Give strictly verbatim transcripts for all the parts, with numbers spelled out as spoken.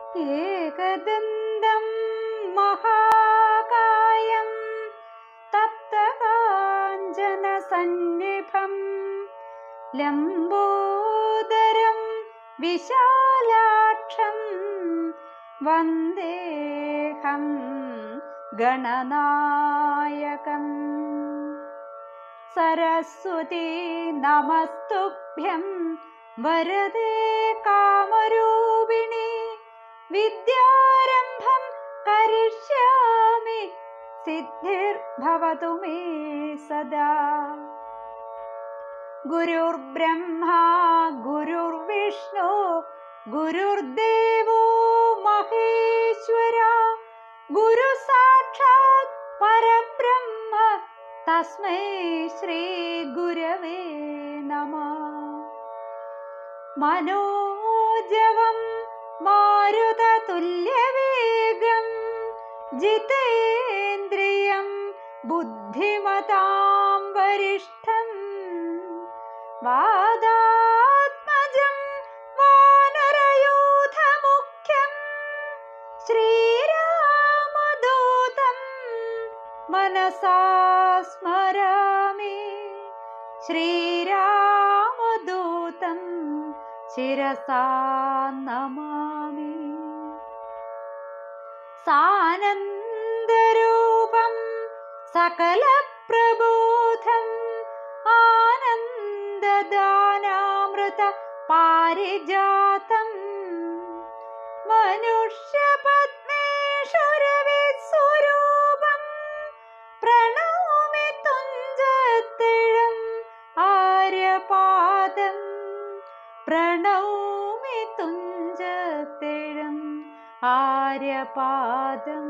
ഏകദന്തം മഹാകായം തപ്തകാഞ്ചന സന്നിഭം ലംബോദരം വിശാലാക്ഷം വന്ദേഹം ഗണനായകം. സരസ്വതി നമസ്തുഭ്യം വരദേ കാമരൂപിണി വിദ്യാരംഭം കരിഷ്യാമി സിദ്ധിർഭവതു may സദാ. ഗുരുർബ്രഹ്മാ ഗുരുർവിഷ്ണു ഗുരുർദേവോ മഹേശ്വര ഗുരു സാക്ഷാത് പരബ്രഹ്മ തസ്മൈ ശ്രീ ഗുരവേ നമഃ. മനോജവം മാരുതതുല്യവേഗം ജിതേന്ദ്രിയം ബുദ്ധിമതാം വരിഷ്ഠം വാദാത്മജം വാനരയൂഥമുഖ്യം ശ്രീരാമദൂതം മനസാ സ്മരാമി. ശ്രീരാമദൂതം ശിരസാ നമാമി. സാനന്ദരൂപം സകലപ്രബോധം ആനന്ദദാനാമൃത പാരിജാതം മനുഷ്യപത്മേശ്വരവിസ്വരൂപം പ്രണൗമി തുഞ്ചത്തിഴം ആര്യപാദം പ്രണൗമി തുഞ്ചത്തിഴം ആര്യപാദം.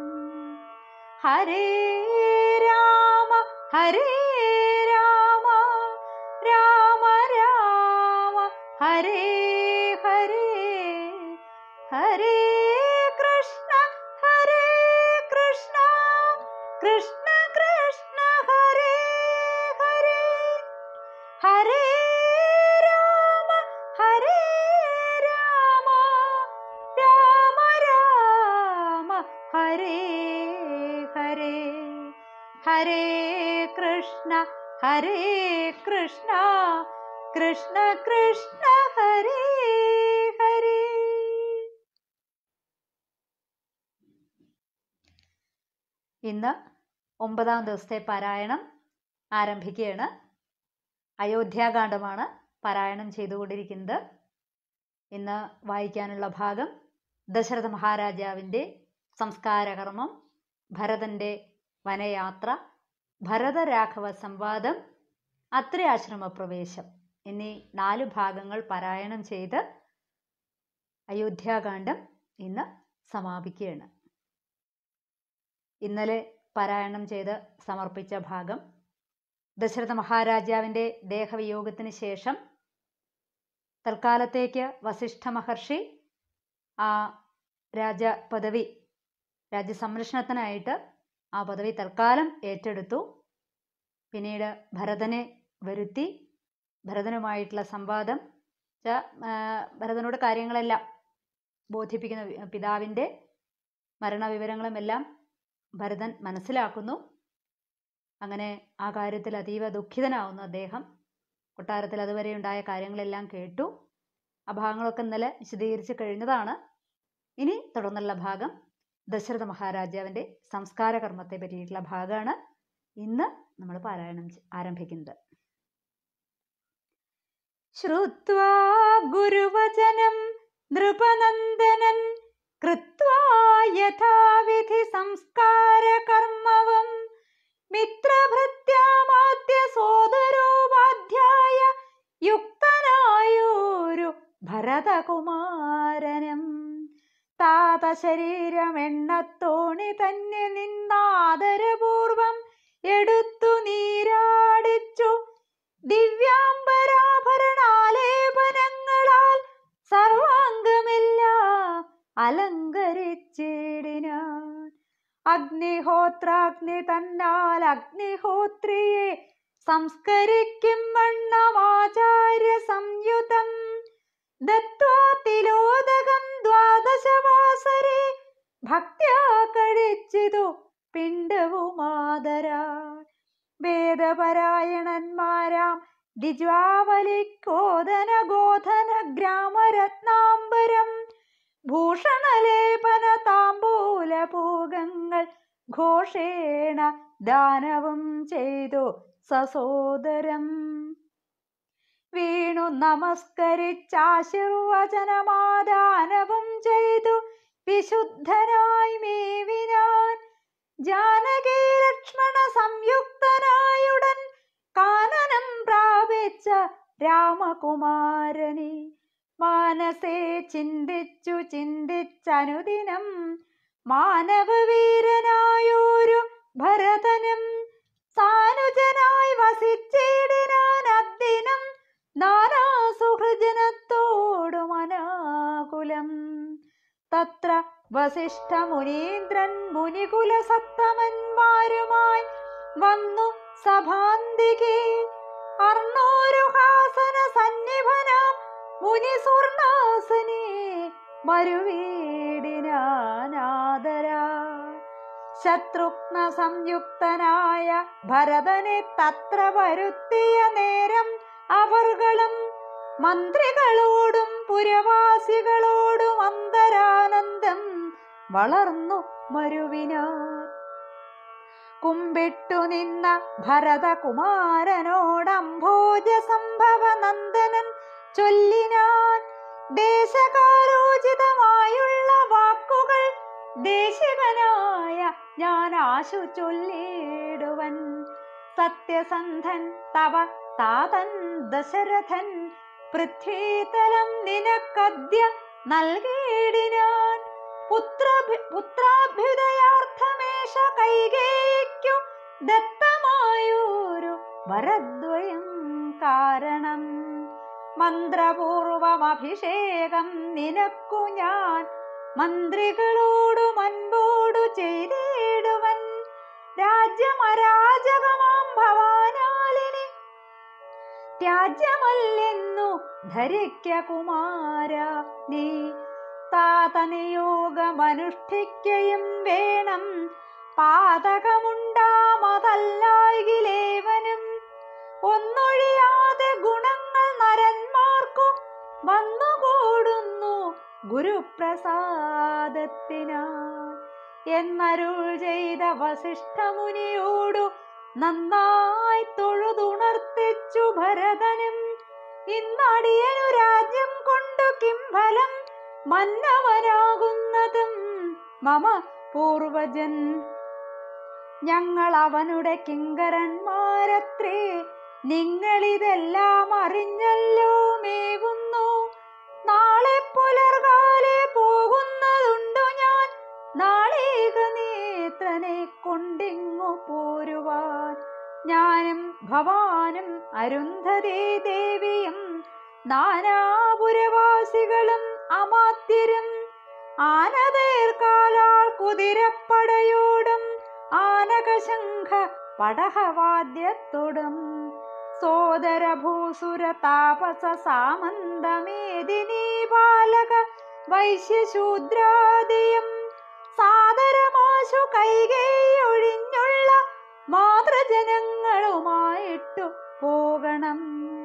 ഹരേ രാമ ഹരേ രാമ രാമ രാമ ഹരേ ഹരേ ഹരേ കൃഷ്ണ ഹരേ കൃഷ്ണ കൃഷ്ണ കൃഷ്ണ ഹരേ ഹരേ ഹരേ രാമ ഹരേ രാമ രാമ രാമ ഹരേ ഹരേ ഹരേ കൃഷ്ണ ഹരേ കൃഷ്ണ കൃഷ്ണ കൃഷ്ണ ഹരേ ഹരേ. ഇന്ന് ഒമ്പതാം ദിവസത്തെ പാരായണം ആരംഭിക്കുകയാണ്. അയോധ്യാകാന്ഡമാണ് പാരായണം ചെയ്തുകൊണ്ടിരിക്കുന്നത്. ഇന്ന് വായിക്കാനുള്ള ഭാഗം ദശരഥ മഹാരാജാവിൻ്റെ സംസ്കാരകർമ്മം, ഭരതൻ്റെ വനയാത്ര, ഭരതരാഘവ സംവാദം, അത്രി ആശ്രമ പ്രവേശം എന്നീ നാല് ഭാഗങ്ങൾ പാരായണം ചെയ്ത് അയോധ്യാകാന്ഡം ഇന്ന് സമാപിക്കുകയാണ്. ഇന്നലെ പാരായണം ചെയ്ത് സമർപ്പിച്ച ഭാഗം ദശരഥ മഹാരാജാവിൻ്റെ ദേഹവിയോഗത്തിന് ശേഷം തൽക്കാലത്തേക്ക് വസിഷ്ഠ മഹർഷി ആ രാജപദവി രാജ്യസംരക്ഷണത്തിനായിട്ട് ആ പദവി തൽക്കാലം ഏറ്റെടുത്തു. പിന്നീട് ഭരതനെ വരുത്തി ഭരതനുമായിട്ടുള്ള സംവാദം, ഭരതനോട് കാര്യങ്ങളെല്ലാം ബോധിപ്പിക്കുന്ന, പിതാവിൻ്റെ മരണവിവരങ്ങളുമെല്ലാം ഭരതൻ മനസ്സിലാക്കുന്നു. അങ്ങനെ ആ കാര്യത്തിൽ അതീവ ദുഃഖിതനാവുന്നു അദ്ദേഹം. കൊട്ടാരത്തിൽ അതുവരെ ഉണ്ടായ കാര്യങ്ങളെല്ലാം കേട്ടു. ആ ഭാഗങ്ങളൊക്കെ ഇന്നലെ വിശദീകരിച്ച് കഴിഞ്ഞതാണ്. ഇനി തുടർന്നുള്ള ഭാഗം ദശരഥ മഹാരാജാവിൻ്റെ സംസ്കാര കർമ്മത്തെ പറ്റിയിട്ടുള്ള ഭാഗമാണ് ഇന്ന് നമ്മൾ പാരായണം ആരംഭിക്കുന്നത്. ശ്രുത്വാ ഗുരുവചനം നൃപനന്ദനൻ കൃത്വാ യഥാവിധി സംസ്കാര കർമ്മവം മിത്രഭൃത്യാമാദ്യ സോദരോപാധ്യായ യുക്തനായൊരു ഭരതകുമാരനും താത ശരീരമെണ്ണത്തോണി തന്നെ നിന്നാദരപൂർവം എടുത്തു നീരാടിച്ചു ദിവ്യാംബരാഭരണാലേപനങ്ങളാൽ സർവാംഗമെല്ലാം അലങ്കരിച്ചിടിനാൻ. അഗ്നിഹോത്രാഗ്നി തന്നാൽ അഗ്നിഹോത്രിയെ സംസ്കരിക്കും വണ്ണമാചാര്യ സംയുതം ദത്വാ തിലോദകം ദ്വാദശവാ ഭക്ത്യാ കഴിച്ചിതു പിണ്ടവുമാദരാ. വേദപരായണന്മാരാം ദ്വിജ്വാവലിക്കോദന ഗോധന ഗ്രാമരത്നാംബരം ഭൂഷണലേപന താംബൂലപൂഗങ്ങൾ ഘോഷേണ ദാനവും ചെയ്തു സസോദരം. വീണു നമസ്കരിച്ചാശീർവചനമാദാനവും ചെയ്തു വിശുദ്ധനായി മേവിനാൻ. ജാനകി ലക്ഷ്മണ സംയുക്തനായുടൻ കാനനം പ്രാപിച്ച രാമകുമാരനെ മാനസേ ചിന്തിച്ചു ചിന്തിച്ചനുദിനം മാനവവീരനായൊരു ഭരതനും സാനുജനായി വസിച്ചിടിനാൻ അദ്ദിനം നാനാസുഹൃജനത്തോടും അനാകുലം. തത്ര വസിഷ്ഠ മുനീന്ദ്രൻ മുനികുല സത്തമന്മാരുമായി വന്നു സഭാന്തികേ. അർണോരുഹാസന സന്നിഭനാം മുനിസുർണാസനെ മരുവീടിനാനാദരാ. ശത്രുഘ്ന സംയുക്തനായ ഭരതനെ തത്ര വരുത്തിയ നേരം അവർകളും മന്ത്രികളോടും പുരവാസികളോടും അന്തരാനന്ദം വളർന്നു മരുവിനാർ. കുമ്പിട്ടു നിന്ന ഭരതകുമാരനോടംഭോജ സംഭവ നന്ദനൻ ചൊല്ലിനാൻ. ദേശകാലോചിതമായുള്ള വാക്കുകൾ ദേശികനായ ഞാൻ ആശു ചൊല്ലിടുവൻ. സത്യസന്ധൻ തവ താതൻ ദശരഥൻ പൃഥ്വീതലം നിനക്കദ്യ നൽകിയിടിനാൻ. പുത്ര പുത്രാഭ്യുദയാർത്ഥമേഷ കൈകേയിക്കു ദത്തമായൊരു വരദ്വയം കാരണം. മന്ത്രപൂർവം അഭിഷേകം നിനക്കു ഞാൻ മന്ത്രികളോടും അൻപോടു ചെയ്തിടുവൻ. രാജ്യം അരാജകമാം ഭവാനാലിനി ത്യാജ്യമല്ലെന്നു ധരിക്ക കുമാര നീ. താതനിയോഗമനുഷ്ഠിക്കയും വേണം പാതകമുണ്ടാമതല്ലായിലേവനും. ഒന്നൊഴിയാതെ ഗുണങ്ങൾ നരന്മാർക്കു വന്നുകൂടുന്നു ഗുരുപ്രസാദത്തിനാൽ എന്നരുൾ ചെയ്ത വസിഷ്ഠമുനിയോടു നന്നായി തൊഴുതുണർത്തിച്ചു ഭരതനും. ഇന്നടിയനു രാജ്യം കൊണ്ടു കിംഫലം മന്നവനാകുന്നതും മമ പൂർവജൻ. ഞങ്ങൾ അവനുടെ കിങ്കരന്മാരത്രേ. നിങ്ങളിതെല്ലാം അറിഞ്ഞല്ലോ മേവുന്നു. നാളെ പുലർകാലെ പോകുന്നതുണ്ടു ഞാൻ നാളേക നേത്രനെ കൊണ്ടിങ്ങു പോരുവാൻ. ഞാനും ഭവാനും അരുന്ധതീ ദേവിയും നാനാപുരവാസികളും അമാത്യരും ആനതേർക്കാലാൾ കുതിരപ്പടയോടും ആനകശംഖ പടഹവാദ്യത്തോടും സോദരഭൂസുര താപസ സാമന്തമേദിനീ ബാലക വൈശ്യശൂദ്രാദിയും സാദരമാശു കൈകേയൊഴിഞ്ഞുള്ള മാതൃജനങ്ങളുമായിട്ടു പോകണം.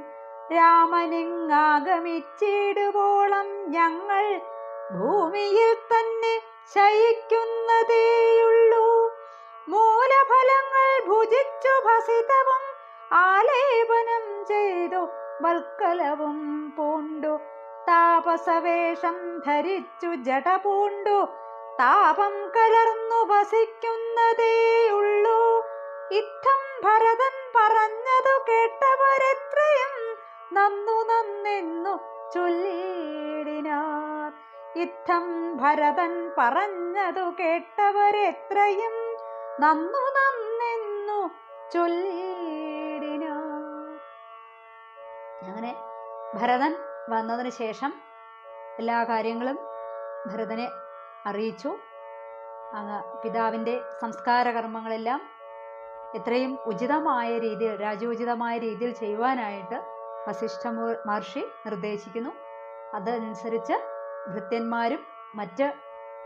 രാമനിങ്ങാഗമിച്ചിടുവോളം ഞങ്ങൾ ഭൂമിയിൽ തന്നെ ശയിക്കുന്നതേയുള്ളൂ. മൂലഫലങ്ങൾ ഭുജിച്ചു ഭസിതവും ആലേപനം ചെയ്തു വൽക്കലവും പൂണ്ടു താപസവേഷം ധരിച്ചു ജട പൂണ്ടു താപം കലർന്നു വസിക്കുന്നതേയുള്ളൂ. ഇത്തം ഭരതൻ പറഞ്ഞതു കേട്ടവരെത്രയും നന്നു നന്നെന്നു ചൊല്ലിയിടിനാർ. ഇത്തം ഭരതൻ പറഞ്ഞതു കേട്ടവരെത്രയും നന്നു നന്നെന്നു ചൊല്ലിയിടിനാർ. അങ്ങനെ ഭരതൻ വന്നതിന് ശേഷം എല്ലാ കാര്യങ്ങളും ഭരതനെ അറിയിച്ചു. അങ്ങ് പിതാവിൻ്റെ സംസ്കാര കർമ്മങ്ങളെല്ലാം എത്രയും ഉചിതമായ രീതിയിൽ രാജോചിതമായ രീതിയിൽ ചെയ്യുവാനായിട്ട് വസിഷ്ഠ മഹർഷി നിർദ്ദേശിക്കുന്നു. അതനുസരിച്ച് ഭൃത്യന്മാരും മറ്റ്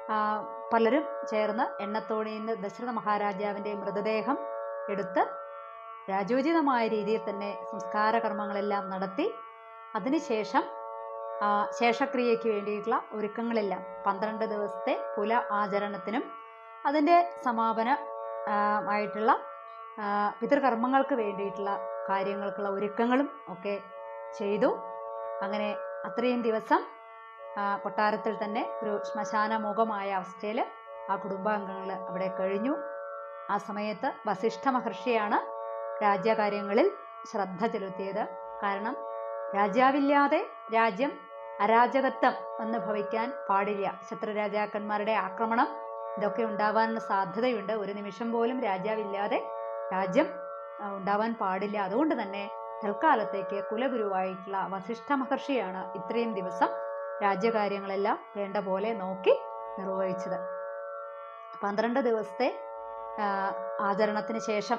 പലരും ചേർന്ന് എണ്ണത്തോണിയിൽ നിന്ന് ദശരഥ മഹാരാജാവിൻ്റെ മൃതദേഹം എടുത്ത് രാജോചിതമായ രീതിയിൽ തന്നെ സംസ്കാര കർമ്മങ്ങളെല്ലാം നടത്തി അതിനുശേഷം ശേഷക്രിയയ്ക്ക് വേണ്ടിയിട്ടുള്ള ഒരുക്കങ്ങളെല്ലാം പന്ത്രണ്ട് ദിവസത്തെ പുല ആചരണത്തിനും അതിൻ്റെ സമാപന ആയിട്ടുള്ള പിതൃകർമ്മങ്ങൾക്ക് വേണ്ടിയിട്ടുള്ള കാര്യങ്ങൾക്കുള്ള ഒരുക്കങ്ങളും ഒക്കെ ചെയ്തു. അങ്ങനെ അത്രയും ദിവസം കൊട്ടാരത്തിൽ തന്നെ ഒരു ശ്മശാനമുഖമായ അവസ്ഥയിൽ ആ കുടുംബാംഗങ്ങൾ അവിടെ കഴിഞ്ഞു. ആ സമയത്ത് വസിഷ്ഠ മഹർഷിയാണ് രാജ്യകാര്യങ്ങളിൽ ശ്രദ്ധ ചെലുത്തിയത്. കാരണം രാജാവില്ലാതെ രാജ്യം അരാജകത്വം എന്ന് ഭവിക്കാൻ പാടില്ല. ശത്രുരാജാക്കന്മാരുടെ ആക്രമണം ഇതൊക്കെ ഉണ്ടാവാനുള്ള സാധ്യതയുണ്ട്. ഒരു നിമിഷം പോലും രാജാവില്ലാതെ രാജ്യം ഉണ്ടാവാൻ പാടില്ല. അതുകൊണ്ട് തന്നെ തൽക്കാലത്തേക്ക് കുലഗുരുവായിട്ടുള്ള വസിഷ്ഠ മഹർഷിയാണ് ഇത്രയും ദിവസം രാജ്യകാര്യങ്ങളെല്ലാം വേണ്ട പോലെ നോക്കി നിർവഹിച്ചത്. പന്ത്രണ്ട് ദിവസത്തെ ആചരണത്തിന് ശേഷം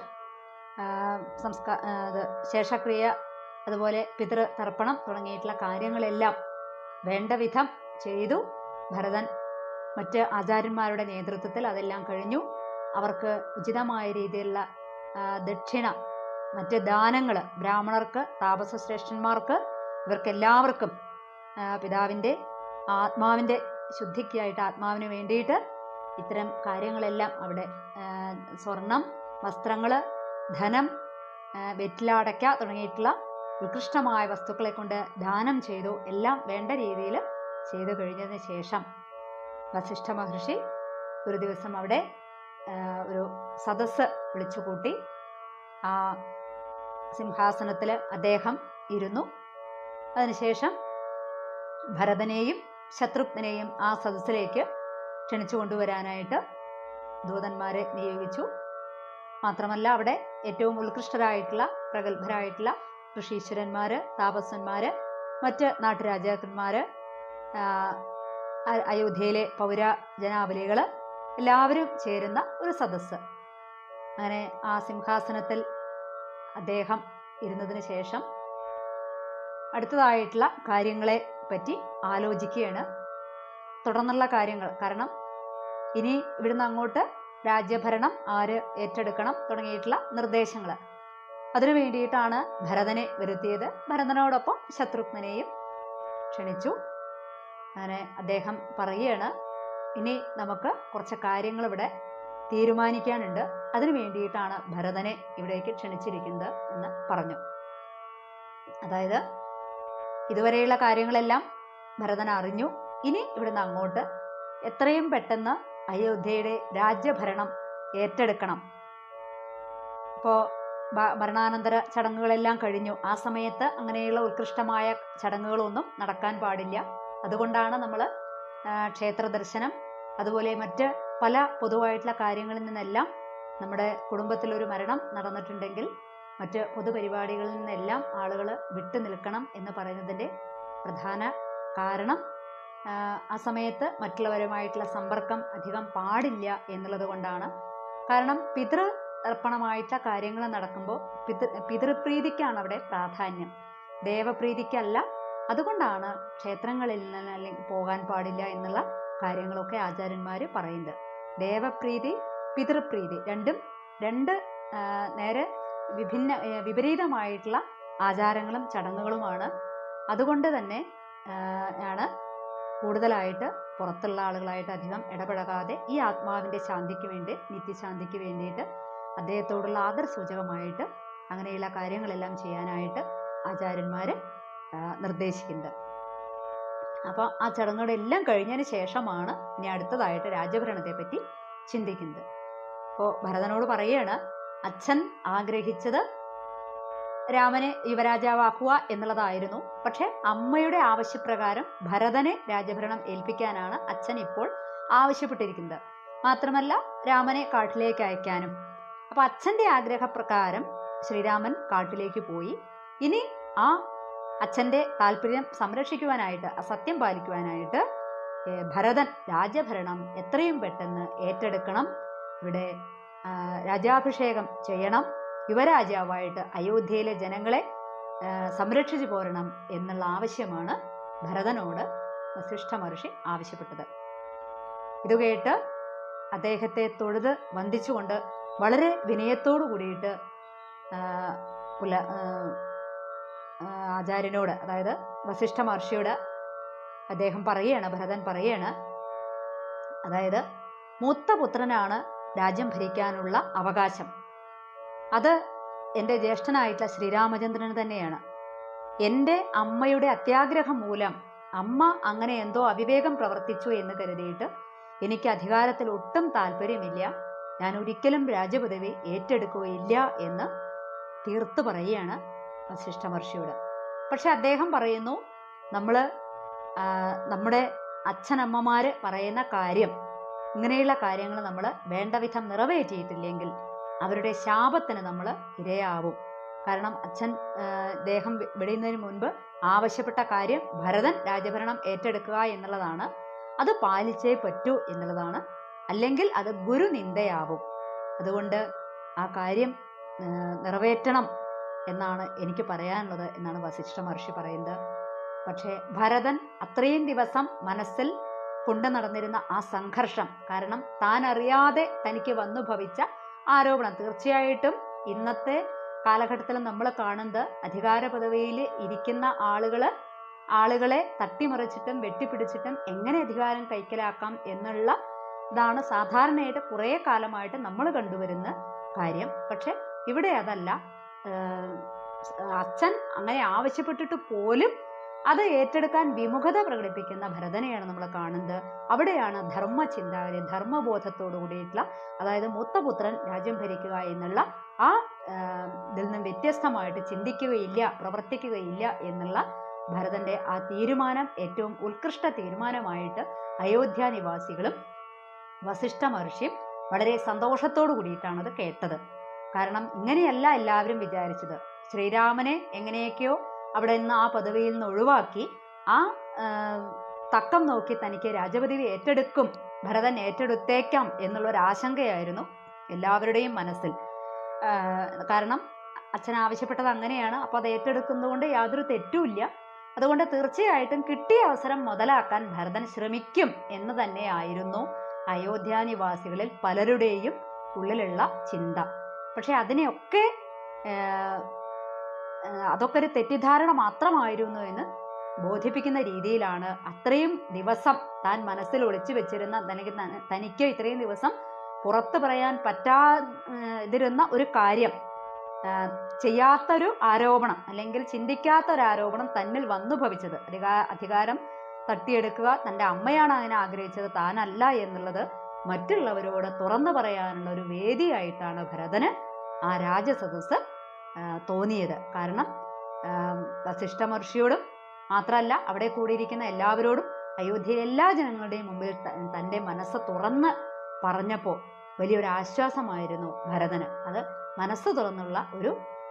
സംസ്കാ ശേഷക്രിയ അതുപോലെ പിതൃ തർപ്പണം തുടങ്ങിയിട്ടുള്ള കാര്യങ്ങളെല്ലാം വേണ്ട വിധം ചെയ്തു. ഭരതൻ മറ്റ് ആചാര്യന്മാരുടെ നേതൃത്വത്തിൽ അതെല്ലാം കഴിഞ്ഞു. അവർക്ക് ഉചിതമായ രീതിയിലുള്ള ദക്ഷിണ മറ്റ് ദാനങ്ങൾ ബ്രാഹ്മണർക്ക് താപസശ്രേഷ്ഠന്മാർക്ക് ഇവർക്കെല്ലാവർക്കും പിതാവിൻ്റെ ആത്മാവിൻ്റെ ശുദ്ധിക്കായിട്ട് ആത്മാവിന് വേണ്ടിയിട്ട് ഇത്തരം കാര്യങ്ങളെല്ലാം അവിടെ സ്വർണം, വസ്ത്രങ്ങൾ, ധനം, വെറ്റിലാടയ്ക്ക തുടങ്ങിയിട്ടുള്ള ഉത്കൃഷ്ടമായ വസ്തുക്കളെ കൊണ്ട് ദാനം ചെയ്തു. എല്ലാം വേണ്ട രീതിയിൽ ചെയ്തു കഴിഞ്ഞതിന് ശേഷം വസിഷ്ഠ മഹർഷി ഒരു ദിവസം അവിടെ ഒരു സദസ്സ് വിളിച്ചു കൂട്ടി. ആ സിംഹാസനത്തിൽ അദ്ദേഹം ഇരുന്നു. അതിനുശേഷം ഭരതനെയും ശത്രുഘ്നെയും ആ സദസ്സിലേക്ക് ക്ഷണിച്ചു കൊണ്ടുവരാനായിട്ട് ദൂതന്മാരെ നിയോഗിച്ചു. മാത്രമല്ല അവിടെ ഏറ്റവും ഉത്കൃഷ്ടരായിട്ടുള്ള പ്രഗത്ഭരായിട്ടുള്ള ഋഷീശ്വരന്മാർ, താപസന്മാർ, മറ്റ് നാട്ടുരാജാക്കന്മാർ, അയോധ്യയിലെ പൗരജനാവലികൾ എല്ലാവരും ചേരുന്ന ഒരു സദസ്സ്. അങ്ങനെ ആ സിംഹാസനത്തിൽ അദ്ദേഹം ഇരുന്നതിന് ശേഷം അടുത്തതായിട്ടുള്ള കാര്യങ്ങളെ പറ്റി ആലോചിക്കുകയാണ്. തുടർന്നുള്ള കാര്യങ്ങൾ, കാരണം ഇനി ഇവിടുന്ന് അങ്ങോട്ട് രാജ്യഭരണം ആര് ഏറ്റെടുക്കണം തുടങ്ങിയിട്ടുള്ള നിർദ്ദേശങ്ങൾ, അതിനു വേണ്ടിയിട്ടാണ് ഭരതനെ വരുത്തിയത്. ഭരതനോടൊപ്പം ശത്രുഘ്നെയും ക്ഷണിച്ചു. അങ്ങനെ അദ്ദേഹം പറയുകയാണ്, ഇനി നമുക്ക് കുറച്ച് കാര്യങ്ങൾ ഇവിടെ തീരുമാനിക്കാനുണ്ട്, അതിനു വേണ്ടിയിട്ടാണ് ഭരതനെ ഇവിടേക്ക് ക്ഷണിച്ചിരിക്കുന്നത് എന്ന് പറഞ്ഞു. അതായത് ഇതുവരെയുള്ള കാര്യങ്ങളെല്ലാം ഭരതൻ അറിഞ്ഞു. ഇനി ഇവിടുന്ന് അങ്ങോട്ട് എത്രയും പെട്ടെന്ന് അയോധ്യയുടെ രാജ്യഭരണം ഏറ്റെടുക്കണം. ഇപ്പോൾ ഭരണാനന്തര ചടങ്ങുകളെല്ലാം കഴിഞ്ഞു. ആ സമയത്ത് അങ്ങനെയുള്ള ഉത്കൃഷ്ടമായ ചടങ്ങുകളൊന്നും നടക്കാൻ പാടില്ല. അതുകൊണ്ടാണ് നമ്മൾ ക്ഷേത്ര ദർശനം അതുപോലെ മറ്റ് പല പൊതുവായിട്ടുള്ള കാര്യങ്ങളിൽ നിന്നെല്ലാം, നമ്മുടെ കുടുംബത്തിലൊരു മരണം നടന്നിട്ടുണ്ടെങ്കിൽ മറ്റ് പൊതുപരിപാടികളിൽ നിന്നെല്ലാം ആളുകൾ വിട്ടു നിൽക്കണം എന്ന് പറയുന്നതിൻ്റെ പ്രധാന കാരണം ആ സമയത്ത് മറ്റുള്ളവരുമായിട്ടുള്ള സമ്പർക്കം അധികം പാടില്ല എന്നുള്ളത് കൊണ്ടാണ്. കാരണം പിതൃ തർപ്പണമായിട്ടുള്ള കാര്യങ്ങൾ നടക്കുമ്പോൾ പിതൃ പിതൃപ്രീതിക്കാണ് അവിടെ പ്രാധാന്യം, ദേവപ്രീതിക്കല്ല. അതുകൊണ്ടാണ് ക്ഷേത്രങ്ങളിൽ നിന്ന് അല്ലെങ്കിൽ പോകാൻ പാടില്ല എന്നുള്ള കാര്യങ്ങളൊക്കെ ആചാര്യന്മാർ പറയുന്നത്. ദേവപ്രീതി, പിതൃപ്രീതി രണ്ടും രണ്ട് നേരെ വിഭിന്ന വിപരീതമായിട്ടുള്ള ആചാരങ്ങളും ചടങ്ങുകളുമാണ്. അതുകൊണ്ട് തന്നെ ആണ് കൂടുതലായിട്ട് പുറത്തുള്ള ആളുകളായിട്ട് അധികം ഇടപഴകാതെ ഈ ആത്മാവിൻ്റെ ശാന്തിക്ക് വേണ്ടി, നിത്യശാന്തിക്ക് വേണ്ടിയിട്ട് അദ്ദേഹത്തോടുള്ള ആദരസൂചകമായിട്ട് അങ്ങനെയുള്ള കാര്യങ്ങളെല്ലാം ചെയ്യാനായിട്ട് ആചാര്യന്മാർ നിർദ്ദേശിക്കുന്നത്. അപ്പോൾ ആ ചടങ്ങുകളെല്ലാം കഴിഞ്ഞതിന് ശേഷമാണ് ഇനി അടുത്തതായിട്ട് രാജ്യഭരണത്തെ പറ്റി ചിന്തിക്കുന്നത്. അപ്പോൾ ഭരതനോട് പറയുകയാണ്, അച്ഛൻ ആഗ്രഹിച്ചത് രാമനെ യുവരാജാവാക്കുക എന്നുള്ളതായിരുന്നു. പക്ഷെ അമ്മയുടെ ആവശ്യപ്രകാരം ഭരതനെ രാജ്യഭരണം ഏൽപ്പിക്കാനാണ് അച്ഛൻ ഇപ്പോൾ ആവശ്യപ്പെട്ടിരിക്കുന്നത്. മാത്രമല്ല രാമനെ കാട്ടിലേക്ക് അയക്കാനും. അപ്പൊ അച്ഛൻ്റെ ആഗ്രഹപ്രകാരം ശ്രീരാമൻ കാട്ടിലേക്ക് പോയി. ഇനി ആ അച്ഛൻ്റെ താല്പര്യം സംരക്ഷിക്കുവാനായിട്ട്, ആ സത്യം പാലിക്കുവാനായിട്ട് ഭരതൻ രാജ്യഭരണം എത്രയും പെട്ടെന്ന് ഏറ്റെടുക്കണം, ഇവിടെ രാജാഭിഷേകം ചെയ്യണം, യുവരാജാവായിട്ട് അയോധ്യയിലെ ജനങ്ങളെ സംരക്ഷിച്ചു പോരണം എന്നുള്ള ആവശ്യമാണ് ഭരതനോട് വസിഷ്ഠ മഹർഷി ആവശ്യപ്പെട്ടത്. ഇത് കേട്ട് അദ്ദേഹത്തെ തൊഴുത് വന്ദിച്ചുകൊണ്ട് വളരെ വിനയത്തോടു കൂടിയിട്ട് പുല ആചാര്യനോട്, അതായത് വസിഷ്ഠ മഹർഷിയോട് അദ്ദേഹം പറയുകയാണ്, ഭരതൻ പറയുകയാണ്, അതായത് മൂത്ത പുത്രനാണ് രാജ്യം ഭരിക്കാനുള്ള അവകാശം. അത് എൻ്റെ ജ്യേഷ്ഠനായിട്ടുള്ള ശ്രീരാമചന്ദ്രന് തന്നെയാണ്. എൻ്റെ അമ്മയുടെ അത്യാഗ്രഹം മൂലം അമ്മ അങ്ങനെ എന്തോ അവിവേകം പ്രവർത്തിച്ചു എന്ന് കരുതിയിട്ട് എനിക്ക് അധികാരത്തിൽ ഒട്ടും താല്പര്യമില്ല. ഞാൻ ഒരിക്കലും രാജപദവി ഏറ്റെടുക്കുകയില്ല എന്ന് തീർത്തു പറയുകയാണ് വസിഷ്ഠ മഹർഷിയോട്. പക്ഷെ അദ്ദേഹം പറയുന്നു, നമ്മൾ നമ്മുടെ അച്ഛനമ്മമാർ പറയുന്ന കാര്യം, ഇങ്ങനെയുള്ള കാര്യങ്ങൾ നമ്മൾ വേണ്ട വിധം നിറവേറ്റിയിട്ടില്ലെങ്കിൽ അവരുടെ ശാപത്തിന് നമ്മൾ ഇരയാവും. കാരണം അച്ഛൻ ദേഹം വെടിയുന്നതിന് മുൻപ് ആവശ്യപ്പെട്ട കാര്യം ഭരതൻ രാജഭരണം ഏറ്റെടുക്കുക എന്നുള്ളതാണ്. അത് പാലിച്ചേ പറ്റൂ എന്നുള്ളതാണ്, അല്ലെങ്കിൽ അത് ഗുരുനിന്ദയാവും. അതുകൊണ്ട് ആ കാര്യം നിറവേറ്റണം എന്നാണ് എനിക്ക് പറയാനുള്ളത് എന്നാണ് വസിഷ്ഠ മഹർഷി പറയുന്നത്. പക്ഷേ ഭരതൻ അത്രയും ദിവസം മനസ്സിൽ കൊണ്ടു നടന്നിരുന്ന ആ സംഘർഷം, കാരണം താൻ അറിയാതെ തനിക്ക് വന്നു ഭവിച്ച ആരോപണം, തീർച്ചയായിട്ടും ഇന്നത്തെ കാലഘട്ടത്തിൽ നമ്മൾ കാണുന്നത് അധികാര പദവിയിൽ ഇരിക്കുന്ന ആളുകൾ ആളുകളെ തട്ടിമറിച്ചിട്ടും വെട്ടിപ്പിടിച്ചിട്ടും എങ്ങനെ അധികാരം കൈക്കലാക്കാം എന്നുള്ള ഇതാണ് സാധാരണയായിട്ട് കുറേ കാലമായിട്ട് നമ്മൾ കണ്ടുവരുന്ന കാര്യം. പക്ഷെ ഇവിടെ അതല്ല. അച്ഛൻ അങ്ങനെ ആവശ്യപ്പെട്ടിട്ട് പോലും അത് ഏറ്റെടുക്കാൻ വിമുഖത പ്രകടിപ്പിക്കുന്ന ഭരതനെയാണ് നമ്മൾ കാണുന്നത്. അവിടെയാണ് ധർമ്മ ചിന്താഗതി, ധർമ്മബോധത്തോടു കൂടിയിട്ടുള്ള, അതായത് മൂത്തപുത്രൻ രാജ്യം ഭരിക്കുക എന്നുള്ള ആ ഇതിൽ നിന്നും വ്യത്യസ്തമായിട്ട് ചിന്തിക്കുകയില്ല, പ്രവർത്തിക്കുകയില്ല എന്നുള്ള ഭരതന്റെ ആ തീരുമാനം ഏറ്റവും ഉത്കൃഷ്ട തീരുമാനമായിട്ട് അയോധ്യ നിവാസികളും വസിഷ്ഠ മഹർഷിയും വളരെ സന്തോഷത്തോടു കൂടിയിട്ടാണ് അത് കേട്ടത്. കാരണം ഇങ്ങനെയല്ല എല്ലാവരും വിചാരിച്ചത്. ശ്രീരാമനെ എങ്ങനെയൊക്കെയോ അവിടെ നിന്ന് ആ പദവിയിൽ നിന്ന് ഒഴിവാക്കി ആ തക്കം നോക്കി തനിക്ക് രാജപദവി ഏറ്റെടുക്കും, ഭരതൻ ഏറ്റെടുത്തേക്കാം എന്നുള്ളൊരാശങ്കയായിരുന്നു എല്ലാവരുടെയും മനസ്സിൽ. കാരണം അച്ഛൻ ആവശ്യപ്പെട്ടത് അങ്ങനെയാണ്. അപ്പോൾ അത് ഏറ്റെടുക്കുന്നതുകൊണ്ട് യാതൊരു തെറ്റുമില്ല. അതുകൊണ്ട് തീർച്ചയായിട്ടും കിട്ടിയ അവസരം മുതലാക്കാൻ ഭരതൻ ശ്രമിക്കും എന്ന് തന്നെയായിരുന്നു അയോധ്യ നിവാസികളിൽ പലരുടെയും ഉള്ളിലുള്ള ചിന്ത. പക്ഷെ അതിനെയൊക്കെ അതൊക്കെ ഒരു തെറ്റിദ്ധാരണ മാത്രമായിരുന്നു എന്ന് ബോധിപ്പിക്കുന്ന രീതിയിലാണ് അത്രയും ദിവസം താൻ മനസ്സിൽ ഒളിച്ചു വെച്ചിരുന്ന, തനിക്ക് തനിക്ക് ഇത്രയും ദിവസം പുറത്തു പറയാൻ പറ്റാതിരുന്ന ഒരു കാര്യം, ചെയ്യാത്തൊരു ആരോപണം അല്ലെങ്കിൽ ചിന്തിക്കാത്തൊരു ആരോപണം തന്നിൽ വന്നു ഭവിച്ചത്, അധികാ അധികാരം തട്ടിയെടുക്കുക, തൻ്റെ അമ്മയാണ് അതിനെ ആഗ്രഹിച്ചത്, താനല്ല എന്നുള്ളത് മറ്റുള്ളവരോട് തുറന്നു പറയാനുള്ള ഒരു വേദിയായിട്ടാണ് ഭരതന് ആ രാജസദസ്സ് തോന്നിയത്. കാരണം വസിഷ്ഠ മഹർഷിയോടും മാത്രമല്ല അവിടെ കൂടിയിരിക്കുന്ന എല്ലാവരോടും, അയോധ്യയിലെ എല്ലാ ജനങ്ങളുടെയും മുമ്പിൽ തൻ്റെ മനസ്സ് തുറന്ന് പറഞ്ഞപ്പോൾ വലിയൊരു ആശ്വാസമായിരുന്നു ഭരതന്. അത് മനസ്സ് തുറന്നുള്ള ഒരു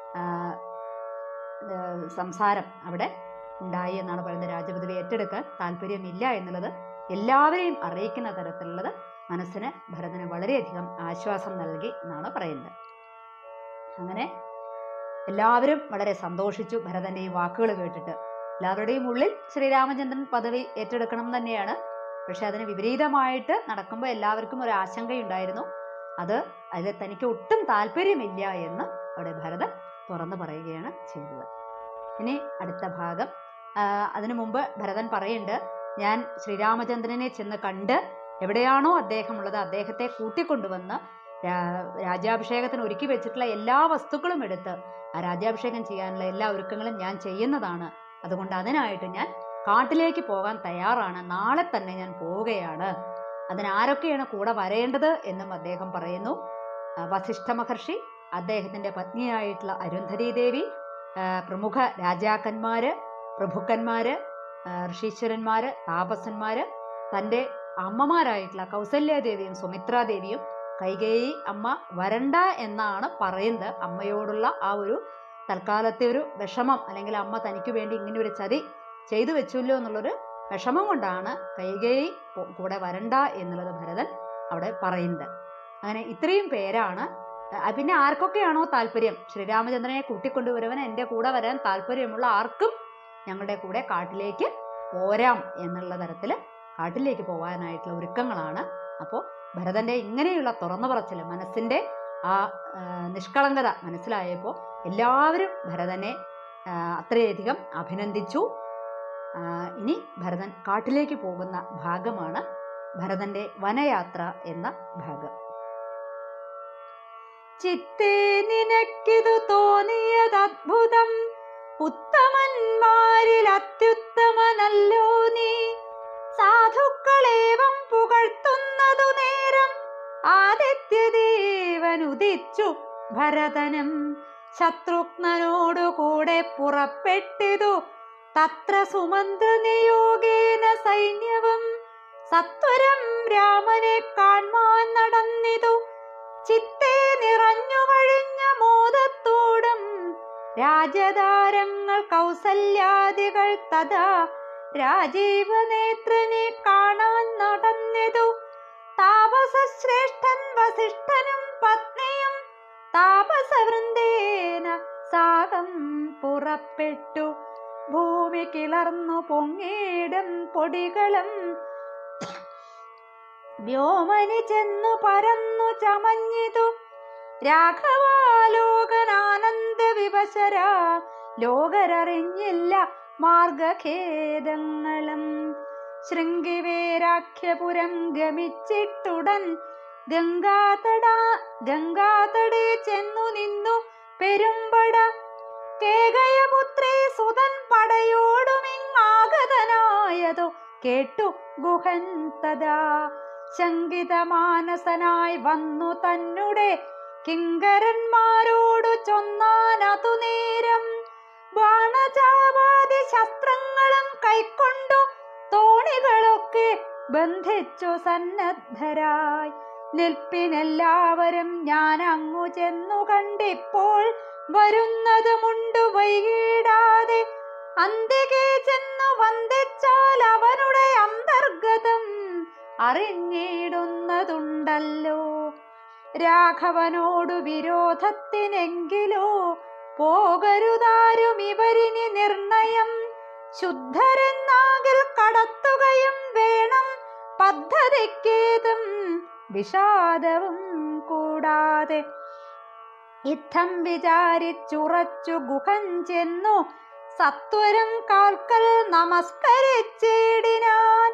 സംസാരം അവിടെ ഉണ്ടായി എന്നാണ് പറയുന്നത്. രാജപദവി ഏറ്റെടുക്കാൻ താല്പര്യമില്ല എന്നുള്ളത് എല്ലാവരെയും അറിയിക്കുന്ന തരത്തിലുള്ളത് മനസ്സിന് ഭരതന് വളരെയധികം ആശ്വാസം നൽകി എന്നാണ് പറയുന്നത്. അങ്ങനെ എല്ലാവരും വളരെ സന്തോഷിച്ചു ഭരതൻ്റെ ഈ വാക്കുകൾ കേട്ടിട്ട്. എല്ലാവരുടെയും ഉള്ളിൽ ശ്രീരാമചന്ദ്രൻ പദവി ഏറ്റെടുക്കണം തന്നെയാണ്. പക്ഷെ അതിന് വിപരീതമായിട്ട് നടക്കുമ്പോൾ എല്ലാവർക്കും ഒരു ആശങ്കയുണ്ടായിരുന്നു. അത് അതിൽ തനിക്ക് ഒട്ടും താല്പര്യമില്ല എന്ന് അവിടെ ഭരതൻ തുറന്നു പറയുകയാണ് ചെയ്തത്. ഇനി അടുത്ത ഭാഗം. അതിനു മുമ്പ് ഭരതൻ പറയുന്നുണ്ട്, ഞാൻ ശ്രീരാമചന്ദ്രനെ ചെന്ന് കണ്ട് എവിടെയാണോ അദ്ദേഹം ഉള്ളത് അദ്ദേഹത്തെ കൂട്ടിക്കൊണ്ടുവന്ന് രാജ്യാഭിഷേകത്തിന് ഒരുക്കി വെച്ചിട്ടുള്ള എല്ലാ വസ്തുക്കളും എടുത്ത് ആ രാജ്യാഭിഷേകം ചെയ്യാനുള്ള എല്ലാ ഒരുക്കങ്ങളും ഞാൻ ചെയ്യുന്നതാണ്. അതുകൊണ്ട് അതിനായിട്ട് ഞാൻ കാട്ടിലേക്ക് പോകാൻ തയ്യാറാണ്. നാളെ തന്നെ ഞാൻ പോവുകയാണ്. അതിനാരൊക്കെയാണ് കൂടെ വരേണ്ടത് എന്നും അദ്ദേഹം പറയുന്നു. വസിഷ്ഠ മഹർഷി, അദ്ദേഹത്തിൻ്റെ പത്നിയായിട്ടുള്ള അരുന്ധതി ദേവി, പ്രമുഖ രാജാക്കന്മാര്, പ്രഭുക്കന്മാര്, ഋഷീശ്വരന്മാര്, താപസന്മാര്, തൻ്റെ അമ്മമാരായിട്ടുള്ള കൗസല്യാദേവിയും സുമിത്രാദേവിയും. കൈകേയി അമ്മ വരണ്ട എന്നാണ് പറയുന്നത്. അമ്മയോടുള്ള ആ ഒരു തൽക്കാലത്തെ ഒരു വിഷമം, അല്ലെങ്കിൽ അമ്മ തനിക്ക് വേണ്ടി ഇങ്ങനെ ഒരു ചതി ചെയ്തു വെച്ചല്ലോ എന്നുള്ളൊരു വിഷമം കൊണ്ടാണ് കൈകേയി കൂടെ വരണ്ട എന്നുള്ളത് ഭരതൻ അവിടെ പറയുന്നത്. അങ്ങനെ ഇത്രയും പേരാണ്. പിന്നെ ആർക്കൊക്കെയാണോ താല്പര്യം, ശ്രീരാമചന്ദ്രനെ കൂട്ടിക്കൊണ്ടുവരുവൻ എൻ്റെ കൂടെ വരാൻ താല്പര്യമുള്ള ആർക്കും ഞങ്ങളുടെ കൂടെ കാട്ടിലേക്ക് പോരാം എന്നുള്ള തരത്തിൽ കാട്ടിലേക്ക് പോകാനായിട്ടുള്ള ഒരുക്കങ്ങളാണ് അപ്പോൾ ഭരതൻ്റെ ഇങ്ങനെയുള്ള തുറന്നു പറച്ചിൽ, മനസ്സിൻ്റെ ആ നിഷ്കളങ്കത മനസ്സിലായപ്പോൾ എല്ലാവരും ഭരതനെ അത്രയധികം അഭിനന്ദിച്ചു. ഇനി ഭരതൻ കാട്ടിലേക്ക് പോകുന്ന ഭാഗമാണ് ഭരതൻ്റെ വനയാത്ര എന്ന ഭാഗം. ചിത്തേ നിനക്കിതു തോന്നിയത് അദ്ഭുതം, ഉത്തമന്മാരിൽ അത്യുത്തമനല്ലോ നീ. സാധുക്കളേവം പുകഴ്ത്തുന്നതു നേരം ആദിത്യദേവൻ ഉദിച്ചു ഭരതനും. ശത്രുഘ്നനോടു കൂടെ പുറപ്പെട്ടിതു തത്ര സുമന്ത്രനിയോഗേന സൈന്യവും. സത്വരം രാമനെ കാൺമാൻ നടന്നിതു ചിത്തേ നിറഞ്ഞു കഴിഞ്ഞ മോദത്തോടും. രാജധാരങ്ങൾ കൗസല്യാദികൾ തഥാ രാജീവനേത്രനെ കാണാൻ നടന്നിതു. താപസശ്രേഷ്ഠൻ വസിഷ്ഠനും പത്നിയും താപസവൃന്ദേന സാകം പുറപ്പെട്ടു. ഭൂമി കിളർന്നു പൊങ്ങിയിടും പൊടികളും വ്യോമനി ചെന്നു പരന്നു ചമഞ്ഞിതു. രാഘവാലോകനാനന്ദ വിവശരാ ലോകരറിഞ്ഞില്ല മാർഗഖേദങ്ങളും. ശൃംഗിവേരാഖ്യപുരം ഗമിച്ചിട്ടുടൻ ഗംഗാതടാ ഗംഗാതടേ ചെന്നു നിന്നു പെരുമ്പട. കേകയപുത്രി സുതൻ പടയോടുമിങ്ങാഗതനായതു കേട്ടു ഗുഹൻ തഥാ. ശങ്കിതമാനസനായി വന്നു തന്നെ കിങ്കരന്മാരോടു ചൊന്നാനതു നേരം. ബാണചാപാതി ശസ്ത്രങ്ങളും കൈക്കൊണ്ടു തോണികളൊക്കെ ബന്ധിച്ചു സന്നദ്ധരായി. നിൽപ്പിനെല്ലാവരും ഞാൻ അങ്ങു ചെന്നു കണ്ടിപ്പോൾ വരുന്നതുമുണ്ടു വൈകിടാതെ. അന്തികെ ചെന്നു വന്ദിച്ചാൽ അവനുടെ അന്തർഗതം അറിഞ്ഞിടുന്നതുണ്ടല്ലോ. രാഘവനോടു വിരോധത്തിനെങ്കിലോ പോകരുതാരും ഇവരിനി നിർണയം. ശുദ്ധരെന്നാകിൽ കടത്തുകയും വേണം പദ്ധതിക്കേതും വിഷാദവും കൂടാതെ. ഇത്തം വിചാരിച്ചുറച്ചു ഗുഹൻ ചെന്നു സത്വരം കാൽക്കൽ നമസ്കരിച്ചിടിനാൻ.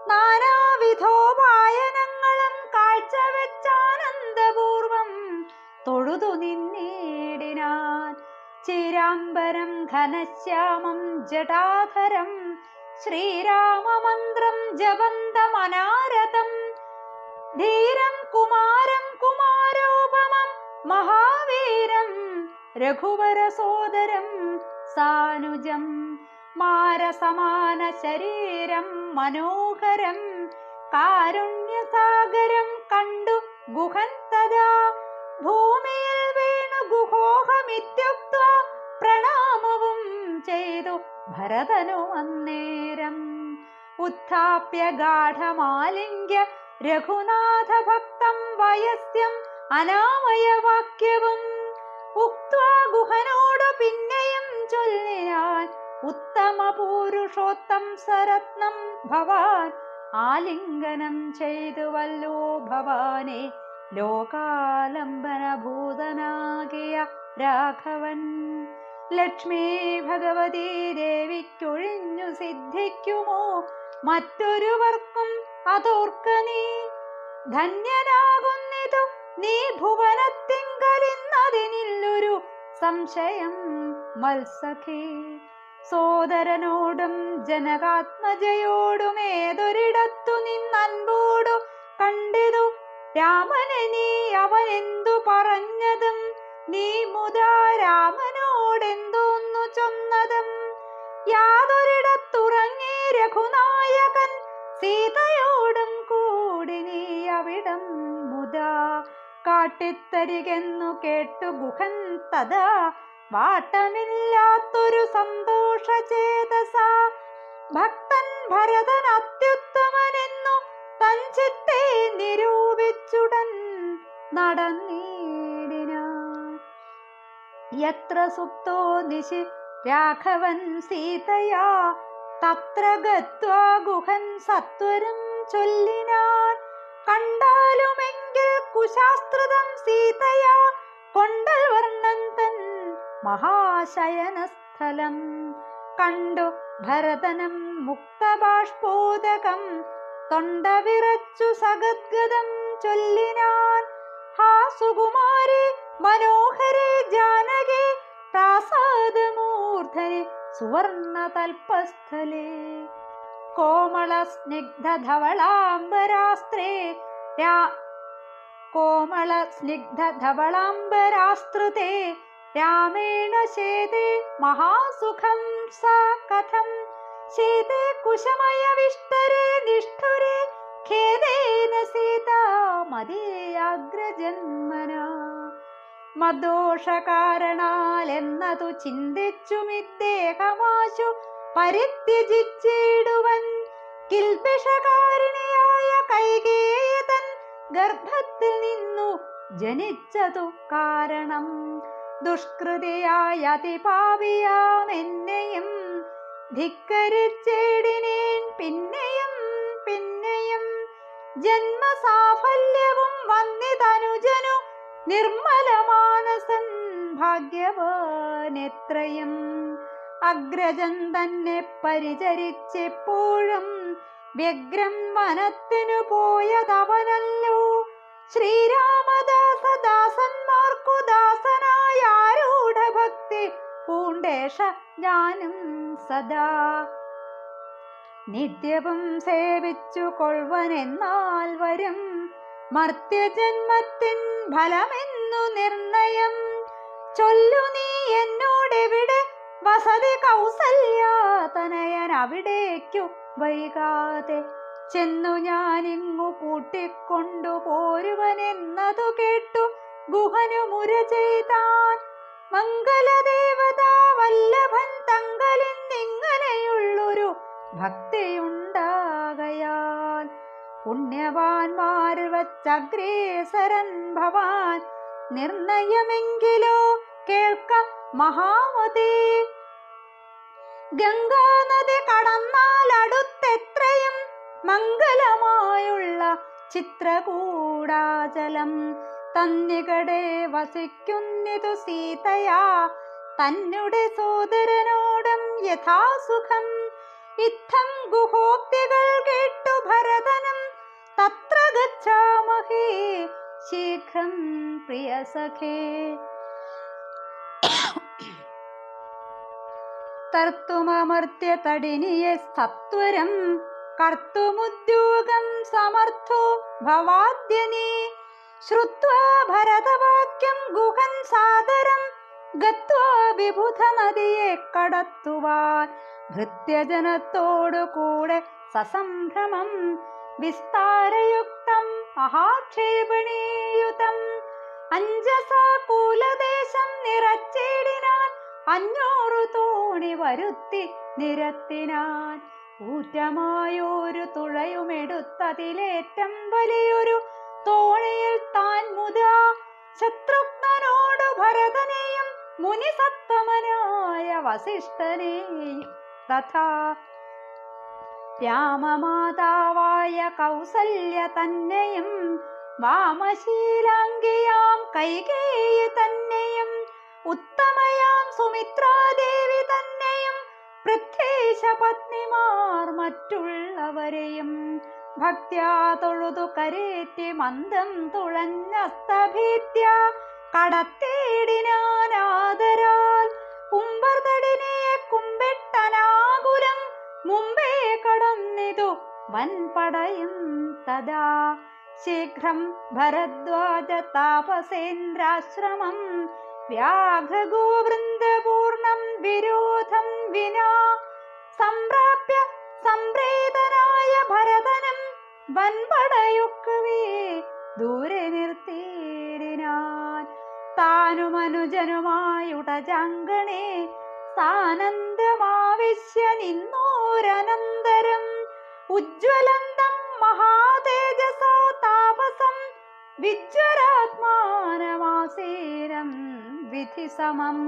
നാനാവിധോപായനങ്ങളും കാഴ്ചവെച്ചാനന്ദപൂർവം തൊഴുതു നിന്നിടിനാൻ. ചിരാംബരം ഘനശ്യാമം ജടാധരം ശ്രീരാമമന്ത്രം ജപന്തമനാരതം. ധീരം കുമാരം കുമാരോപമം മഹാവീരം രഘുവരസോദരം സാനുജം. മാരസമാന ശരീരം മനോഹരം കാരുണ്യസാഗരം കണ്ടു ഗുഹൻ തഥാ. ഭൂമിയിൽ വീണു ഗുഹോഹമിത്യുക്ത പ്രണാമവും ചെയ്തു ഭരതനു അന്നേരം. ഉത്ഥാപ്യ ഗാഠമാലിംഗ്യ രഘുനാഥ ഭക്തം വയസ്യം അനാമയവാക്യവും. ഉക്ത്വാ ഗുഹനോടു പിന്നെയും ചൊല്ലിനാൻ ഉത്തമ പുരുഷോത്തം സരത്നം ഭവാൻ ആലിംഗനം ചെയ്തുവല്ലോ ഭവാനെ ലോകാലംബനഭൂതനാകിയ രാഘവൻ. ലക്ഷ്മി ഭഗവതി ദേവിക്കൊഴിഞ്ഞു സിദ്ധിക്കുമോ മറ്റൊരുവർക്കും അതോർക്ക നീ. ധന്യനാകുന്നിതു നീ ഭുവനത്തിങ്കലിന്നതിനില്ലൊരു സംശയം മത്സഖി. സോദരനോടും ജനകാത്മജയോടും ഏതൊരിടത്തു നിന്നൻപോടു കണ്ടിതു രാമനെ നീ. അവനെന്തു പറഞ്ഞതും നീ മുതാ രാമനോടെന്തോന്നു ചൊന്നതും. യാതൊരിടത്തുറങ്ങി രഘുനായകൻ സീതയോടും കൂടി നീ അവിടം മുതാ കാട്ടിത്തരികെന്നു കേട്ടു ഗുഹൻ തഥാ. വാട്ടമില്ലാത്തൊരു സന്തോഷചേതസ ഭക്തൻ ഭരതൻ അത്യുത്തമനെന്നു തൻ ചിത്തെ നിരൂപിച്ചുടൻ നടന്നിടിനാൻ. യത്ര സുപ്തോ നിശി രാഘവൻ സീതയാ തത്ര ഗത്വാ ഗുഹൻ സത്വരം ചൊല്ലിനാൻ. കണ്ടാലുമെങ്കിൽ കുശാസ്ത്രിതം സീതയാ കൊണ്ടൽ വർണ്ണൻ തൻ മഹാശയനസ്ഥലം കണ്ടു ഭരതനം മുക്തബാഷ്പോദകം തൊണ്ട വിറച്ചു സഗദ്ഗതം ചൊല്ലിനാൻ. ഹാ സുകുമാരി മനോഹരേ ജാനകി പ്രാസാദമൂർധനി സുവർണ തൽപസ്ഥലേ കോമള സ്നിഗ്ധ ധവളാംബരാസ്ത്രേ രാ കോമള സ്നിഗ്ധ ധവളാംബരാസ്തൃതേ രാമേണ ശേതേ മഹാസുഖം സ കഥം ശേതേ കുശമയ വിഷ്ടരേ നിഷ്ഠുരേ ഖേദേന സീതാ മദീയാഗ്രജന്മനാ. മദോഷകാരണാൽ എന്നതു ചിന്തിച്ചുമിദ്ദേഹമാശു പരിത്യജിച്ചിടുവൻ കിൽബിഷകാരിണിയായ കൈകേയി തൻ ഗർഭത്തിൽ നിന്നു ജനിച്ചതു കാരണം. ദുഷ്കൃതിയായ അതിപാപിയാം എന്നെയും ധിക്കരിച്ചേടിനേൻ പിന്നെയും പിന്നെയും. ജന്മസാഫല്യവും വന്നിതനുജനു നിർമ്മലമാനസൻ ഭാഗ്യവാൻ എത്രയും. അഗ്രജൻ തന്നെ പരിചരിച്ചെപ്പോഴും വ്യഗ്രം വനത്തിനു പോയതവനല്ലോ. ശ്രീരാമദാസദാസന്മാർക്കു ദാസനായ ആരൂഢഭക്തി പൂണ്ടേഷ ഞാനും സദാ. നിത്യവും സേവിച്ചു കൊൾവനെന്നാൽ വരും മർത്യജന്മത്തിൻ ഫലമെന്നു നിർണയം. ചൊല്ലു നീ എന്നോടെവിടെ വസതി കൗസല്യാതനയൻ അവിടേക്കു വൈകാതെ ചെന്നു ഞാനിങ്ങു കൂട്ടിക്കൊണ്ടു പോരുവനെന്നതു കേട്ടു ഗുഹനു മുര ചെയ്താൻ. മംഗലദേവതാ വല്ലഭൻ തങ്കലിൽ നിങ്ങനെയുള്ളൊരു ഭക്തിയുണ്ടാകയാൽ പുണ്യവാന്മാർ വച്ചഗ്രേസരൻ ഭവാൻ നിർണയമെങ്കിലോ കേൾക്ക മഹാമതേ. ഗംഗാനദി കടന്നാൽ അടുത്തെത്രയും മംഗലമായുള്ള ചിത്രകൂടാചലം തന്നികടെ വസിക്കുന്നിതു സീതയാ തന്നുടെ സോദരനോടും യഥാസുഖം. ഇത്തം ഗുഹോക്തികൾ കേട്ടു ഭരതനും തത്ര ഗച്ഛാമഹേ ശീഘ്രം പ്രിയ സഖേ. തർത്തുമമർത്യ തടിനിയെ സത്വരം കർത്തുമുദ്യോഗം സമർത്ഥോ ഭവാദ്യനീ. ശ്രുത്വാ ഭരതവാക്യം ഗുഹൻ സാദരം ഗത്വാ വിബുധ നദിയെ കടത്തുവാൻ ഭൃത്യജനത്തോടു കൂടെ സസംഭ്രമം വിസ്താരയുക്തം മഹാക്ഷേപണീയുതം അഞ്ജസാ കൂലദേശം നിറച്ചേടിനാൻ. അഞ്ഞൂറു തോണി വരുത്തി നിരത്തിനാൻ. ഊറ്റമായൊരു തുഴയുമെടുത്തതിലേറ്റം വലിയൊരു തോണിയിൽ താൻ മുതാ ശത്രുഘ്നനോടു ഭരതനെയും മുനിസത്തമനായ വസിഷ്ഠനെയും തഥാ രാമമാതാവായ കൗസല്യ തന്നെയും വാമശീലാംഗിയാം കൈകേയി തന്നെയും ഉത്തമയാം സുമിത്രാദേവി തന്നെയും പൃഥ്വീശ പത്നിമാർ മറ്റുള്ളവരെയും ഭക്ത്യാ തൊഴുതു കരേറ്റി മന്ദം തുഴഞ്ഞസ്തഭീത്യ കടത്തേടിനാനാദരാൽ. കുംഭർതടിനിയെ കുമ്പിട്ടനാകുലം മുമ്പേ കടന്നിതു വൻപടയും തഥാ. ശീഘ്രം ഭരദ്വാജ താപസേന്ദ്രാശ്രമം വ്യാഘ്രഗോവൃന്ദപൂർണം വിരോധം വിനാ സംപ്രാപ്യ സംപ്രേതനായ ഭരതനും വൻപടയൊക്കവേ ദൂരെ നിർത്തിയിടിനാൻ. താനുമനുജനുമായുടജാങ്കണേ സാനന്ദമാവിശ്യ നിന്നോരനന്തരം ഉജ്ജ്വലന്തം മഹാതേജസാ താപസം വിജ്വരാത്മാനമാസീനം വിധി സമം.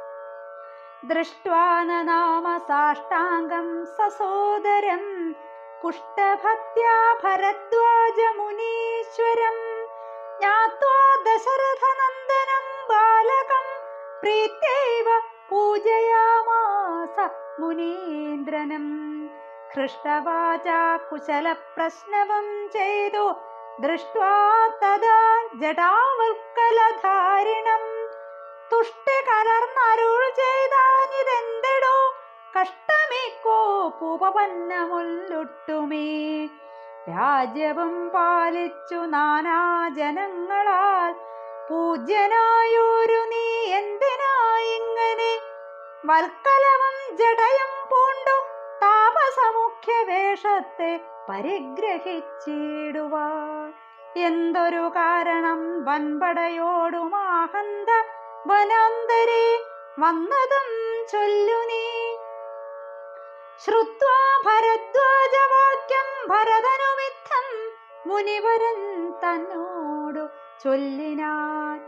ദൃഷ്ട്വാ നാമ സാഷ്ടാംഗം സസോദരം പുഷ്ടഭക്ത്യാ ഭരദ്വാജ മുനീശ്വരം ജ്ഞാത്വാ ദശരഥനന്ദനം ബാലകം പ്രീത്യൈവ പൂജയാമാസ മുനീന്ദ്രനം. ഹൃഷ്ടവാചാ കുശലപ്രശ്നവം ചെയ്തു ദൃഷ്ട്വാ തദാ ജടാവൽക്കലധാരിണം. തുഷ്ടി കലർന്നരുൾ ചെയ്താനിതെന്തെടോ കഷ്ടമിക്കോ പൂപന്നമുല്ലൊട്ടുമേ. രാജ്യവും പാലിച്ചു നാനാജനങ്ങളാൽ പൂജ്യനായൊരു നീ എന്തിനായിങ്ങനെ വൽക്കലവും ജടയും പൂണ്ടു താപസമുഖ്യ വേഷത്തെ പരിഗ്രഹിച്ചിടുവാൻ? എന്തൊരു കാരണം വൻപടയോടുമാഹന്ത വനാന്തരേ വന്നതും ചൊല്ലു നീ. ശ്രുത്വാ ഭരദ്വാജവാക്യം ഭരതനുമിത്തം മുനിവരൻ തന്നോടു ചൊല്ലിനാൻ.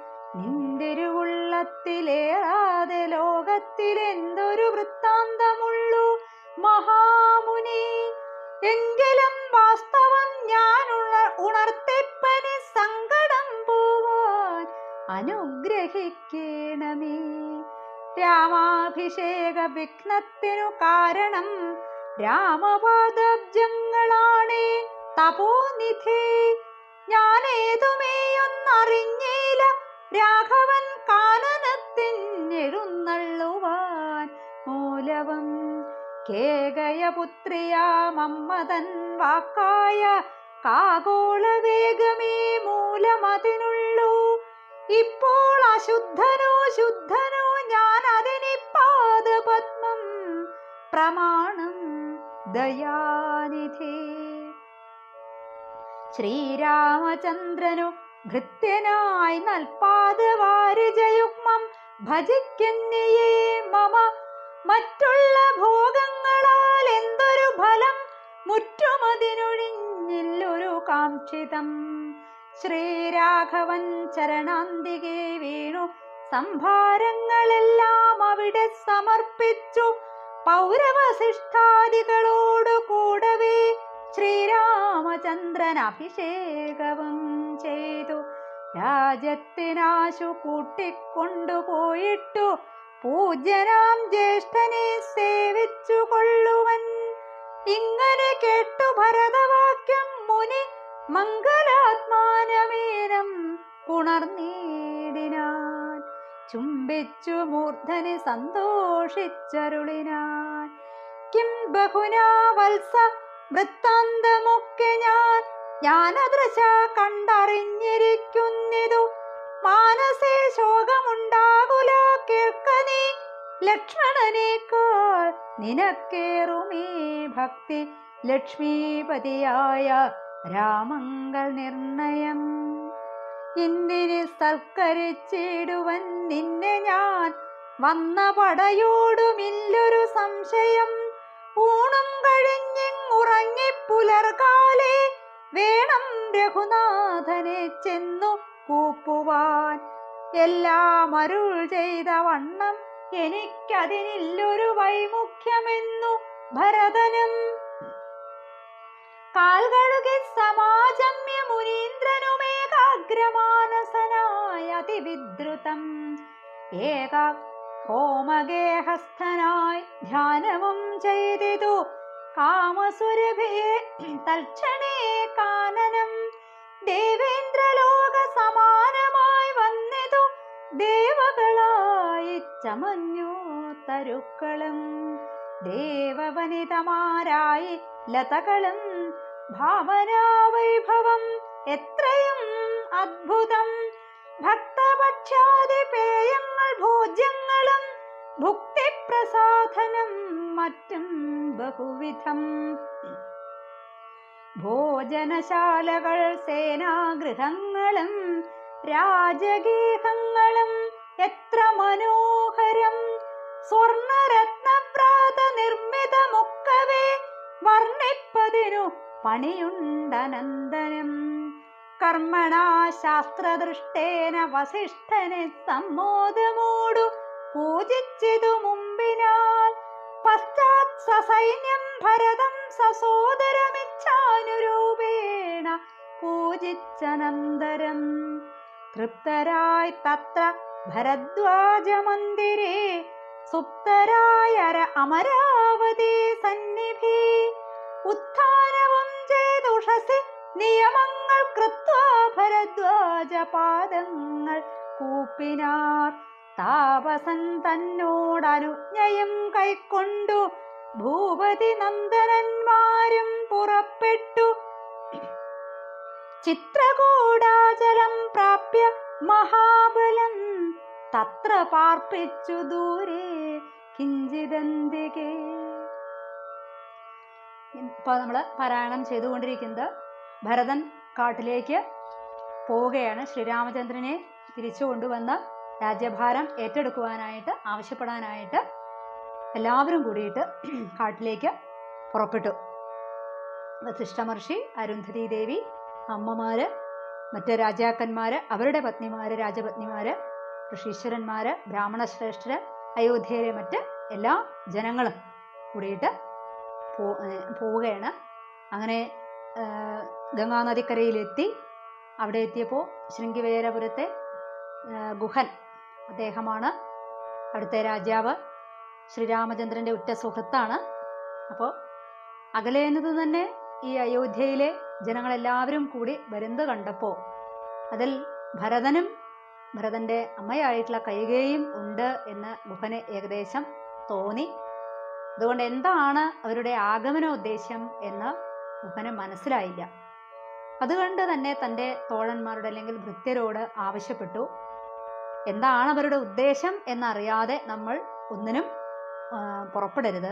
നിന്തിരുവുള്ളത്തിലേറാതെ ലോകത്തിലെന്തൊരു വൃത്താന്തമുള്ളു മഹാമുനി. എങ്കിലും വാസ്തവം ഞാൻ ഉണർത്തിപ്പനി സങ്കടം പോവാൻ അനുഗ്രഹിക്കണമേ. രാമാഭിഷേക വിഘ്നത്തിനു കാരണം രാമപാദാബ്ജങ്ങളാണേ തപോനിധി. ഞാനേതുമേയൊന്നറിഞ്ഞില്ല രാഘവൻ കാനനത്തിനെഴുന്നള്ളുവാൻ മൂലവും. കേകയപുത്രിയാമമ്മതൻ വാക്കായ കാകോള വേഗമേ മൂലമതിനുള്ളൂ. ഇപ്പോൾ അശുദ്ധനോ ശുദ്ധനോ ഞാൻ അതിനിപ്പാദപത്മം പ്രമാണം ദയാനിധി. ശ്രീരാമചന്ദ്രനു ഭൃത്യനായി നൽപാദവാരിജയുഗ്മം ഭജിക്കുന്നയേ മമ. മറ്റുള്ള ഭോഗങ്ങളാൽ എന്തൊരു ഫലം മുറ്റുമതിനൊഴിഞ്ഞില്ലൊരു കാംക്ഷിതം. ശ്രീരാഘവൻ ചരണാന്തികെ വീണു സംഭാരങ്ങളെല്ലാം അവിടെ സമർപ്പിച്ചു. പൗരവസിഷ്ഠാദികളോടു കൂടവേ ശ്രീരാമചന്ദ്രൻ അഭിഷേകവും ചെയ്തു. രാജ്യത്തിനാശു കൂട്ടിക്കൊണ്ടുപോയിട്ടു പൂജ്യനാം ജ്യേഷ്ഠനെ സേവിച്ചു കൊള്ളുവൻ. ഇങ്ങനെ കേട്ടു ഭരതവാക്യം മുനി മംഗലാത്മാനമേനം പുണർനീടിനാൻ. ചുംബിച്ചു മൂർധനി സന്തോഷിച്ചരുളിനാൻ. കിം ബഹുനാ വത്സ വൃത്താന്തമൊക്കെ ഞാൻ ജ്ഞാനദൃശ കണ്ടറിഞ്ഞിരിക്കുന്നിതു. മാനസേ ശോകമുണ്ടാകുല കേൾക്കനീ ലക്ഷ്മണനേക്കാൾ നിനക്കേറുമേ ഭക്തി. ലക്ഷ്മീപതിയായ രാമങ്കൽ നിർണയം. ഇന്ദിനെ സൽക്കരിച്ചിടുവൻ നിന്നെ ഞാൻ വന്ന പടയോടുമില്ലൊരു സംശയം. ഊണും കഴിഞ്ഞിങ്ങുറങ്ങിപ്പുലർകാലേ വേണം രഘുനാഥനെ ചെന്നു കൂപ്പുവാൻ. എല്ലാം അരുൾ ചെയ്ത വണ്ണം എനിക്കതിനില്ലൊരു വൈമുഖ്യമെന്നു ഭരതനും. കാൽകഴുകി സമാജമ്യ മുനീന്ദ്രനുമേകാഗ്രമാനസനായ അതിവിദ്രുതം ഏക ഹോമഗേഹസ്ഥനായി ധ്യാനവും ചെയ്തിതു. കാമസുരഭിയെ തൽക്ഷണേ കാനനം ദേവേന്ദ്രലോക സമാനമായി വന്നിതു. ദേവകളായി ചമഞ്ഞു തരുക്കളും ദേവവനിതമാരായി ലതകളും. ഭാവനാവൈഭവം എത്രയും അദ്ഭുതം. ഭക്തഭക്ഷ്യാദിപേയങ്ങൾ ഭോജ്യങ്ങളും ഭുക്തിപ്രസാധനം മറ്റും ബഹുവിധം. ഭോജനശാലകൾ സേനാഗൃഹങ്ങളും രാജഗീഹങ്ങളും എത്ര മനോഹരം. സ്വർണരത്നപ്രാത നിർമ്മിതമൊക്കവേ വർണ്ണിപ്പതിനു പണിയുണ്ടനന്തരം. കർമ്മണാ ശാസ്ത്രദൃഷ്ടേന വസിഷ്ഠനെ സമ്മോദമോടു പൂജിച്ചിതു മുമ്പിനാൽ. പശ്ചാത് സസൈന്യം ഭരതം സസോദരമിച്ഛാനുരൂപേണ പൂജിച്ചനന്തരം തൃപ്തരായി തത്ര ഭരദ്വാജമന്ദിരേ സുപ്തരായ അമരാവതി സന്നിധി ഉത്ഥാനവും ചെയ്തുഷസി നിയമങ്ങൾ കൃത്വാ ഭരദ്വാജ പാദങ്ങൾ കൂപ്പിനാർ. താപസൻ തന്നോടനുജ്ഞയും കൈക്കൊണ്ടു ഭൂപതി നന്ദനന്മാരും പുറപ്പെട്ടു. ചിത്രകൂടാചലം പ്രാപ്യ മഹാബലം തത്ര പാർപ്പിച്ചു ദൂരെ കിഞ്ചിദന്തികേ. ഇപ്പൊ നമ്മള് പാരായണം ചെയ്തുകൊണ്ടിരിക്കുന്നത് ഭരതൻ കാട്ടിലേക്ക് പോവുകയാണ്. ശ്രീരാമചന്ദ്രനെ തിരിച്ചു കൊണ്ടുവന്ന് രാജ്യഭാരം ഏറ്റെടുക്കുവാനായിട്ട് ആവശ്യപ്പെടാനായിട്ട് എല്ലാവരും കൂടിയിട്ട് കാട്ടിലേക്ക് പുറപ്പെട്ടു. വസിഷ്ഠ മഹർഷി, അരുന്ധതി ദേവി, അമ്മമാര്, മറ്റ് രാജാക്കന്മാര്, അവരുടെ പത്നിമാര്, രാജപത്നിമാര്, ഋഷീശ്വരന്മാര്, ബ്രാഹ്മണ ശ്രേഷ്ഠര്, അയോധ്യയിലെ മറ്റ് എല്ലാ ജനങ്ങളും കൂടിയിട്ട് പോ പോവുകയാണ്. അങ്ങനെ ഗംഗാനദിക്കരയിലെത്തി. അവിടെ എത്തിയപ്പോൾ ശൃംഗിവേരപുരത്തെ ഗുഹൻ, അദ്ദേഹമാണ് അവിടുത്തെ രാജാവ്, ശ്രീരാമചന്ദ്രൻ്റെ ഉറ്റ സുഹൃത്താണ്. അപ്പോൾ അകലേന്നത് തന്നെ ഈ അയോധ്യയിലെ ജനങ്ങളെല്ലാവരും കൂടി വരുന്നത് കണ്ടപ്പോൾ അതിൽ ഭരതനും ഭരതൻ്റെ അമ്മയായിട്ടുള്ള കൈകേയും ഉണ്ട് എന്ന് ഗുഹന് ഏകദേശം തോന്നി. അതുകൊണ്ട് എന്താണ് അവരുടെ ആഗമനോദ്ദേശ്യം എന്ന് ഗുഹന് മനസ്സിലായില്ല. അതുകൊണ്ട് തന്നെ തൻ്റെ തോഴന്മാരോട് അല്ലെങ്കിൽ ഭൃത്യരോട് ആവശ്യപ്പെട്ടു, എന്താണ് അവരുടെ ഉദ്ദേശം എന്നറിയാതെ നമ്മൾ ഒന്നിനും പുറപ്പെടരുത്.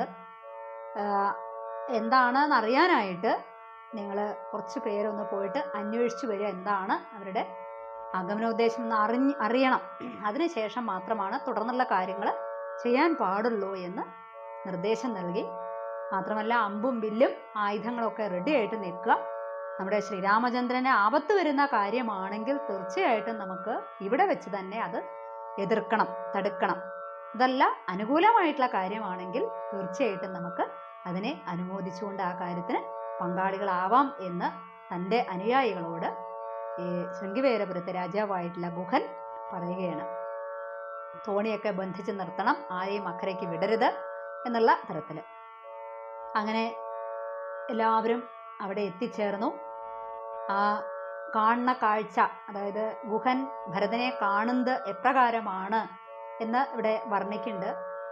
എന്താണെന്ന് അറിയാനായിട്ട് നിങ്ങൾ കുറച്ച് പേരൊന്ന് പോയിട്ട് അന്വേഷിച്ചു വരിക, എന്താണ് അവരുടെ ആഗമനോദ്ദേശം എന്ന് അറിഞ്ഞ് അറിയണം. അതിനുശേഷം മാത്രമാണ് തുടർന്നുള്ള കാര്യങ്ങൾ ചെയ്യാൻ പാടുള്ളൂ എന്ന് നിർദ്ദേശം നൽകി. മാത്രമല്ല അമ്പും വില്ലും ആയുധങ്ങളൊക്കെ റെഡി ആയിട്ട് നിൽക്കുക. നമ്മുടെ ശ്രീരാമചന്ദ്രന് ആപത്ത് വരുന്ന കാര്യമാണെങ്കിൽ തീർച്ചയായിട്ടും നമുക്ക് ഇവിടെ വെച്ച് തന്നെ അത് എതിർക്കണം, തടുക്കണം. അതല്ല അനുകൂലമായിട്ടുള്ള കാര്യമാണെങ്കിൽ തീർച്ചയായിട്ടും നമുക്ക് അതിനെ അനുമോദിച്ചുകൊണ്ട് ആ കാര്യത്തിന് പങ്കാളികളാവാം എന്ന് തൻ്റെ അനുയായികളോട് ഈ ശൃംഗിവേരപുരത്തെ രാജാവായിട്ടുള്ള ഗുഹൻ പറയുകയാണ്. തോണിയൊക്കെ ബന്ധിച്ച് നിർത്തണം, ആരെയും അക്കരയ്ക്ക് വിടരുത് എന്നുള്ള തരത്തിൽ. അങ്ങനെ എല്ലാവരും അവിടെ എത്തിച്ചേർന്നു. ആ കാണുന്ന കാഴ്ച, അതായത് ഗുഹൻ ഭരതനെ കാണുന്നത് എപ്രകാരമാണ് എന്ന് ഇവിടെ വർണ്ണിക്കുന്നുണ്ട്.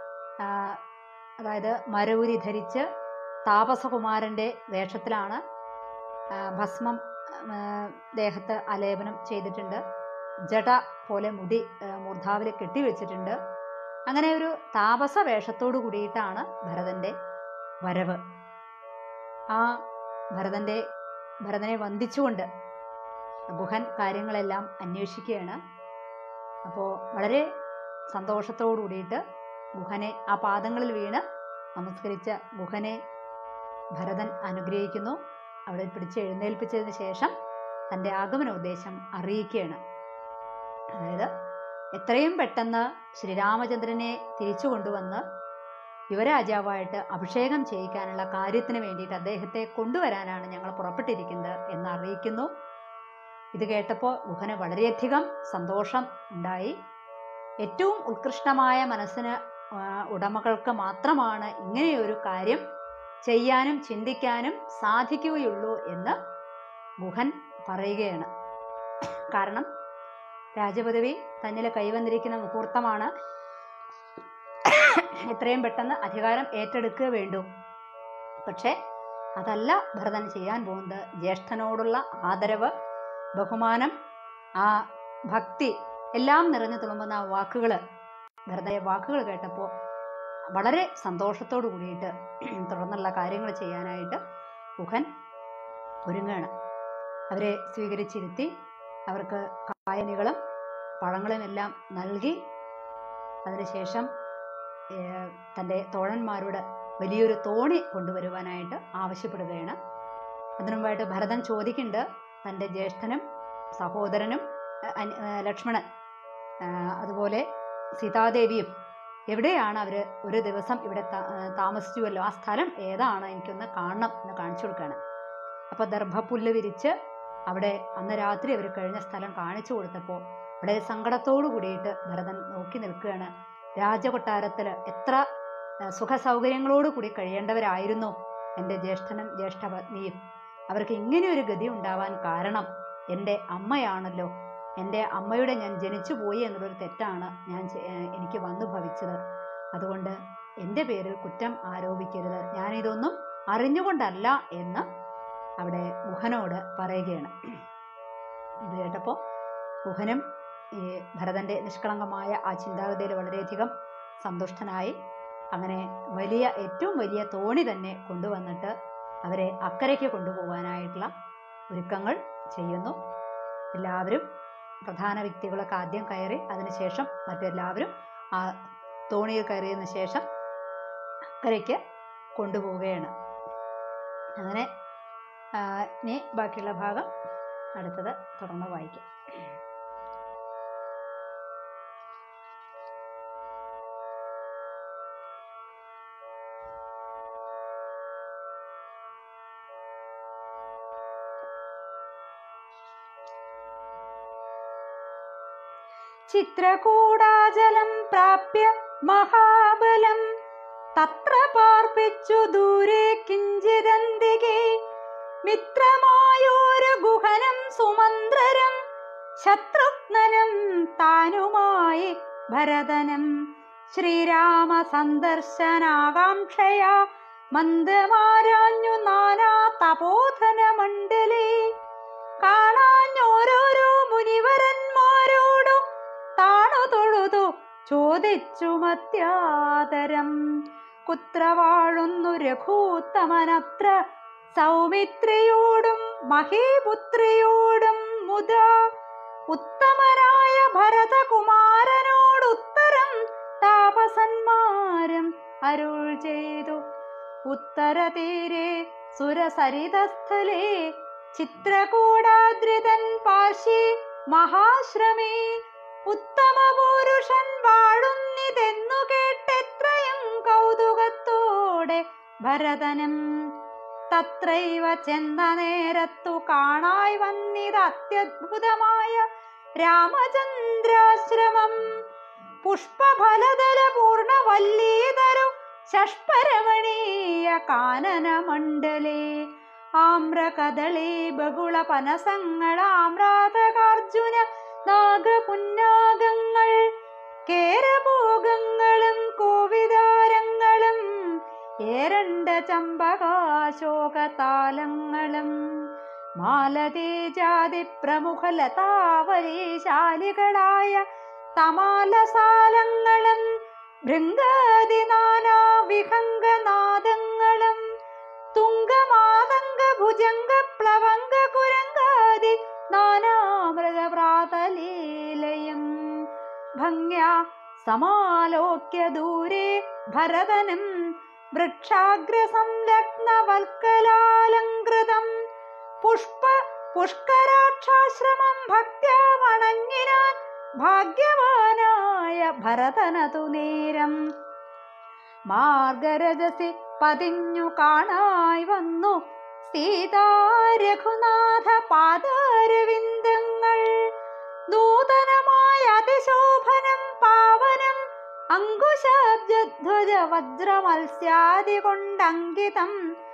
അതായത് മരവുരി ധരിച്ച് താപസകുമാരൻ്റെ വേഷത്തിലാണ്. ഭസ്മം ദേഹത്ത് ആലേപനം ചെയ്തിട്ടുണ്ട്. ജട പോലെ മുടി മൂർധാവിൽ കെട്ടിവെച്ചിട്ടുണ്ട്. അങ്ങനെ ഒരു താപസ വേഷത്തോടു കൂടിയിട്ടാണ് ഭരതൻ്റെ വരവ്. ആ ഭരതൻ്റെ ഭരതനെ വന്ദിച്ചുകൊണ്ട് ഗുഹൻ കാര്യങ്ങളെല്ലാം അന്വേഷിക്കുകയാണ്. അപ്പോൾ വളരെ സന്തോഷത്തോടു കൂടിയിട്ട് ഗുഹനെ ആ പാദങ്ങളിൽ വീണ് നമസ്കരിച്ച ഗുഹനെ ഭരതൻ അനുഗ്രഹിക്കുന്നു. അവിടെ പിടിച്ച് എഴുന്നേൽപ്പിച്ചതിന് ശേഷം തൻ്റെ ആഗമനോദ്ദേശം അറിയിക്കുകയാണ്. അതായത് എത്രയും പെട്ടെന്ന് ശ്രീരാമചന്ദ്രനെ തിരിച്ചു കൊണ്ടുവന്ന് യുവരാജാവായിട്ട് അഭിഷേകം ചെയ്യിക്കാനുള്ള കാര്യത്തിന് വേണ്ടിയിട്ട് അദ്ദേഹത്തെ കൊണ്ടുവരാനാണ് ഞങ്ങൾ പുറപ്പെട്ടിരിക്കുന്നത് എന്ന് അറിയിക്കുന്നു. ഇത് കേട്ടപ്പോൾ ഗുഹന് വളരെയധികം സന്തോഷം ഉണ്ടായി. ഏറ്റവും ഉത്കൃഷ്ടമായ മനസ്സിന് ഉടമകൾക്ക് മാത്രമാണ് ഇങ്ങനെയൊരു കാര്യം ചെയ്യാനും ചിന്തിക്കാനും സാധിക്കുകയുള്ളൂ എന്ന് ഗുഹൻ പറയുകയാണ്. കാരണം രാജപദവി തന്നിൽ കൈവന്നിരിക്കുന്ന മുഹൂർത്തമാണ്. എത്രയും പെട്ടെന്ന് അധികാരം ഏറ്റെടുക്കുക വേണ്ടു. പക്ഷെ അതല്ല ഭരതൻ ചെയ്യാൻ പോകുന്നത്. ജ്യേഷ്ഠനോടുള്ള ആദരവ്, ബഹുമാനം, ആ ഭക്തി എല്ലാം നിറഞ്ഞു തുളുമ്പുന്ന ആ വാക്കുകൾ, ഭരതന്റെ വാക്കുകൾ കേട്ടപ്പോൾ വളരെ സന്തോഷത്തോടു കൂടിയിട്ട് തുടർന്നുള്ള കാര്യങ്ങൾ ചെയ്യാനായിട്ട് ഗുഹൻ ഒരുങ്ങുകയാണ്. അവരെ സ്വീകരിച്ചിരുത്തി അവർക്ക് കായനികളും പഴങ്ങളും എല്ലാം നൽകി അതിനുശേഷം തൻ്റെ തോഴന്മാരോട് വലിയൊരു തോണി കൊണ്ടുവരുവാനായിട്ട് ആവശ്യപ്പെടുകയാണ്. അതിനുമുമ്പായിട്ട് ഭരതൻ ചോദിക്കുന്നുണ്ട്, തൻ്റെ ജ്യേഷ്ഠനും സഹോദരനും ലക്ഷ്മണൻ അതുപോലെ സീതാദേവിയും എവിടെയാണ് അവർ ഒരു ദിവസം ഇവിടെ താമസിച്ചുവല്ലോ, ആ സ്ഥലം ഏതാണ്, എനിക്കൊന്ന് കാണണം എന്ന് കാണിച്ചു കൊടുക്കുകയാണ്. അപ്പോൾ ദർഭപ്പുല്ല് വിരിച്ച് അവിടെ അന്ന് രാത്രി അവർ കഴിഞ്ഞ സ്ഥലം കാണിച്ചു കൊടുത്തപ്പോൾ വളരെ സങ്കടത്തോടു കൂടിയിട്ട് ഭരതൻ നോക്കി നിൽക്കുകയാണ്. രാജകൊട്ടാരത്തിൽ എത്ര സുഖ സൗകര്യങ്ങളോട് കൂടി കഴിയേണ്ടവരായിരുന്നു എൻ്റെ ജ്യേഷ്ഠനും ജ്യേഷ്ഠപത്നിയും. അവർക്ക് ഇങ്ങനെയൊരു ഗതി ഉണ്ടാവാൻ കാരണം എൻ്റെ അമ്മയാണല്ലോ. എൻ്റെ അമ്മയുടെ ഞാൻ ജനിച്ചു പോയി എന്നുള്ളൊരു തെറ്റാണ് ഞാൻ എനിക്ക് വന്നു ഭവിച്ചത്. അതുകൊണ്ട് എൻ്റെ പേരിൽ കുറ്റം ആരോപിക്കരുത്, ഞാനിതൊന്നും അറിഞ്ഞുകൊണ്ടല്ല എന്ന് അവിടെ ഗുഹനോട് പറയുകയാണ്. ഇത് കേട്ടപ്പോൾ ഗുഹനും ഈ ഭരതൻ്റെ നിഷ്കളങ്കമായ ആ ചിന്താഗതിയിൽ വളരെയധികം സന്തുഷ്ടനായി. അങ്ങനെ വലിയ ഏറ്റവും വലിയ തോണി തന്നെ കൊണ്ടുവന്നിട്ട് അവരെ അക്കരയ്ക്ക് കൊണ്ടുപോകാനായിട്ടുള്ള ഒരുക്കങ്ങൾ ചെയ്യുന്നു. എല്ലാവരും പ്രധാന വ്യക്തികളൊക്കെ ആദ്യം കയറി, അതിനുശേഷം മറ്റെല്ലാവരും ആ തോണിയിൽ കയറിയതിന് ശേഷം അക്കരയ്ക്ക് കൊണ്ടുപോവുകയാണ്. അങ്ങനെ ഇനി ബാക്കിയുള്ള ഭാഗം അടുത്തത് തുടർന്ന് വായിക്കാം. ചിത്രകൂടാചലം പ്രാപ്യ മഹാബലം തത്ര പാർപ്പിച്ചു ദൂരെ കിഞ്ചിദന്തികെ മിത്രമായൊരു ഗുഹനം സുമന്ത്രരം ശത്രുഘ്നനും താനുമായി ഭരതനും ശ്രീരാമ സന്ദർശനാകാംക്ഷയാ മന്ദമാരാഞ്ഞു നാനാ തപോധന മണ്ഡലേ കാണാഞ്ഞോരോരോ മുനിവരന്മാരോടു താണു തൊഴുതു ചോദിച്ചു മത്യാദരം കുത്ര വാഴുന്നു രഘൂത്തമനത്ര സൗമിത്രിയോടും മഹീപുത്രിയോടും മുദാ ഉത്തമനായ ഭരതകുമാരനോടുത്തരം താപസന്മാരും അരുൾ ചെയ്തു. ഉത്തരതീരെ സുരസരിതസ്ഥലേ ചിത്രകൂടാദ്രിതൻ പാർശ്വേ മഹാശ്രമേ ഉത്തമ പുരുഷൻ വാഴുന്നിതെന്നു കേട്ടെത്രയും കൗതുകത്തോടെ ഭരതനും തത്രൈവ ചെന്ന നേരത്തു കാണായി വന്നിത് അത്യദ്ഭുതമായ രാമചന്ദ്രാശ്രമം പുഷ്പഫലദല പൂർണ്ണവല്ലീതരു ഷഷ്പരമണീയ കാനന മണ്ഡലേ ആമ്രകദളീ ബഹുള പനസങ്ങളാമ്രാതകാർജുന നാഗപുന്നാഗങ്ങൾ കേരഭോഗങ്ങളും കോവിതാരങ്ങളും ഏരണ്ട ചമ്പകാശോകതാലങ്ങളും മാലതേജാതി പ്രമുഖ ലതാവരീശാലികളായ തമാലസാലങ്ങളും ഭൃംഗാദി നാനാ വിഹംഗനാദങ്ങളും തുംഗമാതംഗ ഭുജംഗ പ്ലവംഗ കുരങ്കാദി നാനാമൃഗപ്രാതലീലയും ഭംഗ്യാ സമാലോക്യ ദൂരെ ഭരതനും വൃക്ഷാഗ്രസംലഗ്നവൽക്കലാലങ്കൃതം പുഷ്പ പുഷ്കരാക്ഷാശ്രമം ഭക്ത്യാ വണങ്ങിനാൻ ഭാഗ്യവാനായ ഭരതനതു നേരം മാർഗരജസി പതിഞ്ഞു കാണായി വന്നു സീതാ രഘുനാഥ പാദാരവിന്ദങ്ങൾ നൂതനമായ അതിശോഭനം പാവനം അങ്കുശാബ്ജധ്വജ വജ്രമത്സ്യാദി കൊണ്ടങ്കിതം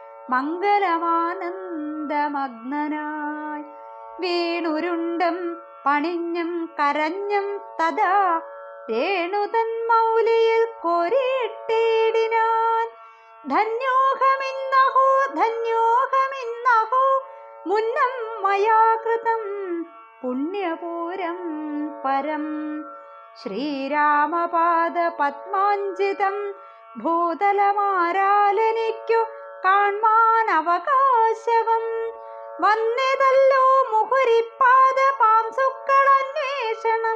മംഗലമാനന്ദമഗ്നനായി വീണുരുണ്ടും പണിഞ്ഞും കരഞ്ഞും തഥാ രേണുതൻ മൗലിയിൽ കോരിയിട്ടിടിനാൻ ധന്യോഹമിന്നഹോ ധന്യോഹമിന്നഹോ മുന്നം മയാകൃതം പുണ്യപൂരം പരം ശ്രീരാമപാദ പത്മാഞ്ജിതം ഭൂതലമാരാലനിക്കു കാൺമാൻ അവകാശവും വന്നിതല്ലോ മുഹുരിപ്പാദ പാംസുക്കൾ അന്വേഷണം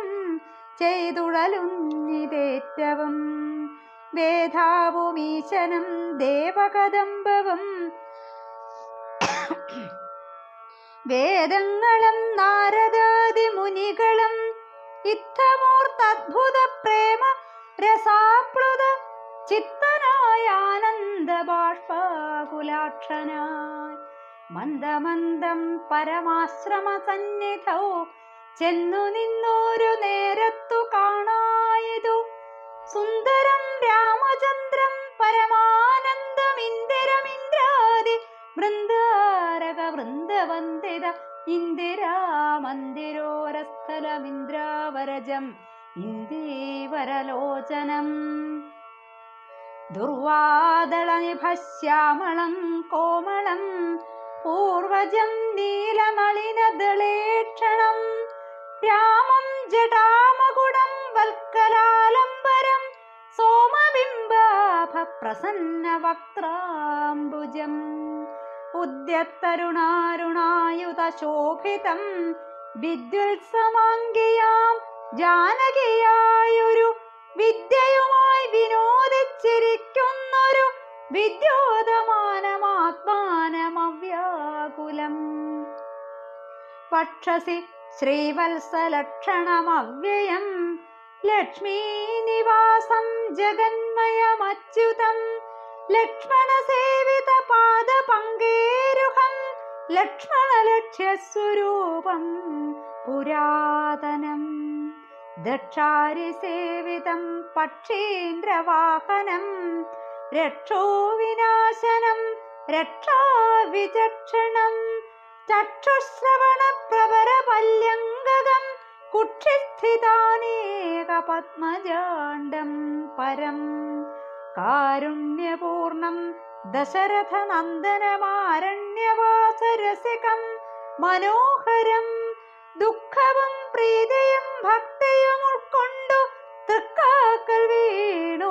ചെയ്തുഴലുന്നിതേറ്റവും വേദാവുമീശനും ദേവകദംബവും വേദങ്ങളും നാരദാദി മുനികളും ഇത്തമൂർത്തദ്ഭുത പ്രേമ രസാപ്ലുത ചിത്തനായ ആനന്ദ ബാഷ്പാകുലാക്ഷനായി മന്ദമന്ദം പരമാശ്രമ സന്നിധൗ ചെന്നു നിന്നോരു നേരത്തു കാണായതു സുന്ദരം രാമചന്ദ്രം പരമാനന്ദമിന്ദിരമിന്ദ്രാദി വൃന്ദാരക വൃന്ദവന്ദിത ഇന്ദിരാമന്ദിരോരസ്ഥലമിന്ദ്രാവരജം ഇന്ദീവരലോചനം ദുർവാദളനിഭശ്യാമളം കോമളം പൂർവജം നീലനളിനദളേക്ഷണം രാമം ജടാമകുടം വൽക്കലാലംബരം സോമബിംബാഭ പ്രസന്ന വക്ത്രാംബുജം ഉദ്യത്തരുണാരുണായുധ ശോഭിതം വിദ്യുത്സമാംഗിയാം ജാനകിയായൊരു വിദ്യയുമായി വിനോദിച്ചിരിക്കുന്നൊരു വിദ്യോതമാനമാത്മാനമവ്യാകുലം പക്ഷസി ശ്രീവത്സലക്ഷണമവ്യയം ലക്ഷ്മീനിവാസം ജഗന്മയമച്യുതം ലക്ഷ്മണസേവിത പാദപങ്കേരുഹം ലക്ഷ്മണലക്ഷ്യസ്വരൂപം പുരാതനം ദക്ഷാരിസേവിതം പക്ഷീന്ദ്രവാഹനം രക്ഷോവിനാശനം രക്ഷാവിചക്ഷണം ചക്ഷുശ്രവണ പ്രവരപല്യംഗകം കുക്ഷിസ്ഥിതാനേക പത്മജാണ്ഡം പരം കാരുണ്യപൂർണം ദശരഥ നന്ദനമാരണ്യവാസരസികം മനോഹരം ദുഃഖവും പ്രീതിയും ഭക്തിയും ഉൾക്കൊണ്ടു തൃക്കാക്കൽ വീണു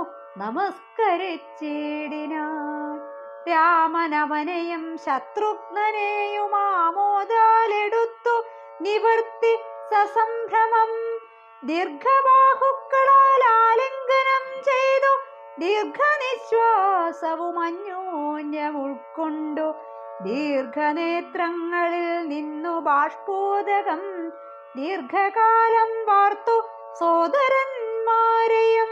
നമസ്കരിച്ചിടിനാൻ രാമനവനെയും ശത്രുഘ്നനെയും ആമോദാലെടുത്തു നിവർത്തി സസംഭ്രമം ദീർഘബാഹുക്കളാൽ ആലിംഗനം ചെയ്തു ദീർഘനിശ്വാസവും അന്യോന്യം ഉൾക്കൊണ്ടു ദീർഘനേത്രങ്ങളിൽ നിന്നു ബാഷ്പോദകം ദീർഘകാലം വാർത്തു സോദരന്മാരെയും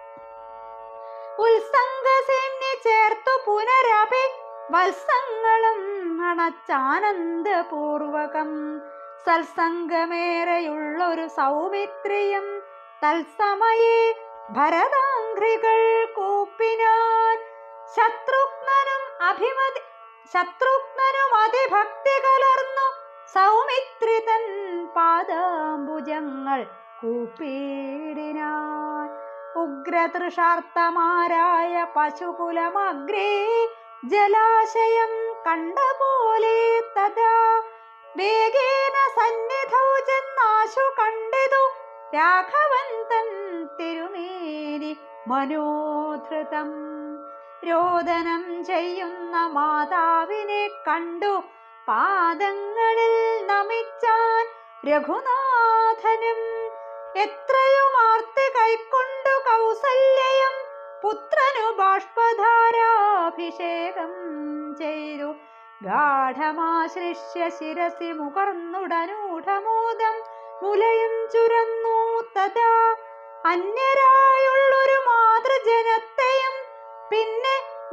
ഉത്സംഗസേന്യ ചേർത്തു പുനരപി വത്സങ്ങളും അണച്ചാനന്ദപൂർവകം സത്സംഗമേറെയുള്ളൊരു സൗമിത്രിയും തത്സമയേ ഭരതാംഘ്രികൾ കൂപ്പിനാൻ ശത്രുഘ്നനും അഭിമതി ശത്രുഘ്നനും അതിഭക്തി കലർന്നു സൗമിത്രി തൻ പാദാംബുജങ്ങൾ കൂപ്പിടിനാൻ ഉഗ്രതൃഷാർത്തമാരായ പശുകുലമഗ്രേ ജലാശയം കണ്ട പോലെ തഥാ വേഗേന സന്നിധൗ ചെന്നാശു കണ്ടിതു രാഘവൻ തൻ തിരുമേനി മനോധൃതം രോദനം ചെയ്യുന്ന മാതാവിനെ കണ്ടു പാദങ്ങളിൽ നമിച്ചാൻ രഘുനാഥനും എത്രയും ആർത്തി കൈക്കൊണ്ടു കൗസല്യയും പുത്രനു ബാഷ്പധാരാഭിഷേകം ചെയ്തു ഗാഠമാശ്ലിഷ്യ ശിരസി മുകർന്നുടനൂഢമോദം മുലയും ചുരന്നു തഥാ അന്യരായുള്ളൊരു മാതൃജനത്തെയും പിന്നെ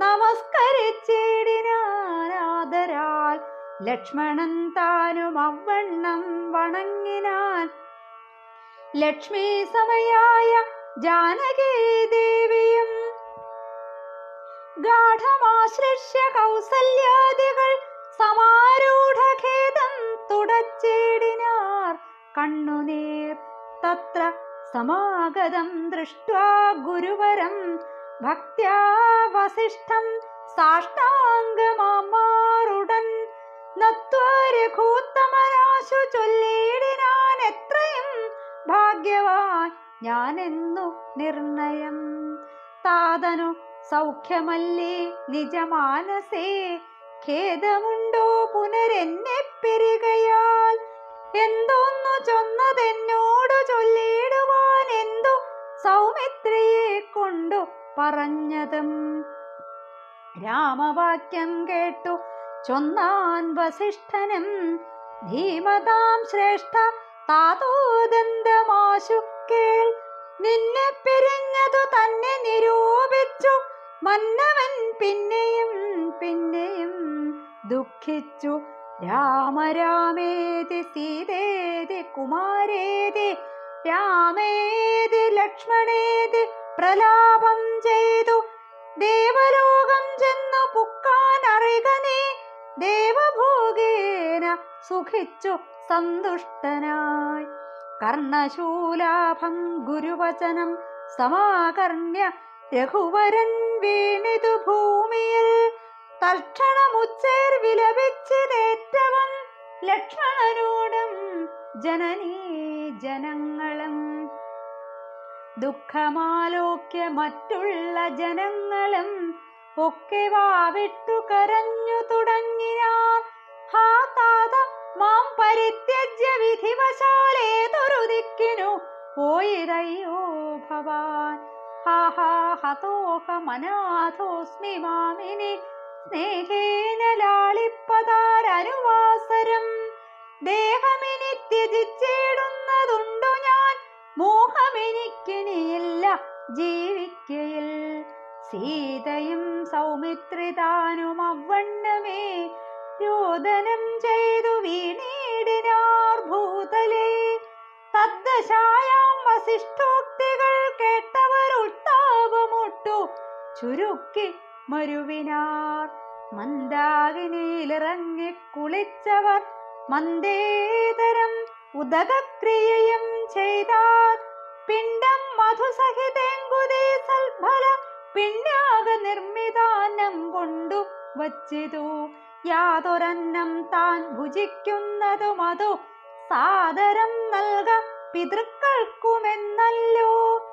നമസ്കരിച്ചിടിനാദരാൽ ലക്ഷ്മണൻ താനും അവണ്ണം വണങ്ങിനാൻ ലക്ഷ്മി സമയായ ജാനകീ ദേവിയും ഗാഠമാശ്ലിഷ്യ കൗസല്യാദികൾ സമാരൂഢഖേദം തുടച്ചിടിനാർ കണ്ണുനീർ തത്ര സമാഗതം ദൃഷ്ട്വാ ഗുരുവരം ഭക്ത്യാ വസിഷ്ഠം സാഷ്ടാംഗമാറുടൻ നത്വാ രഘൂത്തമനാശു ചൊല്ലിടിനാൻ എത്രയും ഭാഗ്യവാൻ ഞാനെന്നു നിർണയം താതനു സൗഖ്യമല്ലേ നിജമാനസേ ഖേദമുണ്ടോ പുനരെന്നെ പിരികയാൽ എന്തോന്നു ചൊന്നതെന്നോടു ചൊല്ലിടുവാൻ എന്തു സൗമിത്രിയെ കൊണ്ടു പറഞ്ഞതും രാമവാക്യം കേട്ടു ചൊന്നാൻ വസിഷ്ഠനും ധീമതാം ശ്രേഷ്ഠ താതോദന്തമാശു കേൾ നിന്നെ പിരിഞ്ഞതു തന്നെ നിരൂപിച്ചു മന്നവൻ പിന്നെയും പിന്നെയും ദുഃഖിച്ചു. രാമ രാമേതി സീതേതി കുമാരേതി രാമേതി ലക്ഷ്മണേതി പ്രലാപം ചെയ്തു. ദേവലോകം ചെന്നു പുക്കാൻ അറിക നീ ദേവഭോഗേന സുഖിച്ചു സന്തുഷ്ടനായി. കർണശൂലാഭം ഗുരുവചനം സമാകർണ്യ രഘുവരൻ വീണിതു ഭൂമിയിൽ. തൽക്ഷണമുച്ചേർ വിലപിച്ചിതേറ്റവും ലക്ഷ്മണനോടും ജനനീ ജനങ്ങളും. ദുഃഖമാലോക്യ മറ്റുള്ള ജനങ്ങളും ഒക്കെ വാവിട്ടു കരഞ്ഞു തുടങ്ങിനാർ. ഹാ താത മാം പരിത്യജ്യ വിധിവശാലേതൊരു ദിക്കിനു പോയിരയ്യോ ഭവാൻ. ഹാ ഹാ ഹതോഹമനാഥോസ്മി മാമിനി സ്നേഹേന ലാളിപ്പതാരനുവാസരം. ദേഹമിനി ത്യജിച്ചിടുന്നതുണ്ടു ഞാൻ മോഹമെനിക്കിനിയില്ല ജീവിക്കയിൽ. സീതയും സൗമിത്രിതാനും അവണ്ണമേ രോദനം ചെയ്തു വീണീടിനാർ ഭൂതലേ. തദ്ദശായാം വസിഷ്ഠോക്തികൾ കേട്ടവർ ഉത്താപമൊട്ടു ചുരുക്കി മരുവിനാർ. മന്ദാകിനിയിലിറങ്ങി കുളിച്ചവർ മന്ദേതരം ഉദകക്രിയയും ചെയ്താർ. പിണ്ടം മധുസഹിതേങ്കുതീ സൽഫല പിണ്യാക നിർമ്മിതാന്നം കൊണ്ടു വച്ചിതു. യാതൊരന്നം താൻ ഭുജിക്കുന്നതും അതു സാദരം നൽക പിതൃക്കൾക്കുമെന്നല്ലോ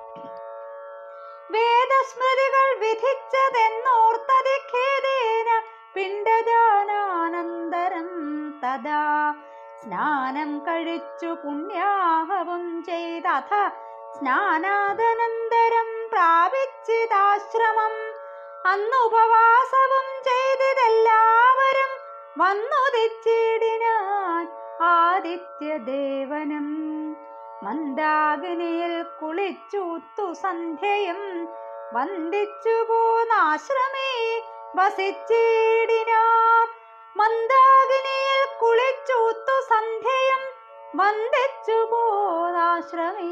വേദസ്മൃതികൾ വിധിച്ചതെന്നോർത്തതിഖേദേന പിണ്ടദാനാനന്തരം തഥാ സ്നാനം കഴിച്ചു പുണ്യാഹവും ചെയ്തഥ സ്നാനാദനന്തരം പ്രാപിച്ചിതാശ്രമം. അന്നുപവാസവും ചെയ്തിതെല്ലാവരും വന്നുദിച്ചിടിനാൻ ആദിത്യദേവനും. മന്ദാകിനിയിൽ കുളിച്ചൂത്തു സന്ധ്യയും വന്ദിച്ചു പോന്നാശ്രമേ വസിച്ചിടിനാർ. മന്ദാകിനിയിൽ കുളിച്ചൂത്തു സന്ധ്യയും വന്ദിച്ചു പോന്നാശ്രമേ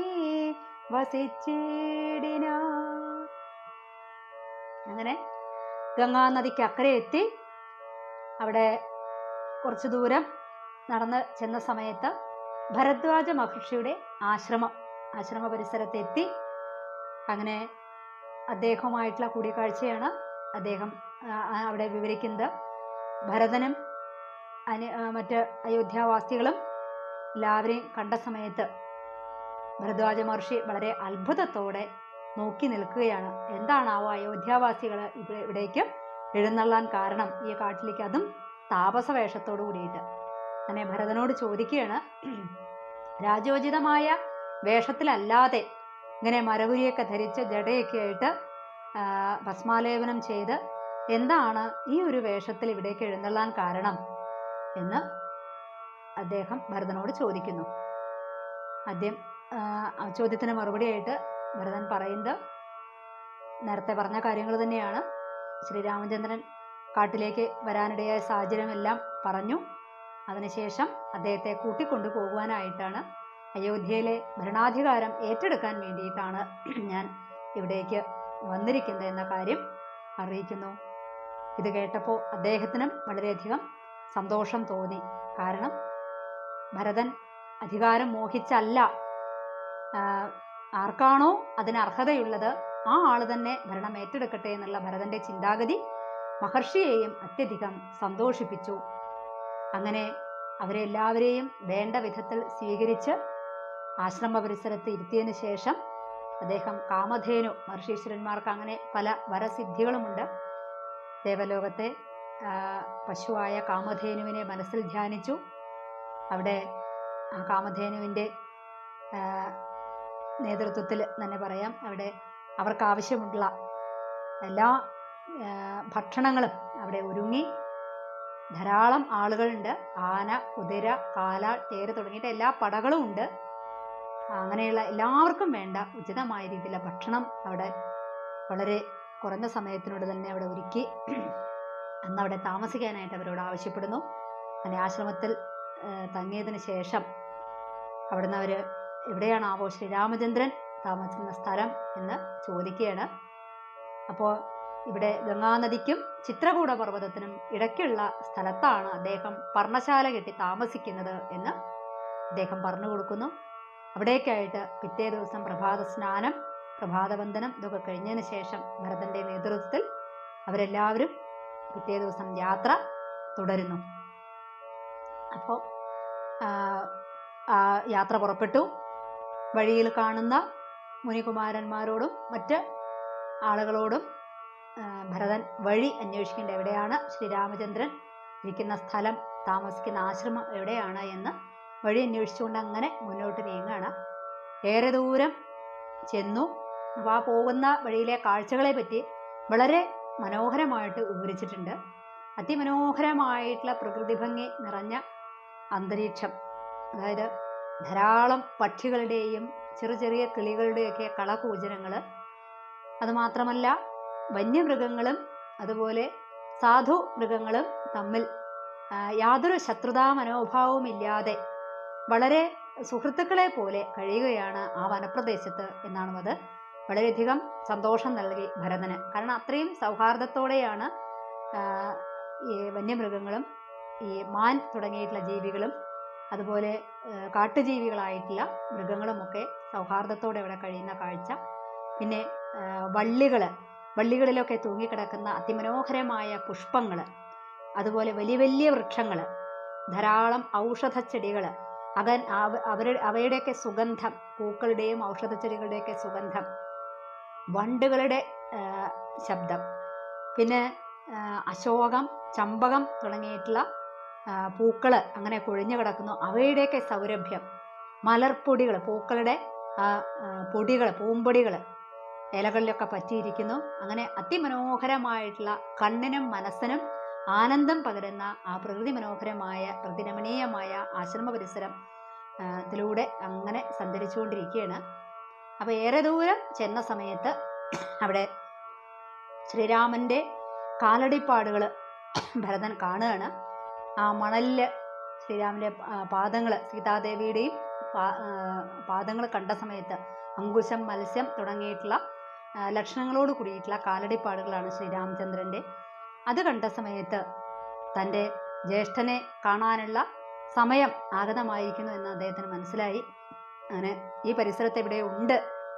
വസിച്ചിടിനാർ. അങ്ങനെ ഗംഗാനദിക്ക് അക്കരെ എത്തി. അവിടെ കുറച്ചു ദൂരം നടന്ന് ചെന്ന സമയത്ത് ഭരദ്വാജ മഹർഷിയുടെ ആശ്രമം ആശ്രമ പരിസരത്തെത്തി. അങ്ങനെ അദ്ദേഹവുമായിട്ടുള്ള കൂടിക്കാഴ്ചയാണ് അദ്ദേഹം അവിടെ വിവരിക്കുന്നത്. ഭരതനും അനു മറ്റ് അയോധ്യാവാസികളും എല്ലാവരെയും കണ്ട സമയത്ത് ഭരദ്വാജ മഹർഷി വളരെ അത്ഭുതത്തോടെ നോക്കി നിൽക്കുകയാണ്. എന്താണാവോ അയോധ്യാവാസികൾ ഇവിടെ ഇവിടേക്ക് എഴുന്നള്ളാൻ കാരണം, ഈ കാട്ടിലേക്ക്, അതും താപസ വേഷത്തോടു കൂടിയിട്ട്. അങ്ങനെ ഭരതനോട് ചോദിക്കുകയാണ്, രാജോചിതമായ വേഷത്തിലല്ലാതെ ഇങ്ങനെ മരവുരിയൊക്കെ ധരിച്ച് ജടയൊക്കെ ആയിട്ട് ഭസ്മാലേപനം ചെയ്ത് എന്താണ് ഈ ഒരു വേഷത്തിൽ ഇവിടേക്ക് എഴുന്നള്ളാൻ കാരണം എന്ന് അദ്ദേഹം ഭരതനോട് ചോദിക്കുന്നു. ആദ്യം ചോദ്യത്തിന് മറുപടിയായിട്ട് ഭരതൻ പറയുന്നത് നേരത്തെ പറഞ്ഞ കാര്യങ്ങൾ തന്നെയാണ്. ശ്രീരാമചന്ദ്രൻ കാട്ടിലേക്ക് വരാനിടയായ സാഹചര്യമെല്ലാം പറഞ്ഞു. അതിനുശേഷം അദ്ദേഹത്തെ കൂട്ടിക്കൊണ്ടു പോകുവാനായിട്ടാണ്, അയോധ്യയിലെ ഭരണാധികാരം ഏറ്റെടുക്കാൻ വേണ്ടിയിട്ടാണ് ഞാൻ ഇവിടേക്ക് വന്നിരിക്കുന്നത് എന്ന കാര്യം അറിയിക്കുന്നു. ഇത് കേട്ടപ്പോൾ അദ്ദേഹത്തിനും വളരെയധികം സന്തോഷം തോന്നി. കാരണം ഭരതൻ അധികാരം മോഹിച്ചല്ല, ആർക്കാണോ അതിന് അർഹതയുള്ളത് ആ ആൾ തന്നെ ഭരണം ഏറ്റെടുക്കട്ടെ എന്നുള്ള ഭരതന്റെ ചിന്താഗതി മഹർഷിയെയും അത്യധികം സന്തോഷിപ്പിച്ചു. അങ്ങനെ അവരെ എല്ലാവരെയും വേണ്ട വിധത്തിൽ സ്വീകരിച്ച് ആശ്രമ പരിസരത്ത് ഇരുത്തിയതിന് ശേഷം അദ്ദേഹം കാമധേനു, മഹർഷീശ്വരന്മാർക്ക് അങ്ങനെ പല വരസിദ്ധികളുമുണ്ട്. ദേവലോകത്തെ പശുവായ കാമധേനുവിനെ മനസ്സിൽ ധ്യാനിച്ചു. അവിടെ ആ കാമധേനുവിൻ്റെ നേതൃത്വത്തിൽ തന്നെ പറയാം, അവിടെ അവർക്ക് ആവശ്യമുള്ള എല്ലാ ഭക്ഷണങ്ങളും അവിടെ ഒരുങ്ങി. ധാരാളം ആളുകളുണ്ട്. ആന, കുതിര, കാലാൾ, തേര് തുടങ്ങിയിട്ട് എല്ലാ പടകളും ഉണ്ട്. അങ്ങനെയുള്ള എല്ലാവർക്കും വേണ്ട ഉചിതമായ രീതിയിലുള്ള ഭക്ഷണം അവിടെ വളരെ കുറഞ്ഞ സമയത്തിനോട് തന്നെ അവിടെ ഒരുക്കി അന്ന് അവിടെ താമസിക്കാനായിട്ട് അവരോട് ആവശ്യപ്പെടുന്നു. അങ്ങനെ ആശ്രമത്തിൽ തങ്ങിയതിന് ശേഷം അവിടുന്ന് അവർ എവിടെയാണാവോ ശ്രീരാമചന്ദ്രൻ താമസിക്കുന്ന സ്ഥലം എന്ന് ചോദിക്കുകയാണ്. അപ്പോൾ ഇവിടെ ഗംഗാനദിക്കും ചിത്രകൂട പർവ്വതത്തിനും ഇടയ്ക്കുള്ള സ്ഥലത്താണ് അദ്ദേഹം പർണശാല കെട്ടി താമസിക്കുന്നത് എന്ന് അദ്ദേഹം പറഞ്ഞു കൊടുക്കുന്നു. അവിടേക്കായിട്ട് പിറ്റേ ദിവസം പ്രഭാത സ്നാനം, പ്രഭാതവന്ദനം ഇതൊക്കെ കഴിഞ്ഞതിന് ശേഷം ഭരതൻ്റെ നേതൃത്വത്തിൽ അവരെല്ലാവരും പിറ്റേ ദിവസം യാത്ര തുടരുന്നു. അപ്പോൾ യാത്ര പുറപ്പെട്ടു. വഴിയിൽ കാണുന്ന മുനികുമാരന്മാരോടും മറ്റ് ആളുകളോടും ഭരതൻ വഴി അന്വേഷിക്കേണ്ട എവിടെയാണ് ശ്രീരാമചന്ദ്രൻ ഇരിക്കുന്ന സ്ഥലം, താമസിക്കുന്ന ആശ്രമം എവിടെയാണ് എന്ന് വഴി അന്വേഷിച്ചുകൊണ്ട് അങ്ങനെ മുന്നോട്ട് നീങ്ങുകയാണ്. ഏറെ ദൂരം ചെന്നു. അപ്പോൾ ആ പോകുന്ന വഴിയിലെ കാഴ്ചകളെ പറ്റി വളരെ മനോഹരമായിട്ട് വിവരിച്ചിട്ടുണ്ട്. അതിമനോഹരമായിട്ടുള്ള പ്രകൃതി ഭംഗി നിറഞ്ഞ അന്തരീക്ഷം, അതായത് ധാരാളം പക്ഷികളുടെയും ചെറു ചെറിയ കിളികളുടെയൊക്കെ കളകൂജനങ്ങൾ, അതുമാത്രമല്ല വന്യമൃഗങ്ങളും അതുപോലെ സാധു മൃഗങ്ങളും തമ്മിൽ യാതൊരു ശത്രുതാ മനോഭാവവുമില്ലാതെ വളരെ സുഹൃത്തുക്കളെ പോലെ കഴിയുകയാണ് ആ വനപ്രദേശത്ത് എന്നാണ് അത് വളരെയധികം സന്തോഷം നൽകി ഭരതന്. കാരണം അത്രയും സൗഹാർദ്ദത്തോടെയാണ് ഈ വന്യമൃഗങ്ങളും ഈ മാൻ തുടങ്ങിയിട്ടുള്ള ജീവികളും അതുപോലെ കാട്ടുജീവികളായിട്ടുള്ള മൃഗങ്ങളുമൊക്കെ സൗഹാർദ്ദത്തോടെ ഇവിടെ കഴിയുന്ന കാഴ്ച. പിന്നെ വള്ളികൾ വള്ളികളിലൊക്കെ തൂങ്ങിക്കിടക്കുന്ന അതിമനോഹരമായ പുഷ്പങ്ങൾ, അതുപോലെ വലിയ വലിയ വൃക്ഷങ്ങൾ, ധാരാളം ഔഷധച്ചെടികൾ, അകൻ അവരുടെ അവയുടെയൊക്കെ സുഗന്ധം, പൂക്കളുടെയും ഔഷധച്ചെടികളുടെയൊക്കെ സുഗന്ധം, വണ്ടുകളുടെ ശബ്ദം, പിന്നെ അശോകം, ചമ്പകം തുടങ്ങിയിട്ടുള്ള പൂക്കൾ അങ്ങനെ കൊഴിഞ്ഞു കിടക്കുന്നു, അവയുടെയൊക്കെ സൗരഭ്യം, മലർപ്പൊടികൾ, പൂക്കളുടെ പൊടികൾ, പൂമ്പൊടികൾ ഇലകളിലൊക്കെ പറ്റിയിരിക്കുന്നു. അങ്ങനെ അതിമനോഹരമായിട്ടുള്ള കണ്ണിനും മനസ്സിനും ആനന്ദം പകരുന്ന ആ പ്രകൃതി മനോഹരമായ പ്രതിരമണീയമായ ആശ്രമ പരിസരം ത്തിലൂടെ അങ്ങനെ സഞ്ചരിച്ചുകൊണ്ടിരിക്കുകയാണ്. അപ്പോൾ ഏറെ ദൂരം ചെന്ന സമയത്ത് അവിടെ ശ്രീരാമൻ്റെ കാലടിപ്പാടുകൾ ഭരതൻ കാണുകയാണ്. ആ മണലിൽ ശ്രീരാമൻ്റെ പാദങ്ങൾ, സീതാദേവിയുടെയും പാദങ്ങൾ കണ്ട സമയത്ത് അങ്കുശം, മത്സ്യം തുടങ്ങിയിട്ടുള്ള ലക്ഷണങ്ങളോട് കൂടിയിട്ടുള്ള കാലടിപ്പാടുകളാണ് ശ്രീരാമചന്ദ്രൻ്റെ. അത് കണ്ട സമയത്ത് തൻ്റെ ജ്യേഷ്ഠനെ കാണാനുള്ള സമയം ആഗതമായിരിക്കുന്നു എന്ന് അദ്ദേഹത്തിന് മനസ്സിലായി. അങ്ങനെ ഈ പരിസരത്ത് എവിടെ ഉണ്ട്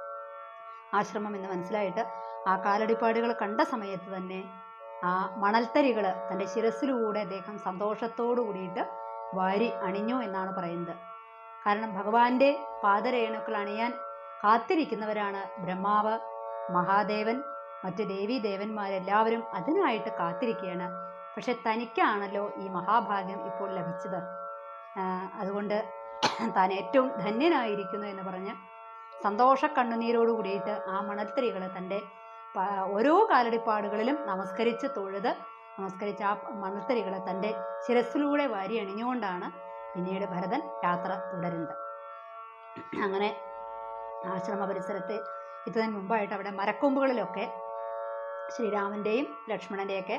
ആശ്രമം എന്ന് മനസ്സിലായിട്ട് ആ കാലടിപ്പാടുകൾ കണ്ട സമയത്ത് തന്നെ ആ മണൽത്തരികൾ തൻ്റെ ശിരസിലൂടെ അദ്ദേഹം സന്തോഷത്തോടു കൂടിയിട്ട് വാരി അണിഞ്ഞു എന്നാണ് പറയുന്നത്. കാരണം ഭഗവാന്റെ പാദരേണുക്കൾ അണിയാൻ കാത്തിരിക്കുന്നവരാണ് ബ്രഹ്മാവ്, മഹാദേവൻ, മറ്റ് ദേവീ ദേവന്മാരെല്ലാവരും അതിനായിട്ട് കാത്തിരിക്കുകയാണ്. പക്ഷെ തനിക്കാണല്ലോ ഈ മഹാഭാഗ്യം ഇപ്പോൾ ലഭിച്ചത്, അതുകൊണ്ട് താൻ ഏറ്റവും ധന്യനായിരിക്കുന്നു എന്ന് പറഞ്ഞ് സന്തോഷ കണ്ണുനീരോട് കൂടിയിട്ട് ആ മണൽത്തരികൾ തൻ്റെ ഓരോ കാലടിപ്പാടുകളിലും നമസ്കരിച്ച് തൊഴുത് നമസ്കരിച്ച ആ മണൽത്തരികൾ തൻ്റെ ശിരസിലൂടെ വാരി അണിഞ്ഞുകൊണ്ടാണ് പിന്നീട് ഭരതൻ യാത്ര തുടരുന്നത്. അങ്ങനെ ആശ്രമ പരിസരത്ത് എത്തുന്നതിന് മുമ്പായിട്ട് അവിടെ മരക്കൊമ്പുകളിലൊക്കെ ശ്രീരാമൻ്റെയും ലക്ഷ്മണൻ്റെയൊക്കെ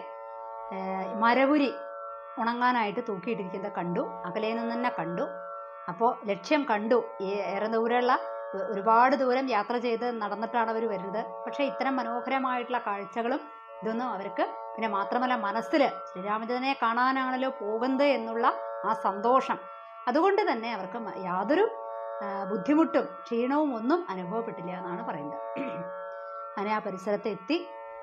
മരവുരി ഉണങ്ങാനായിട്ട് തൂക്കിയിട്ടിരിക്കുന്നത് കണ്ടു. അകലെ നിന്ന് തന്നെ കണ്ടു. അപ്പോൾ ലക്ഷ്യം കണ്ടു. ഈ ഏറെ ദൂരമുള്ള ഒരുപാട് ദൂരം യാത്ര ചെയ്ത് നടന്നിട്ടാണ് അവർ വരുന്നത്. പക്ഷേ ഇത്തരം മനോഹരമായിട്ടുള്ള കാഴ്ചകളും ഇതൊന്നും അവർക്ക്, പിന്നെ മാത്രമല്ല മനസ്സിൽ ശ്രീരാമചന്ദ്രനെ കാണാനാണല്ലോ പോകുന്നത് എന്നുള്ള ആ സന്തോഷം, അതുകൊണ്ട് തന്നെ അവർക്ക് യാതൊരു ബുദ്ധിമുട്ടും ക്ഷീണവും ഒന്നും അനുഭവപ്പെട്ടില്ല എന്നാണ് പറയുന്നത്. അങ്ങനെ ആ പരിസരത്ത് എത്തി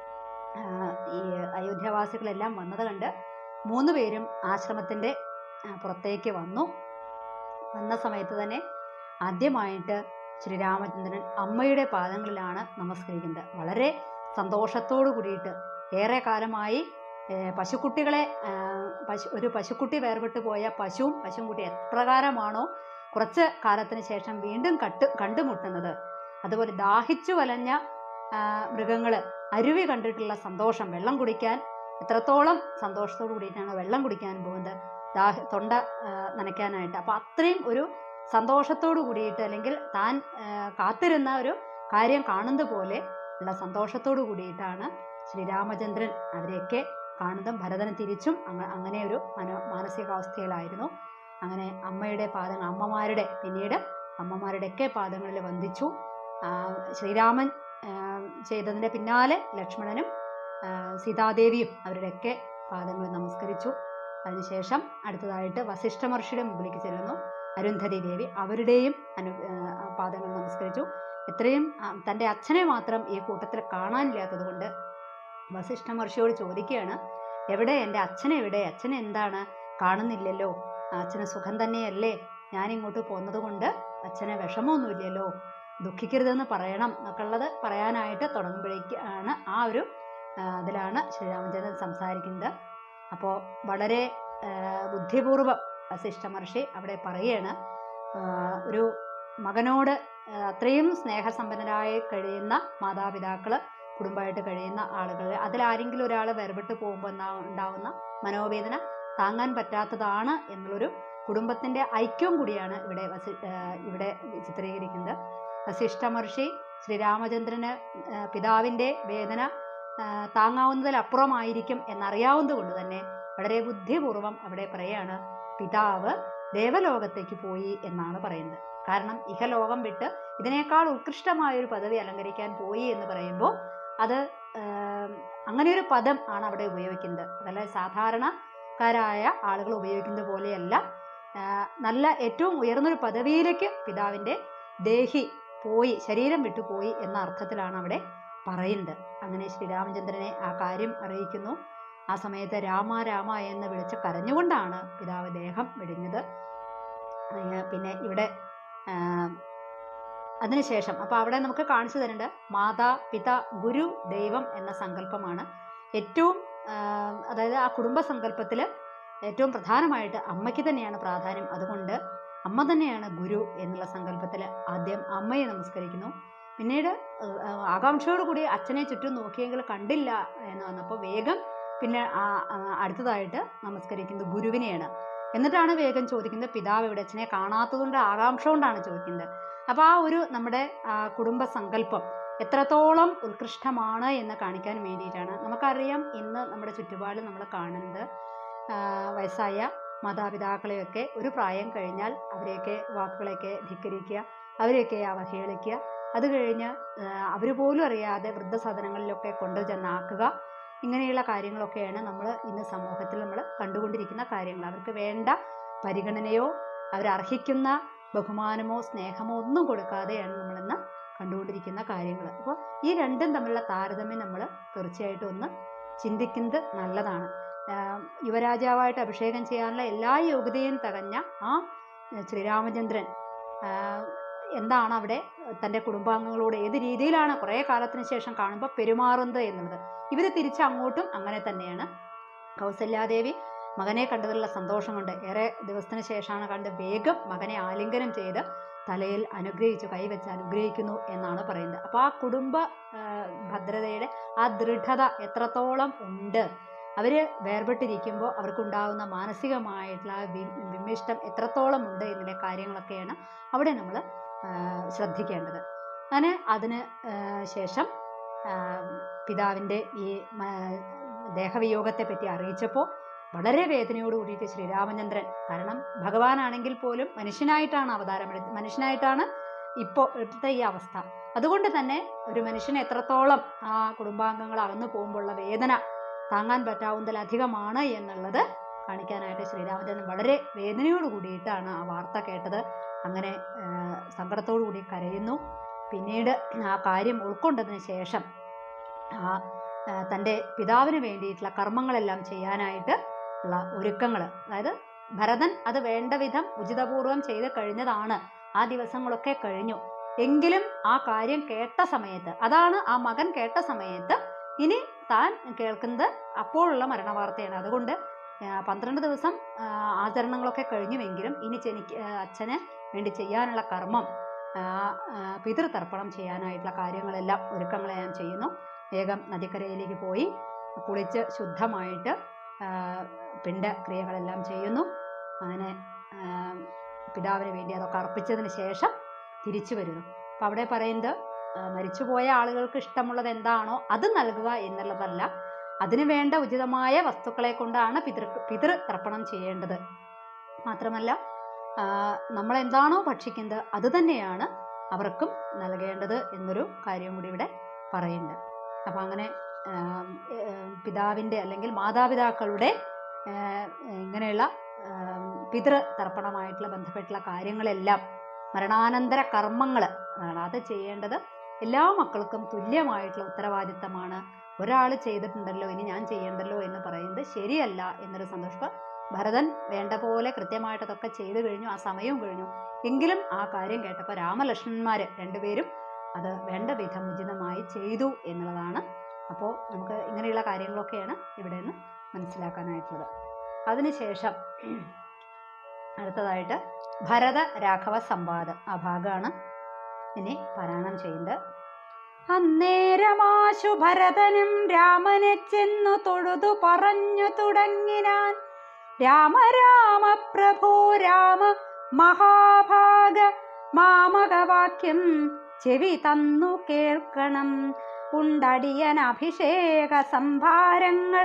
ഈ അയോധ്യാവാസികളെല്ലാം വന്നത് കണ്ട് മൂന്ന് പേരും ആശ്രമത്തിൻ്റെ പുറത്തേക്ക് വന്നു. വന്ന സമയത്ത് തന്നെ ആദ്യമായിട്ട് ശ്രീരാമചന്ദ്രൻ അമ്മയുടെ പാദങ്ങളിലാണ് നമസ്കരിക്കുന്നത്. വളരെ സന്തോഷത്തോടു കൂടിയിട്ട് ഏറെ കാലമായി പശുക്കുട്ടികളെ പശു ഒരു പശുക്കുട്ടി വേർപെട്ട് പോയ പശുവും പശുക്കുട്ടി എപ്രകാരമാണോ കുറച്ച് കാലത്തിന് ശേഷം വീണ്ടും കട്ട് കണ്ടുമുട്ടുന്നത്, അതുപോലെ ദാഹിച്ചു വലഞ്ഞ മൃഗങ്ങൾ അരുവി കണ്ടിട്ടുള്ള സന്തോഷം, വെള്ളം കുടിക്കാൻ എത്രത്തോളം സന്തോഷത്തോടു കൂടിയിട്ടാണ് വെള്ളം കുടിക്കാൻ പോകുന്നത്, ദാഹ തൊണ്ട നനയ്ക്കാനായിട്ട്. അപ്പോൾ അത്രയും ഒരു സന്തോഷത്തോടു കൂടിയിട്ട്, അല്ലെങ്കിൽ താൻ കാത്തിരുന്ന ഒരു കാര്യം കാണുന്നത് പോലെ ഉള്ള സന്തോഷത്തോടു കൂടിയിട്ടാണ് ശ്രീരാമചന്ദ്രൻ അവരെയൊക്കെ കാണുന്നതും. ഭരതന് തിരിച്ചും അങ്ങ അങ്ങനെ ഒരു മനോ മാനസികാവസ്ഥയിലായിരുന്നു. അങ്ങനെ അമ്മയുടെ പാദങ്ങൾ, അമ്മമാരുടെ പിന്നീട് അമ്മമാരുടെയൊക്കെ പാദങ്ങളിൽ വന്ദിച്ചു. ശ്രീരാമൻ ചെയ്തതിൻ്റെ പിന്നാലെ ലക്ഷ്മണനും സീതാദേവിയും അവരുടെയൊക്കെ പാദങ്ങൾ നമസ്കരിച്ചു. അതിനുശേഷം അടുത്തതായിട്ട് വസിഷ്ഠ മഹർഷിയുടെ മുമ്പിലേക്ക് ചെല്ലുന്നു. അരുന്ധതി ദേവി അവരുടെയും അനു പാദങ്ങൾ നമസ്കരിച്ചു. എത്രയും തൻ്റെ അച്ഛനെ മാത്രം ഈ കൂട്ടത്തിൽ കാണാനില്ലാത്തത് കൊണ്ട് വസിഷ്ഠ മഹർഷിയോട് ചോദിക്കുകയാണ്, എവിടെ എൻ്റെ അച്ഛനെവിടെ? അച്ഛനെ എന്താണ് കാണുന്നില്ലല്ലോ? അച്ഛന് സുഖം തന്നെയല്ലേ? ഞാനിങ്ങോട്ട് പോകുന്നത് കൊണ്ട് അച്ഛന് വിഷമമൊന്നുമില്ലല്ലോ, ദുഃഖിക്കരുതെന്ന് പറയണം എന്നൊക്കെ ഉള്ളത് പറയാനായിട്ട് തുടങ്ങുമ്പോഴേക്കാണ് ആ ഒരു അതിലാണ് ശ്രീരാമചന്ദ്രൻ സംസാരിക്കുന്നത്. അപ്പോൾ വളരെ ബുദ്ധിപൂർവ്വം വസിഷ്ഠ മഹർഷി അവിടെ പറയുകയാണ്, ഒരു മകനോട് അത്രയും സ്നേഹസമ്പന്നരായി കഴിയുന്ന മാതാപിതാക്കൾ, കുടുംബമായിട്ട് കഴിയുന്ന ആളുകൾ, അതിലാരെങ്കിലും ഒരാൾ വേർപെട്ട് പോകുമ്പോൾ ഉണ്ടാവുന്ന മനോവേദന താങ്ങാൻ പറ്റാത്തതാണ് എന്നുള്ളൊരു കുടുംബത്തിൻ്റെ ഐക്യവും കൂടിയാണ് ഇവിടെ വസി ഇവിടെ ചിത്രീകരിക്കുന്നത്. വസിഷ്ഠ മഹർഷി ശ്രീരാമചന്ദ്രന് പിതാവിൻ്റെ വേദന താങ്ങാവുന്നതിലപ്പുറമായിരിക്കും എന്നറിയാവുന്നത് കൊണ്ട് തന്നെ വളരെ ബുദ്ധിപൂർവം അവിടെ പറയാണ്, പിതാവ് ദേവലോകത്തേക്ക് പോയി എന്നാണ് പറയുന്നത്. കാരണം ഇഹലോകം വിട്ട് ഇതിനേക്കാൾ ഉത്കൃഷ്ടമായൊരു പദവി അലങ്കരിക്കാൻ പോയി എന്ന് പറയുമ്പോൾ അത് അങ്ങനെയൊരു പദം ആണ് അവിടെ ഉപയോഗിക്കുന്നത്. അതല്ല സാധാരണക്കാരായ ആളുകൾ ഉപയോഗിക്കുന്നത് പോലെയല്ല. നല്ല ഏറ്റവും ഉയർന്നൊരു പദവിയിലേക്ക് പിതാവിൻ്റെ ദേഹി പോയി, ശരീരം വിട്ടുപോയി എന്ന അർത്ഥത്തിലാണ് അവിടെ പറയുന്നത്. അങ്ങനെ ശ്രീരാമചന്ദ്രനെ ആ കാര്യം അറിയിക്കുന്നു. ആ സമയത്ത് രാമ രാമ എന്ന് വിളിച്ച് കരഞ്ഞുകൊണ്ടാണ് പിതാവ് ദേഹം വെടിഞ്ഞത്. പിന്നെ ഇവിടെ അതിനുശേഷം അപ്പോൾ അവിടെ നമുക്ക് കാണിച്ചു തരേണ്ട മാതാ പിത ഗുരു ദൈവം എന്ന സങ്കല്പമാണ് ഏറ്റവും, അതായത് ആ കുടുംബ സങ്കല്പത്തിൽ ഏറ്റവും പ്രധാനമായിട്ട് അമ്മയ്ക്ക് തന്നെയാണ് പ്രാധാന്യം. അതുകൊണ്ട് അമ്മ തന്നെയാണ് ഗുരു എന്നുള്ള സങ്കല്പത്തിൽ ആദ്യം അമ്മയെ നമസ്കരിക്കുന്നു. പിന്നീട് ആകാംക്ഷയോടു കൂടി അച്ഛനെ ചുറ്റും നോക്കിയെങ്കിൽ കണ്ടില്ല എന്ന് വന്നപ്പോൾ വേഗം പിന്നെ അടുത്തതായിട്ട് നമസ്കരിക്കുന്നത് ഗുരുവിനെയാണ്. എന്നിട്ടാണ് വേഗം ചോദിക്കുന്നത് പിതാവ് ഇവിടെ, അച്ഛനെ കാണാത്തതുകൊണ്ട് ആകാംക്ഷ കൊണ്ടാണ് ചോദിക്കുന്നത്. അപ്പോൾ ആ ഒരു നമ്മുടെ കുടുംബ സങ്കല്പം എത്രത്തോളം ഉത്കൃഷ്ടമാണ് എന്ന് കാണിക്കാൻ വേണ്ടിയിട്ടാണ്. നമുക്കറിയാം ഇന്ന് നമ്മുടെ ചുറ്റുപാട് നമ്മൾ കാണുന്നത് വയസ്സായ മാതാപിതാക്കളെയൊക്കെ ഒരു പ്രായം കഴിഞ്ഞാൽ അവരെയൊക്കെ വാക്കുകളെയൊക്കെ ധിക്കരിക്കുക, അവരെയൊക്കെ അവഹേളിക്കുക, അത് കഴിഞ്ഞ് അവർ പോലും അറിയാതെ വൃദ്ധസദനങ്ങളിലൊക്കെ കൊണ്ടുചെന്നാക്കുക, ഇങ്ങനെയുള്ള കാര്യങ്ങളൊക്കെയാണ് നമ്മൾ ഇന്ന് സമൂഹത്തിൽ നമ്മൾ കണ്ടുകൊണ്ടിരിക്കുന്ന കാര്യങ്ങൾ. അവർക്ക് വേണ്ട പരിഗണനയോ അവരർഹിക്കുന്ന ബഹുമാനമോ സ്നേഹമോ ഒന്നും കൊടുക്കാതെയാണ് നമ്മളിന്ന് കണ്ടുകൊണ്ടിരിക്കുന്ന കാര്യങ്ങൾ. അപ്പോൾ ഈ രണ്ടും തമ്മിലുള്ള താരതമ്യം നമ്മൾ തീർച്ചയായിട്ടും ഒന്ന് ചിന്തിക്കുന്നത് നല്ലതാണ്. യുവരാജാവായിട്ട് അഭിഷേകം ചെയ്യാനുള്ള എല്ലാ യോഗ്യതയും തികഞ്ഞ ആ ശ്രീരാമചന്ദ്രൻ എന്താണ് അവിടെ തൻ്റെ കുടുംബാംഗങ്ങളോട് ഏത് രീതിയിലാണ് കുറേ കാലത്തിന് ശേഷം കാണുമ്പോൾ പെരുമാറുന്നത് എന്നുള്ളത്. ഇവർ തിരിച്ച് അങ്ങോട്ടും അങ്ങനെ തന്നെയാണ്. കൗസല്യാദേവി മകനെ കണ്ടതിലുള്ള സന്തോഷം കൊണ്ട് ഏറെ ദിവസത്തിന് ശേഷമാണ് കണ്ട് വേഗം മകനെ ആലിംഗനം ചെയ്ത് തലയിൽ അനുഗ്രഹിച്ചു, കൈവച്ച് അനുഗ്രഹിക്കുന്നു എന്നാണ് പറയുന്നത്. അപ്പോൾ ആ കുടുംബ ഭദ്രതയുടെ ആ ദൃഢത എത്രത്തോളം ഉണ്ട്, അവർ വേർപെട്ടിരിക്കുമ്പോൾ അവർക്കുണ്ടാകുന്ന മാനസികമായിട്ടുള്ള വിമിഷ്ടം എത്രത്തോളം ഉണ്ട് എന്നുള്ള കാര്യങ്ങളൊക്കെയാണ് അവിടെ നമ്മൾ ശ്രദ്ധിക്കേണ്ടത്. അങ്ങനെ അതിന് ശേഷം പിതാവിൻ്റെ ഈ ദേഹവിയോഗത്തെ പറ്റി അറിയിച്ചപ്പോൾ വളരെ വേദനയോട് കൂടിയിട്ട് ശ്രീരാമചന്ദ്രൻ, കാരണം ഭഗവാനാണെങ്കിൽ പോലും മനുഷ്യനായിട്ടാണ് അവതാരമെടുത്തത്, മനുഷ്യനായിട്ടാണ് ഇപ്പോൾ ഇപ്പോഴത്തെ ഈ അവസ്ഥ. അതുകൊണ്ട് തന്നെ ഒരു മനുഷ്യന് എത്രത്തോളം ആ കുടുംബാംഗങ്ങൾ അകന്നു പോകുമ്പോഴുള്ള വേദന താങ്ങാൻ പറ്റാവുന്നതിലധികമാണ് എന്നുള്ളത് കാണിക്കാനായിട്ട് ശ്രീരാമചന്ദ്രൻ വളരെ വേദനയോട് കൂടിയിട്ടാണ് ആ വാർത്ത കേട്ടത്. അങ്ങനെ സങ്കടത്തോടു കൂടി കരയുന്നു. പിന്നീട് ആ കാര്യം ഉൾക്കൊണ്ടതിന് ശേഷം ആ തൻ്റെ പിതാവിന് വേണ്ടിയിട്ടുള്ള കർമ്മങ്ങളെല്ലാം ചെയ്യാനായിട്ട് ഉള്ള ഒരുക്കങ്ങൾ, അതായത് ഭരതൻ അത് വേണ്ട വിധം ഉചിതപൂർവം ചെയ്ത് കഴിഞ്ഞതാണ്. ആ ദിവസങ്ങളൊക്കെ കഴിഞ്ഞു. എങ്കിലും ആ കാര്യം കേട്ട സമയത്ത്, അതാണ് ആ മകൻ കേട്ട സമയത്ത് ഇനി താൻ കേൾക്കുന്നത് അപ്പോഴുള്ള മരണവാർത്തയാണ്. അതുകൊണ്ട് പന്ത്രണ്ട് ദിവസം ആചരണങ്ങളൊക്കെ കഴിഞ്ഞുവെങ്കിലും ഇനി എനിക്ക് അച്ഛന് വേണ്ടി ചെയ്യാനുള്ള കർമ്മം, പിതൃതർപ്പണം ചെയ്യാനായിട്ടുള്ള കാര്യങ്ങളെല്ലാം ഒരുക്കങ്ങൾ ഞാൻ ചെയ്യുന്നു. വേഗം നദിക്കരയിലേക്ക് പോയി കുളിച്ച് ശുദ്ധമായിട്ട് പിണ്ടക്രിയകളെല്ലാം ചെയ്യുന്നു. അങ്ങനെ പിതാവിന് വേണ്ടി അതൊക്കെ അർപ്പിച്ചതിന് ശേഷം തിരിച്ചു വരുന്നു. അപ്പം അവിടെ പറയുന്നത് മരിച്ചുപോയ ആളുകൾക്ക് ഇഷ്ടമുള്ളത് എന്താണോ അത് നൽകുക എന്നുള്ളതല്ല, അതിനു വേണ്ട ഉചിതമായ വസ്തുക്കളെ കൊണ്ടാണ് പിതൃ പിതൃ തർപ്പണം ചെയ്യേണ്ടത്. മാത്രമല്ല നമ്മൾ എന്താണോ ഭക്ഷിക്കുന്നത് അത് തന്നെയാണ് അവർക്കും നൽകേണ്ടത് എന്നൊരു കാര്യം കൂടി ഇവിടെ പറയുന്നുണ്ട്. അപ്പം അങ്ങനെ പിതാവിൻ്റെ അല്ലെങ്കിൽ മാതാപിതാക്കളുടെ ഇങ്ങനെയുള്ള പിതൃ തർപ്പണമായിട്ടുള്ള ബന്ധപ്പെട്ടുള്ള കാര്യങ്ങളെല്ലാം മരണാനന്തര കർമ്മങ്ങൾ അത് ചെയ്യേണ്ടത് എല്ലാ മക്കൾക്കും തുല്യമായിട്ടുള്ള ഉത്തരവാദിത്തമാണ്. ഒരാൾ ചെയ്തിട്ടുണ്ടല്ലോ ഇനി ഞാൻ ചെയ്യണ്ടല്ലോ എന്ന് പറയുന്നത് ശരിയല്ല എന്നൊരു സന്തോഷം. ഭരതൻ വേണ്ട പോലെ കൃത്യമായിട്ട് അതൊക്കെ ചെയ്തു കഴിഞ്ഞു, ആ സമയവും കഴിഞ്ഞു. എങ്കിലും ആ കാര്യം കേട്ടപ്പോൾ രാമലക്ഷ്മണന്മാർ രണ്ടുപേരും അത് വേണ്ട വിധം ഉചിതമായി ചെയ്തു എന്നുള്ളതാണ്. അപ്പോൾ നമുക്ക് ഇങ്ങനെയുള്ള കാര്യങ്ങളൊക്കെയാണ് ഇവിടെ നിന്ന് മനസ്സിലാക്കാനായിട്ടുള്ളത്. അതിനുശേഷം അടുത്തതായിട്ട് ഭരത രാഘവ സംവാദം ആ ഭാഗമാണ് ഇനി പാരായണം ചെയ്യുന്നത്. അന്നേരമാശു ഭരതനും രാമനെ ചെന്നു തൊഴുതു പറഞ്ഞു തുടങ്ങിനാൻ, രാമ രാമ പ്രഭോ രാമ മഹാഭാഗ മാമകവാക്യം ചെവി തന്നു കേൾക്കണം. ഉണ്ടടിയൻ അഭിഷേക സംഭാരങ്ങൾ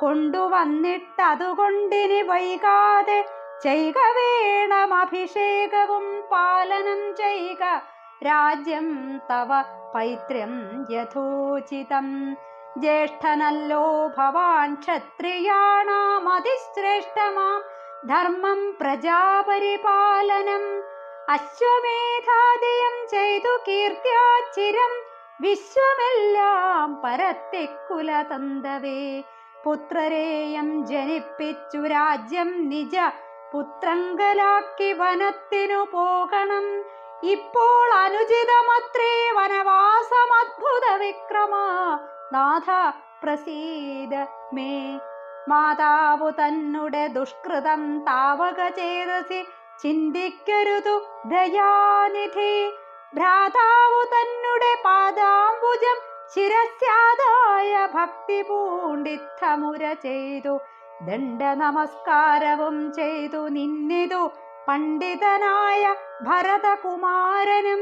കൊണ്ടുവന്നിട്ടതുകൊണ്ടിനി വൈകാതെ ചെയ്ക വേണം അഭിഷേകവും പാലനം ചെയ്ക രാജ്യം തവ പൈത്ര്യം യഥോചിതം. ജ്യേഷ്ഠനല്ലോ ഭവാൻ ക്ഷത്രിയാണാം അതിശ്രേഷ്ഠമാം ധർമ്മം പ്രജാപരിപാലനം. അശ്വമേധാദിയം ചെയ്തു കീർത്തിയാച്ചിരം വിശ്വമെല്ലാം പരത്തിക്കുലതന്തവേ. പുത്രരേയം ജനിപ്പിച്ചു രാജ്യം നിജ പുത്രങ്കലാക്കി വനത്തിനു പോകണം. ഇപ്പോൾ അനുചിതമത്രേ വനവാസമദ്ഭുത വിക്രമ നാഥ പ്രസീദ മേ. മാതാവു തന്നുടെ ദുഷ്കൃതം താവക ചേതസി ചിന്തിക്കരുതു ദയാനിധി. ഭ്രാതാവു തന്നുടെ പാദാംബുജം ശിരസ്യാദായ ഭക്തി പൂണ്ടിത്തമുര ചെയ്തു ദണ്ഡ നമസ്കാരവും ചെയ്തു നിന്നിതു പണ്ഡിതനായ ഭരതകുമാരനും.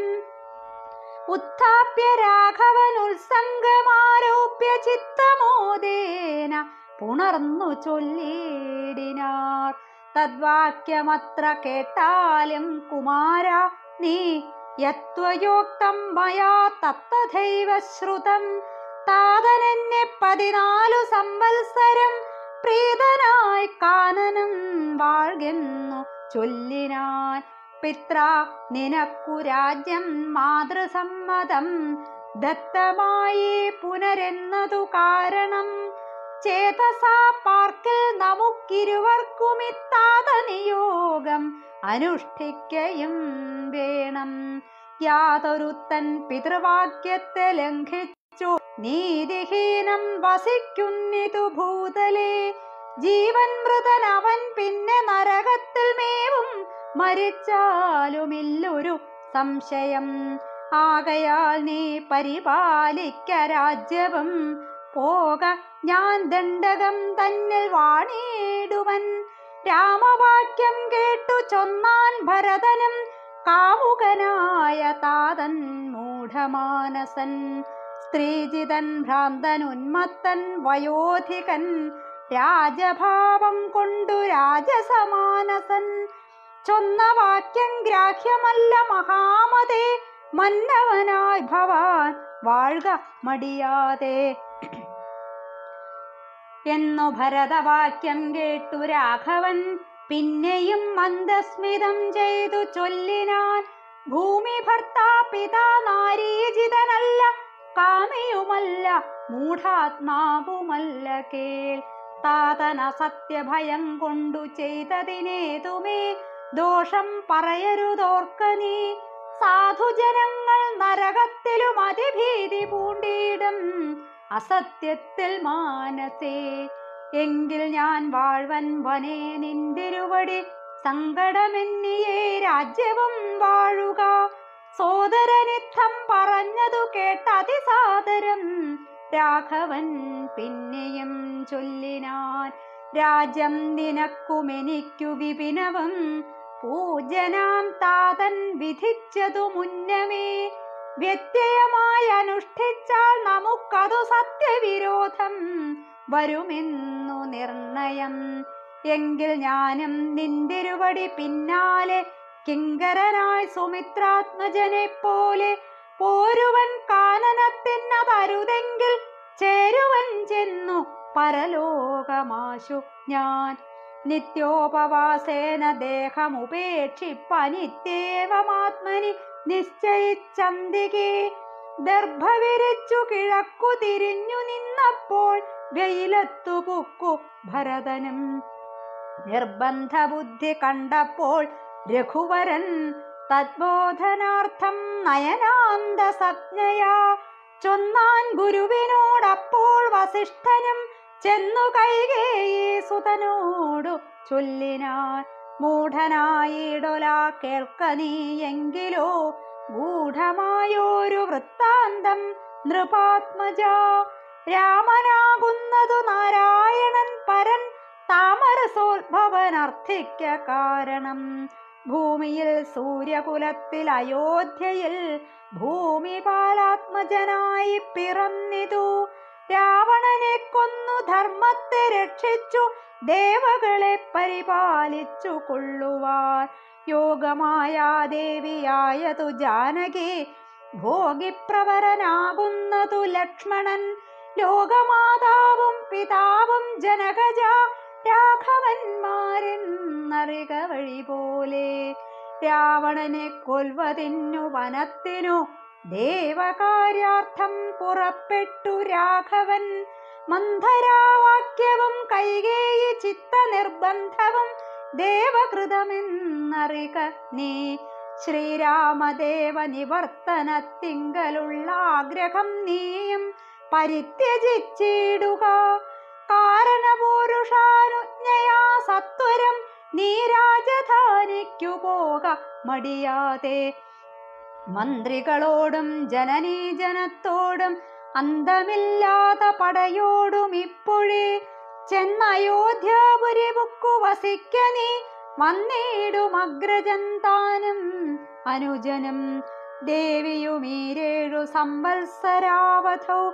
ഉത്ഥാപ്യ രാഘവൻ ഉത്സംഗമാരോപ്യ ചിത്തമോദേന പുണർന്നു ചൊല്ലിടിനാർ. തദ്വാക്യമത്ര കേട്ടാലും കുമാര നീ യത്വയോക്തം മയാ തത്തഥൈവ ശ്രുതം. താതനെന്നെ പതിനാലു സംവത്സരം പ്രീതനായി കാനനം വാഴ്കെന്നു ചൊല്ലിനാൻ. പിത്ര നിനക്കു രാജ്യം മാതൃസമ്മതം ദത്തമായി പുനരെന്നതു കാരണം. ചേതസാ പാർക്കിൽ നമുക്കിരുവർക്കുമിത്താത നിയോഗം അനുഷ്ഠിക്കയും വേണം. യാതൊരുത്തൻ പിതൃവാക്യത്തെ ലംഘിച്ചു നീതിഹീനം വസിക്കുന്നിതു ഭൂതലേ. ജീവൻ മൃതൻ അവൻ പിന്നെ നരകത്തിൽ മേവും മരിച്ചാലുമില്ലൊരു സംശയം. ആകയാൽ നീ പരിപാലിക്ക രാജ്യവും പോക ഞാൻ ദണ്ഡകം തന്നിൽ വാണിടുവൻ. രാമവാക്യം കേട്ടു ചൊന്നാൻ ഭരതനും കാമുകനായ താതൻ മൂഢമാനസൻ. സ്ത്രീജിതൻ ഭ്രാന്തൻ ഉന്മത്തൻ വയോധികൻ രാജഭാവം കൊണ്ടു രാജസമാനസൻ. ചൊന്ന വാക്യം ഗ്രാഹ്യമല്ല മഹാമതേ, മന്നവനായി ഭവാൻ വാഴ്ക മടിയാതെ എന്നു ഭരതവാക്യം കേട്ടു രാഘവൻ പിന്നെയും മന്ദസ്മിതം ചെയ്തു ചൊല്ലിനാൻ. ഭൂമി ഭർത്താ പിതാ നാരീജിതനല്ല, കാമിയുമല്ല മൂഢാത്മാവുമല്ല കേൾ. താതന സത്യഭയം കൊണ്ടു ചെയ്തതിനേതുമേ ദോഷം പറയരുതോർക്ക നീ. സാധുജനങ്ങൾ നരകത്തിലും അതിഭീതി പൂണ്ടിടും അസത്യത്തിൽ മാനസേ. എങ്കിൽ ഞാൻ വാഴ്വൻ വനേ നിന്തിരുവടി സങ്കടമെന്നിയേ രാജ്യവും വാഴുക. സോദരനിത്തം പറഞ്ഞതു കേട്ട അതിസാദരം രാഘവൻ പിന്നെയും ചൊല്ലിനാൻ. രാജ്യം നിനക്കുമെനിക്കു വിപിനവും പൂജനാം താതൻ വിധിച്ചതു മുന്നമേ വ്യത്യയമായി അനുഷ്ഠിച്ചാൽ നമുക്കതു സത്യവിരോധം വരുമെന്നു നിർണയം. എങ്കിൽ ഞാനും നിന്തിരുവടി പിന്നാലെ കിങ്കരനായി സുമിത്രാത്മജനെ പോലെ പോരുവൻ കാനനത്തിനതരുതെങ്കിൽ ചേരുവൻ ചെന്നു പരലോകമാശു ഞാൻ. നിത്യോപവാസേന ദേഹമുപേക്ഷിപ്പനിത്യേവമാത്മനി നിശ്ചയിച്ചന്തികെ ദർഭ വിരിച്ചു കിഴക്കു തിരിഞ്ഞു നിന്നപ്പോൾ വെയിലത്തു പുക്കു ഭരതനും. നിർബന്ധ ബുദ്ധി കണ്ടപ്പോൾ രഘുവരൻ തദ്ബോധനാർത്ഥം നയനാന്ത സജ്ഞയാ ചൊന്നാൻ ഗുരുവിനോടപ്പോൾ വസിഷ്ഠനും ചെന്നു കൈകേയി സുതനോടു ചൊല്ലിനാൻ. മൂഢനായിടൊലാ കേൾക്ക നീയെങ്കിലോ ഗൂഢമായോരു വൃത്താന്തം നൃപാത്മജ. രാമനാകുന്നതു നാരായണൻ പരൻ താമരസോത്ഭവനർത്ഥിക്ക കാരണം. ഭൂമിയിൽ സൂര്യകുലത്തിൽ അയോധ്യയിൽ ഭൂമിപാലാത്മജനായി പിറന്നിതു. രാവണനെ കൊന്നു ധർമ്മത്തെ രക്ഷിച്ചു ദേവകളെ പരിപാലിച്ചു കൊള്ളുവാൻ യോഗമായ ദേവിയായതു ജാനകി. ഭോഗിപ്രവരനാകുന്നതു ലക്ഷ്മണൻ. ലോകമാതാവും പിതാവും ജനകജ രാഘവന്മാരെന്നറിക വഴി പോലെ. രാവണനെ കൊൽവതിന്നു വനത്തിനു ദേവകാര്യാർത്ഥം പുറപ്പെട്ടു രാഘവൻ. മന്ധരാവാക്യവും കൈകേയി ചിത്ത നിർബന്ധവും ദേവകൃതമെന്നറിക നീ. ശ്രീരാമദേവ നിവർത്തനത്തിങ്കലുള്ള ആഗ്രഹം നീയും പരിത്യജിച്ചിടുക. കാരണപുരുഷാനുജ്ഞയാ സത്വരം നീ രാജധാനിക്കു പോക മടിയാതെ. മന്ത്രികളോടും ജനനീജനത്തോടും അന്തമില്ലാത്ത പടയോടും ഇപ്പോഴേ ചെന്നയോധ്യാപുരി പുക്കു വസിക്ക നീ. വന്നിടും അഗ്രജൻ താനും അനുജനും. ദേവിയുമീരേഴു സംവത്സരാവധൗ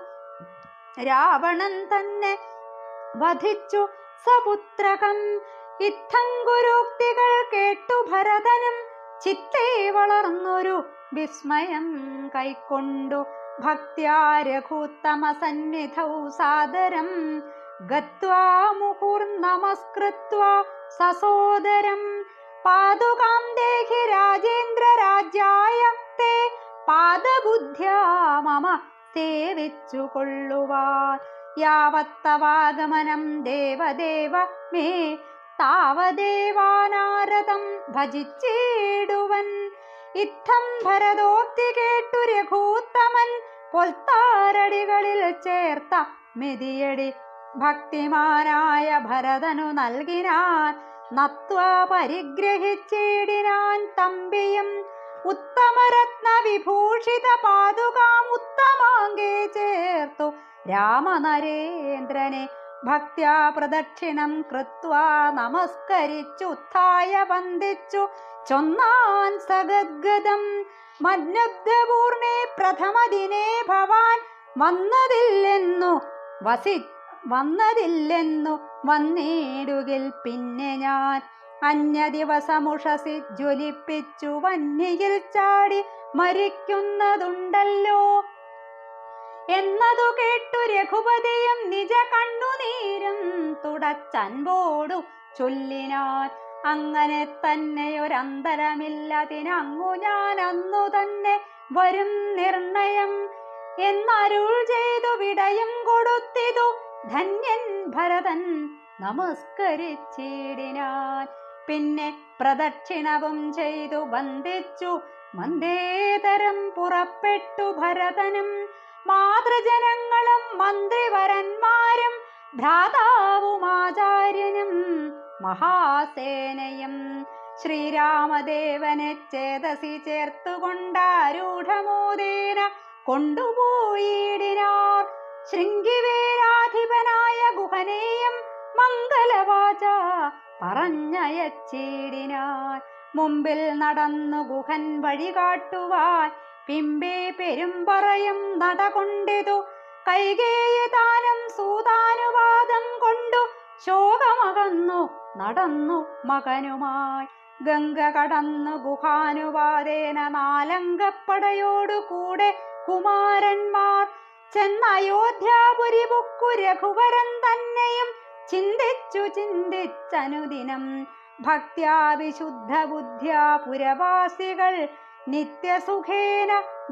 രാവണൻ തന്നെ വധിച്ചു സപുത്രകം. ഇത്തം ഗുരുക്തികൾ കേട്ടു ഭരതനും ചിത്തേ വളർന്നൊരു വിസ്മയം കൈക്കൊണ്ടു. ഭക്ത്യാ രഘുത്തമസന്നിധൗ സാദരം ഗത്വാ മുഹുർനമസ്കൃത്വാ സസോദരം. പാദുകാം ദേഹി രാജേന്ദ്ര രാജ്യായ തേ പാദബുദ്ധ്യാ മമ സേവിച്ചു കൊള്ളുവാൻ. യാവത്തവാഗമനം ദേവദേവ മേ താവദേവാനാരദം ഭജിച്ചിടുവൻ. ഇത്തം ഭരതോക്തി കേട്ടു രഘൂത്തമൻ പൊൽത്താരടികളിൽ ചേർത്ത മെതിയടി ഭക്തിമാനായ ഭരതനു നൽകിനാൻ. നത്വാ പരിഗ്രഹിച്ചിടിനാൻ തമ്പിയും. ഉത്തമരത്ന വിഭൂഷിത പാദുകാം ഉത്തമാംഗേ ചേർത്തു രാമനരേന്ദ്രനെ. ഭക്ത്യാ പ്രദക്ഷിണം കൃത്വാ നമസ്കരിച്ചുത്ഥായ വന്ദിച്ചു ചൊന്നാൻ സഗദ്ഗദം. മജ്ഞബ്ദപൂർണേ പ്രഥമദിനേ ഭവാൻ വന്നതില്ലെന്നു വസി വന്നതില്ലെന്നു വന്നിടുകിൽ പിന്നെ ഞാൻ. അന്യദിവസമുഷസി ജ്വലിപ്പിച്ചു വന്യയിൽ ചാടി മരിക്കുന്നതുണ്ടല്ലോ എന്നതു കേട്ടു രഘുപതിയും നിജ കണ്ണുനീരും തുടച്ചൻപോടു ചൊല്ലിനാൻ. അങ്ങനെ തന്നെയൊരന്തരമില്ലതിനങ്ങു ഞാൻ അന്നു തന്നെ വരും നിർണയം എന്നരുൾ ചെയ്തു വിടയും കൊടുത്തിതു ധന്യൻ ഭരതൻ നമസ്കരിച്ചിടിനാൻ. പിന്നെ പ്രദക്ഷിണവും ചെയ്തു വന്ദിച്ചു മന്ദേതരം പുറപ്പെട്ടു ഭരതനും. മാതൃജനങ്ങളും മന്ത്രിവരന്മാരും ഭ്രാതാവും ആചാര്യനും മഹാസേനയും ശ്രീരാമദേവനെ ചേതസി ചേർത്തുകൊണ്ടാരൂഢമോദേന കൊണ്ടുപോയിടിനാർ. ശൃംഗിവേരാധിപനായ ഗുഹനേയം മംഗലവാച പറഞ്ഞയച്ചിടിനാർ. മുമ്പിൽ നടന്നു ഗുഹൻ വഴി കാട്ടുവാൻ പിമ്പേ പെരുമ്പറയും നടകൊണ്ടിതു കൈകേയി താനും സൂതാനുവാദം കൊണ്ടു ശോകമകന്നു നടന്നു മകനുമായി ഗംഗ കടന്നു ഗുഹാനുവാദേന നാലംഗപ്പടയോടു കൂടെ കുമാരന്മാർ ചെന്നയോധ്യാപുരി പുക്കു രഘുവരൻ തന്നെയും ചിന്തിച്ചു ചിന്തിച്ചനുദിനം ഭക്ത്യാ വിശുദ്ധ ബുദ്ധ്യാ പുരവാസികൾ നിത്യസുഖേന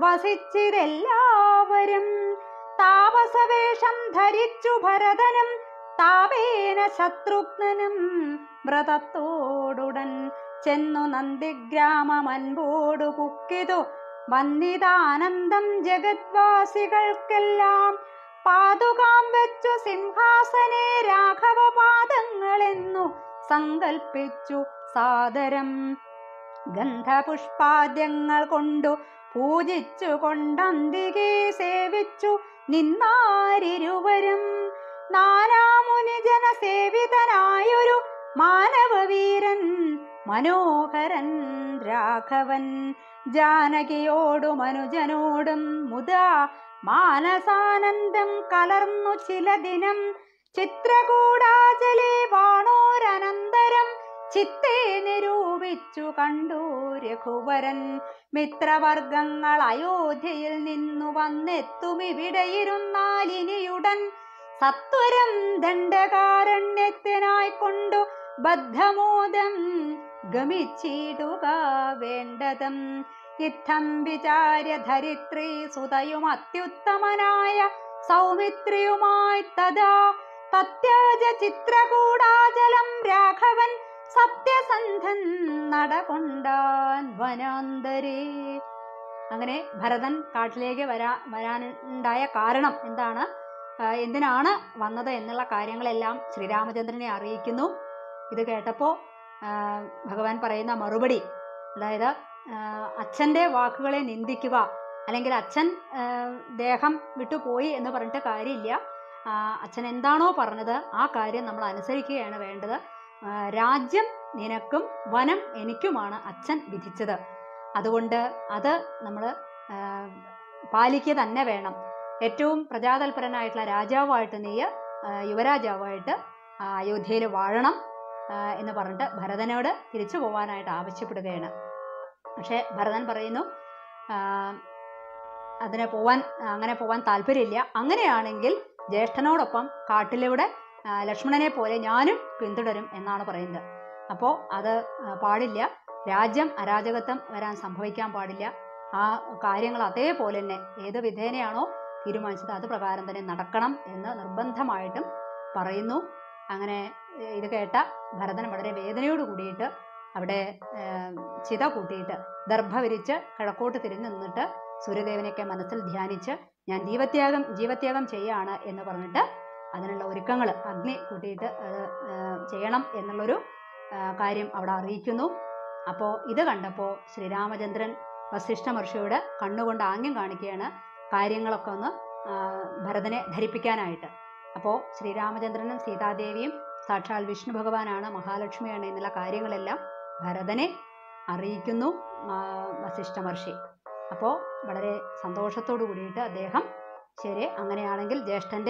വസിച്ചിതെല്ലാവരും താപസവേഷം ധരിച്ചു ഭരതനും താപേന ശത്രുഘ്നനും വ്രതത്തോടുടൻ ചെന്നു നന്ദിഗ്രാമമൻപോടു പുക്കിതു വന്നിതാനന്ദം ജഗദ്വാസികൾക്കെല്ലാം പാതുകാം വെച്ചു സിംഹാസനെ രാഘവ പാദങ്ങളെന്നു സങ്കൽപ്പിച്ചു സാദരം ഗന്ധപുഷ്പാദ്യങ്ങൾ കൊണ്ടു പൂജിച്ചു കൊണ്ടന്തികെ സേവിച്ചു നിന്നാരിരുവരും നാനാമുനിജന സേവിതനായൊരു മാനവവീരൻ മനോഹരൻ രാഘവൻ ജാനകിയോടും അനുജനോടും മുതാ മാനസാനന്ദം കലർന്നു ചില ദിനം ചിത്രകൂടാചലേ വാണോരനന്തരം ചിത്തേ നിരൂപിച്ചു കണ്ടു രഘുവരൻ മിത്രവർഗങ്ങൾ അയോധ്യയിൽ നിന്നു വന്നെത്തുമിവിടെയിരുന്നാലിനിയുടൻ സത്വരം ദണ്ഡകാരണ്യത്തിനായി കൊണ്ടു ബദ്ധമോദം ഗമിച്ചിടുക വേണ്ടതും ഇത്തം വിചാര്യ ധരിത്രി സുതയും അത്യുത്തമനായ സൗമിത്രിയുമായി തഥാ തത്യാജ ചിത്രകൂടാചലം രാഘവൻ സത്യസന്ധൻ നടകൊണ്ടാൻ വനാന്തരേ. അങ്ങനെ ഭരതൻ കാട്ടിലേക്ക് വരാ വരാനുണ്ടായ കാരണം എന്താണ്, എന്തിനാണ് വന്നത് എന്നുള്ള കാര്യങ്ങളെല്ലാം ശ്രീരാമചന്ദ്രനെ അറിയിക്കുന്നു. ഇത് കേട്ടപ്പോൾ ഭഗവാൻ പറയുന്ന മറുപടി, അതായത് അച്ഛൻ്റെ വാക്കുകളെ നിന്ദിക്കുക, അല്ലെങ്കിൽ അച്ഛൻ ദേഹം വിട്ടുപോയി എന്ന് പറഞ്ഞിട്ട് കാര്യമില്ല. അച്ഛൻ എന്താണോ പറഞ്ഞത് ആ കാര്യം നമ്മൾ അനുസരിക്കുകയാണ് വേണ്ടത്. രാജ്യം നിനക്കും വനം എനിക്കുമാണ് അച്ഛൻ വിധിച്ചത്. അതുകൊണ്ട് അത് നമ്മൾ പാലിക്കുക തന്നെ വേണം. ഏറ്റവും പ്രജാതൽപരനായിട്ടുള്ള രാജാവായിട്ട് നീ യുവരാജാവായിട്ട് അയോധ്യയിൽ വാഴണം എന്ന് പറഞ്ഞിട്ട് ഭരതനോട് തിരിച്ചു പോകാനായിട്ട് ആവശ്യപ്പെടുകയാണ്. പക്ഷേ ഭരതൻ പറയുന്നു അതിനെ പോവാൻ അങ്ങനെ പോവാൻ താല്പര്യമില്ല. അങ്ങനെയാണെങ്കിൽ ജ്യേഷ്ഠനോടൊപ്പം കാട്ടിലൂടെ ലക്ഷ്മണനെ പോലെ ഞാനും പിന്തുടരും എന്നാണ് പറയുന്നത്. അപ്പോൾ അത് പാടില്ല. രാജ്യം അരാജകത്വം വരാൻ സംഭവിക്കാൻ പാടില്ല. ആ കാര്യങ്ങൾ അതേപോലെ തന്നെ ഏത് വിധേനയാണോ തീരുമാനിച്ചത് അത് പ്രകാരം തന്നെ നടക്കണം എന്ന് നിർബന്ധമായിട്ടും പറയുന്നു. അങ്ങനെ ഇത് കേട്ട ഭരതൻ വളരെ വേദനയോട് കൂടിയിട്ട് അവിടെ ചിത കൂട്ടിയിട്ട് ദർഭ വിരിച്ച് കിഴക്കോട്ട് തിരിഞ്ഞു നിന്നിട്ട് സൂര്യദേവനെയൊക്കെ മനസ്സിൽ ധ്യാനിച്ച് ഞാൻ ജീവത്യാഗം ജീവത്യാഗം ചെയ്യാണ് എന്ന് പറഞ്ഞിട്ട് അതിനുള്ള ഒരുക്കങ്ങൾ അഗ്നി കൂട്ടിയിട്ട് ചെയ്യണം എന്നുള്ളൊരു കാര്യം അവിടെ അറിയിക്കുന്നു. അപ്പോൾ ഇത് കണ്ടപ്പോൾ ശ്രീരാമചന്ദ്രൻ വസിഷ്ഠ മഹർഷിയോട് കണ്ണുകൊണ്ട് ആംഗ്യം കാണിക്കുകയാണ് കാര്യങ്ങളൊക്കെ ഒന്ന് ഭരതനെ ധരിപ്പിക്കാനായിട്ട്. അപ്പോൾ ശ്രീരാമചന്ദ്രനും സീതാദേവിയും സാക്ഷാൽ വിഷ്ണു ഭഗവാനാണ്, മഹാലക്ഷ്മിയാണ് എന്നുള്ള കാര്യങ്ങളെല്ലാം ഭരതനെ അറിയിക്കുന്നു വസിഷ്ഠ മഹർഷി. അപ്പോൾ വളരെ സന്തോഷത്തോടു കൂടിയിട്ട് അദ്ദേഹം ശരി അങ്ങനെയാണെങ്കിൽ ജ്യേഷ്ഠൻ്റെ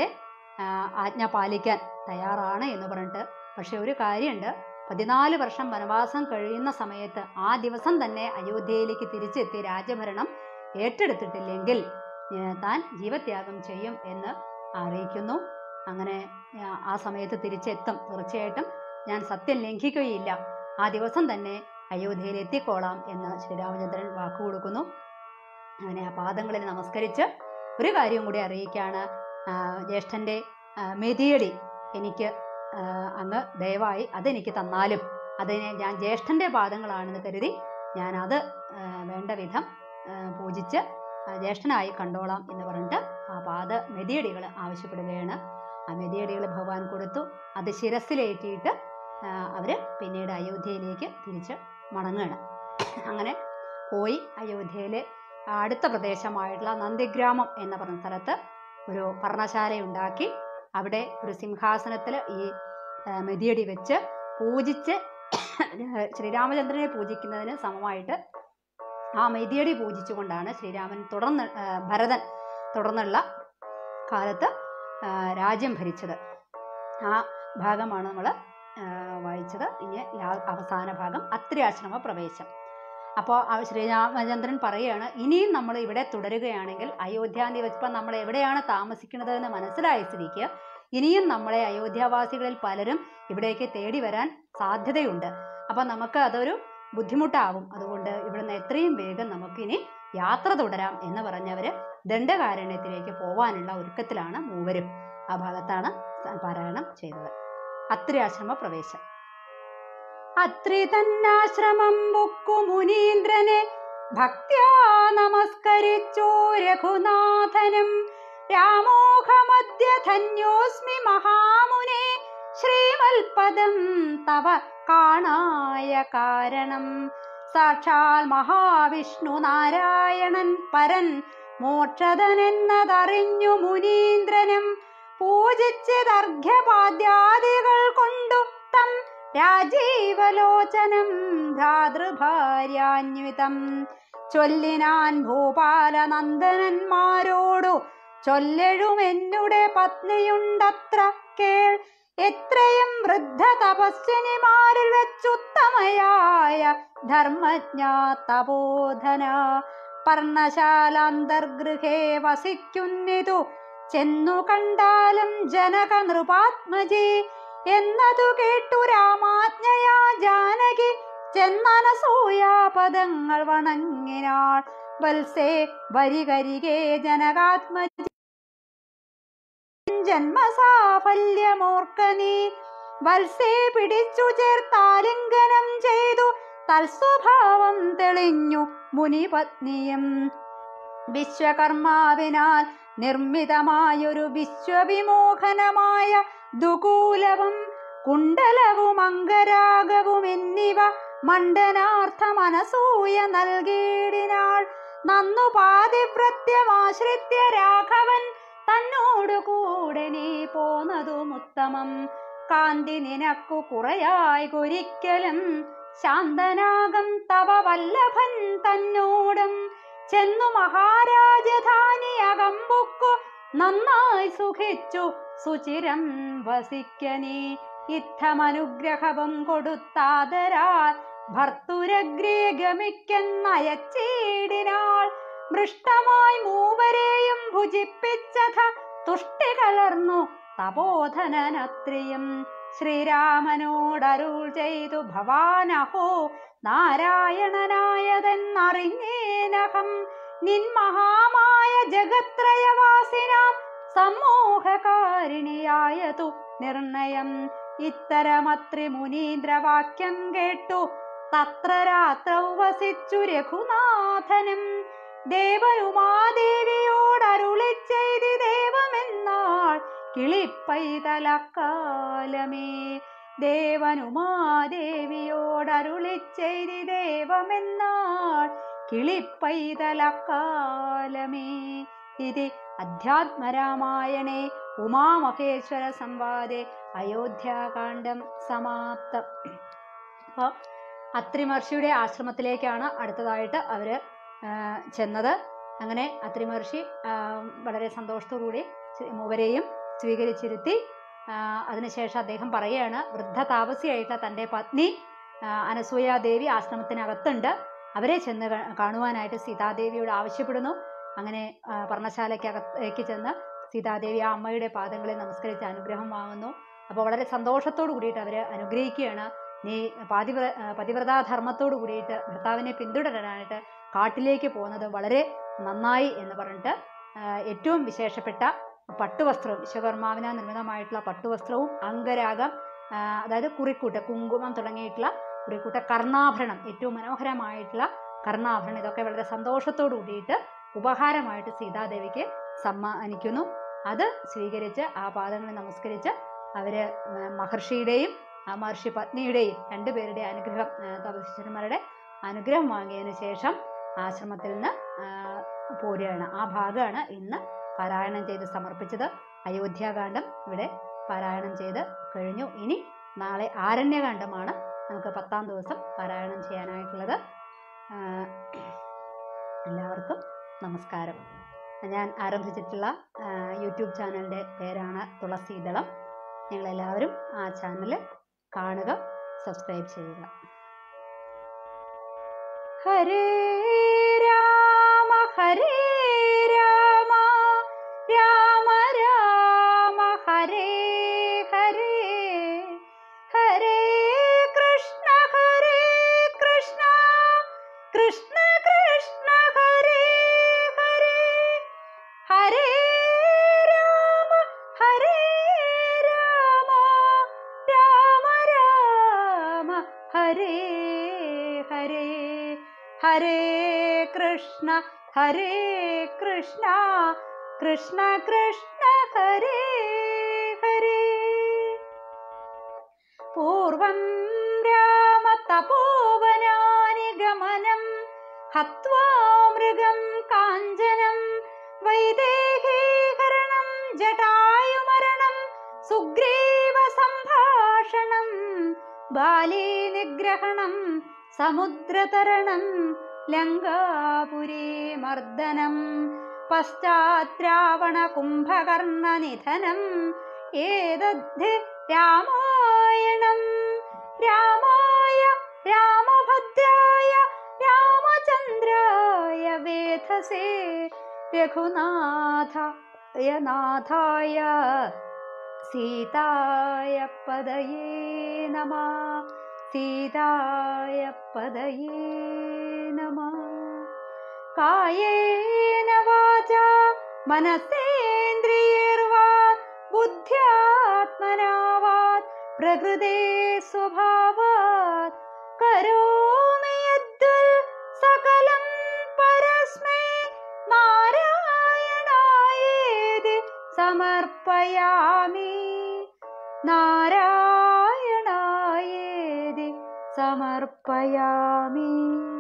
ആജ്ഞ പാലിക്കാൻ തയ്യാറാണ് എന്ന് പറഞ്ഞിട്ട്, പക്ഷെ ഒരു കാര്യമുണ്ട്, പതിനാല് വർഷം വനവാസം കഴിയുന്ന സമയത്ത് ആ ദിവസം തന്നെ അയോധ്യയിലേക്ക് തിരിച്ചെത്തി രാജ്യഭരണം ഏറ്റെടുത്തിട്ടില്ലെങ്കിൽ താൻ ജീവത്യാഗം ചെയ്യും എന്ന് അറിയിക്കുന്നു. അങ്ങനെ ആ സമയത്ത് തിരിച്ചെത്തും, തീർച്ചയായിട്ടും ഞാൻ സത്യം ലംഘിക്കുകയില്ല, ആ ദിവസം തന്നെ അയോധ്യയിൽ എത്തിക്കോളാം എന്ന് ശ്രീരാമചന്ദ്രൻ വാക്കു കൊടുക്കുന്നു. അങ്ങനെ ആ പാദങ്ങളിൽ നമസ്കരിച്ച് ഒരു കാര്യം കൂടി അറിയിക്കുകയാണ്, ജ്യേഷ്ഠൻ്റെ മെതിയടി എനിക്ക് അങ്ങ് ദയവായി അതെനിക്ക് തന്നാലും അതിനെ ഞാൻ ജ്യേഷ്ഠൻ്റെ പാദങ്ങളാണെന്ന് കരുതി ഞാൻ അത് വേണ്ട വിധം പൂജിച്ച് ജ്യേഷ്ഠനായി കണ്ടോളാം എന്ന് പറഞ്ഞിട്ട് ആ പാദ മെതിയടികൾ ആവശ്യപ്പെടുകയാണ്. ആ മെതിയടികൾ ഭഗവാൻ കൊടുത്തു. അത് ശിരസിലേറ്റിയിട്ട് അവർ പിന്നീട് അയോധ്യയിലേക്ക് തിരിച്ച് മടങ്ങുകയാണ്. അങ്ങനെ പോയി അയോധ്യയിലെ അടുത്ത പ്രദേശമായിട്ടുള്ള നന്ദിഗ്രാമം എന്ന് പറഞ്ഞ സ്ഥലത്ത് ഒരു പർണശാലയുണ്ടാക്കി അവിടെ ഒരു സിംഹാസനത്തിൽ ഈ മെതിയടി വെച്ച് പൂജിച്ച് ശ്രീരാമചന്ദ്രനെ പൂജിക്കുന്നതിന് സമമായിട്ട് ആ മെതിയടി പൂജിച്ചുകൊണ്ടാണ് ശ്രീരാമൻ തുടർന്ന് ഭരതൻ തുടർന്നുള്ള കാലത്ത് രാജ്യം ഭരിച്ചത്. ആ ഭാഗമാണ് നമ്മൾ വായിച്ചത്. ഇനി അവസാന ഭാഗം അത്രി ആശ്രമ പ്രവേശം. അപ്പോൾ ശ്രീരാമചന്ദ്രൻ പറയുകയാണ്, ഇനിയും നമ്മൾ ഇവിടെ തുടരുകയാണെങ്കിൽ അയോധ്യാന്തി വെച്ചപ്പോൾ നമ്മൾ എവിടെയാണ് താമസിക്കുന്നത് എന്ന് മനസ്സിലായ സ്ഥിതിക്ക് ഇനിയും നമ്മളെ അയോധ്യാവാസികളിൽ പലരും ഇവിടേക്ക് തേടി വരാൻ സാധ്യതയുണ്ട്. അപ്പം നമുക്ക് അതൊരു ബുദ്ധിമുട്ടാവും. അതുകൊണ്ട് ഇവിടുന്ന് എത്രയും വേഗം നമുക്കിനി യാത്ര തുടരാം എന്ന് പറഞ്ഞവർ ദണ്ഡകാരണ്യത്തിലേക്ക് പോവാനുള്ള ഒരുക്കത്തിലാണ് മൂവരും. ആ ഭാഗത്താണ് പാരായണം ചെയ്തത്. അത്രി ആശ്രമ പ്രവേശം. അത്രി തന്നാശ്രമം ബുക്കു മുനീന്ദ്രനെ ഭക്ത്യാ നമസ്കരിച്ചു രഘുനാഥനും. രാമോഹമദ്യ ധന്യോസ്മി മഹാമുനെ ശ്രീമൽപദം തവ കാണായ കാരണം. സാക്ഷാൽ മഹാവിഷ്ണു നാരായണൻ പരൻ മോക്ഷദനെന്നതറിഞ്ഞു മുനീന്ദ്രനും. പൂജിച്ചതർഘ്യപാദ്യാദികൾ കൊണ്ടു തം രാജീവലോചനം ഭ്രാതൃഭാര്യാന്വിതം. ചൊല്ലിനാൻ ഭൂപാലനന്ദനന്മാരോടു ചൊല്ലെഴുമെന്നുടെ പത്നിയുണ്ടത്ര കേൾ. എത്രയും വൃദ്ധ തപസ്വിനിമാരിൽ വെച്ചുത്തമയായ ധർമ്മജ്ഞ തപോധന. പർണശാലാന്തർഗൃഹേ വസിക്കുന്നിതു ചെന്നു കണ്ടാലും ജനക നൃപാത്മജി. എന്നതു കേട്ടു രാമാജ്ഞയാ ജാനകി ചെന്നനസൂയാ പദങ്ങൾ വണങ്ങിനാൾ. വത്സേ വരികരികെ ജനകാത്മജി ജന്മസാഫല്യമോർക്കനീ. വത്സേ പിടിച്ചു ചേർത്താലിംഗനം ചെയ്തു തൽസ്വഭാവം തെളിഞ്ഞു മുനിപത്നിയും. വിശ്വകർമാവിനാൽ നിർമ്മിതമായൊരു വിശ്വവിമോഹനമായ ദുകൂലവും കുണ്ടലവും അംഗരാഗവും എന്നിവ മണ്ഡനാർത്ഥമനസൂയ നൽകിയിടിനാൾ. നന്നു പാതിവ്രത്യമാശ്രിത്യ രാഘവൻ തന്നോടു കൂടെ നീ പോന്നതും ഉത്തമം. കാന്തി നിനക്കു കുറയായി ഒരിക്കലും ശാന്തനാകം തവ വല്ലഭൻ തന്നോടും. ചെന്നു മഹാരാജധാനി അകമ്പുക്കു നന്നായി സുഖിച്ചു സുചിരം വസിക്കനീ. ഇത്തമനുഗ്രഹവും കൊടുത്താതരാൽ ഭർത്തുരഗ്രേ ഗമിക്കെന്നയച്ചീടിനാൾ. മൃഷ്ടമായി മൂവരെയും ഭുജിപ്പിച്ചഥ തുഷ്ടി കലർന്നു തപോധനനത്രിയും. ശ്രീരാമനോടരുൾ ചെയ്തു ഭവാനഹോ നാരായണനായതെന്നറിഞ്ഞേനഹം. നിൻ മഹാമായ ജഗത്രയവാസിനാം സമ്മോഹകാരിണിയായതു നിർണയം. ഇത്തരമത്രി മുനീന്ദ്രവാക്യം കേട്ടു തത്ര രാത്രൗ വസിച്ചു രഘുനാഥനും. ദേവനുമാദേവിയോടരുളിച്ചെയ്തി ദേവമെന്നാൾ കിളിപ്പൈതലക്കാലമേ. ദേവനുമാദേവിയോടരുളിച്ചെയ്തി ദേവമെന്നാൾ കിളിപ്പൈതലക്കാലമേ. ഇതി അധ്യാത്മരാമായണേ ഉമാമഹേശ്വര സംവാദേ അയോധ്യാകാന്ഡം സമാപ്തം. അപ്പോൾ അത്രി മഹർഷിയുടെ ആശ്രമത്തിലേക്കാണ് അടുത്തതായിട്ട് അവർ ചെന്നത്. അങ്ങനെ അത്രി മഹർഷി വളരെ സന്തോഷത്തോടുകൂടി മൂവരെയും സ്വീകരിച്ചിരുത്തി. അതിനുശേഷം അദ്ദേഹം പറയുകയാണ്, വൃദ്ധ താപസിയായിട്ടുള്ള തൻ്റെ പത്നി അനസൂയാദേവി ആശ്രമത്തിനകത്തുണ്ട്, അവരെ ചെന്ന് കാണുവാനായിട്ട് സീതാദേവിയോട് ആവശ്യപ്പെടുന്നു. അങ്ങനെ പർണശാലയ്ക്കകത്തേക്ക് ചെന്ന് സീതാദേവി ആ അമ്മയുടെ പാദങ്ങളിൽ നമസ്കരിച്ച് അനുഗ്രഹം വാങ്ങുന്നു. അപ്പോൾ വളരെ സന്തോഷത്തോടു കൂടിയിട്ട് അവർ അനുഗ്രഹിക്കുകയാണ്, നീ പാതിവ്ര പതിവ്രതാധർമ്മത്തോടു കൂടിയിട്ട് ഭർത്താവിനെ പിന്തുടരാനായിട്ട് കാട്ടിലേക്ക് പോകുന്നത് വളരെ നന്നായി എന്ന് പറഞ്ഞിട്ട് ഏറ്റവും വിശേഷപ്പെട്ട പട്ടുവസ്ത്രവും വിശ്വകർമാവിനാൽ നിർമ്മിതമായിട്ടുള്ള പട്ടുവസ്ത്രവും അംഗരാഗം, അതായത് കുറിക്കൂട്ട്, കുങ്കുമം തുടങ്ങിയിട്ടുള്ള കുറിക്കൂട്ട, കർണാഭരണം, ഏറ്റവും മനോഹരമായിട്ടുള്ള കർണാഭരണം, ഇതൊക്കെ വളരെ സന്തോഷത്തോടു കൂടിയിട്ട് ഉപഹാരമായിട്ട് സീതാദേവിക്ക് സമ്മാനിക്കുന്നു. അത് സ്വീകരിച്ച് ആ പാദങ്ങളെ നമസ്കരിച്ച് അവർ മഹർഷിയുടെയും ആ മഹർഷി പത്നിയുടെയും രണ്ടുപേരുടെ അനുഗ്രഹം, തപസ്വരന്മാരുടെ അനുഗ്രഹം വാങ്ങിയതിനു ശേഷം ആശ്രമത്തിൽ നിന്ന് പോരുകയാണ്. ആ ഭാഗമാണ് ഇന്ന് പാരായണം ചെയ്ത് സമർപ്പിച്ചത്. അയോധ്യാകാന്ഡം ഇവിടെ പാരായണം ചെയ്ത് കഴിഞ്ഞു. ഇനി നാളെ ആരണ്യകാന്ഡമാണ് നമുക്ക് പത്താം ദിവസം പാരായണം ചെയ്യാനായിട്ടുള്ളത്. എല്ലാവർക്കും നമസ്കാരം. ഞാൻ ആരംഭിച്ചിട്ടുള്ള യൂട്യൂബ് ചാനലിൻ്റെ പേരാണ് തുളസീദളം. നിങ്ങളെല്ലാവരും ആ ചാനൽ കാണുക, സബ്സ്ക്രൈബ് ചെയ്യുക. ഹരേ രാമ ഹരേ രാമ രാമ രാമ ഹരേ ഹരേ ഹരേ കൃഷ്ണ ഹരേ കൃഷ്ണ കൃഷ്ണ കൃഷ്ണ ഹരേ ഹരേ ഹരേ രാമ ഹരേ രാമ രാമ രാമ ഹരേ ഹരേ ഹരേ കൃഷ്ണ ഹരേ കൃഷ്ണ കൃഷ്ണ കൃഷ്ണ ഹരേ ഹരേ. പൂർവം രാമ തപോവനാനി ഗമനം ഹത്വാ മൃഗം കാഞ്ചനം വൈദേഹീകരണം ജടായുമരണം സുഗ്രീവ സംഭാഷണം ബാലീ നിഗ്രഹണം സമുദ്രതരണം ലങ്കാപുരീ മർദ്ദനം പശ്ചാദ്രാവണ കുംഭകർണ നിധനം ഏതദ്ധി രാമായണം. രാമായ രാമഭദ്രായ രാമചന്ദ്രായ വേധസേ രഘുനാഥായ നാഥായ സീതായ പദയേ നമഃ. സീതായ പദയേ നമഃ. കായേന വാചാ മനസേന്ദ്രിയൈർവാ ബുദ്ധ്യാത്മനാ വാ പ്രകൃതേ സ്വഭാവാത് കരോമി യദ്വൽ സകലം പരസ്മൈ നാരായണായേതി സമർപ്പയാമി. നാരായണായേതി സമർപ്പയാമി.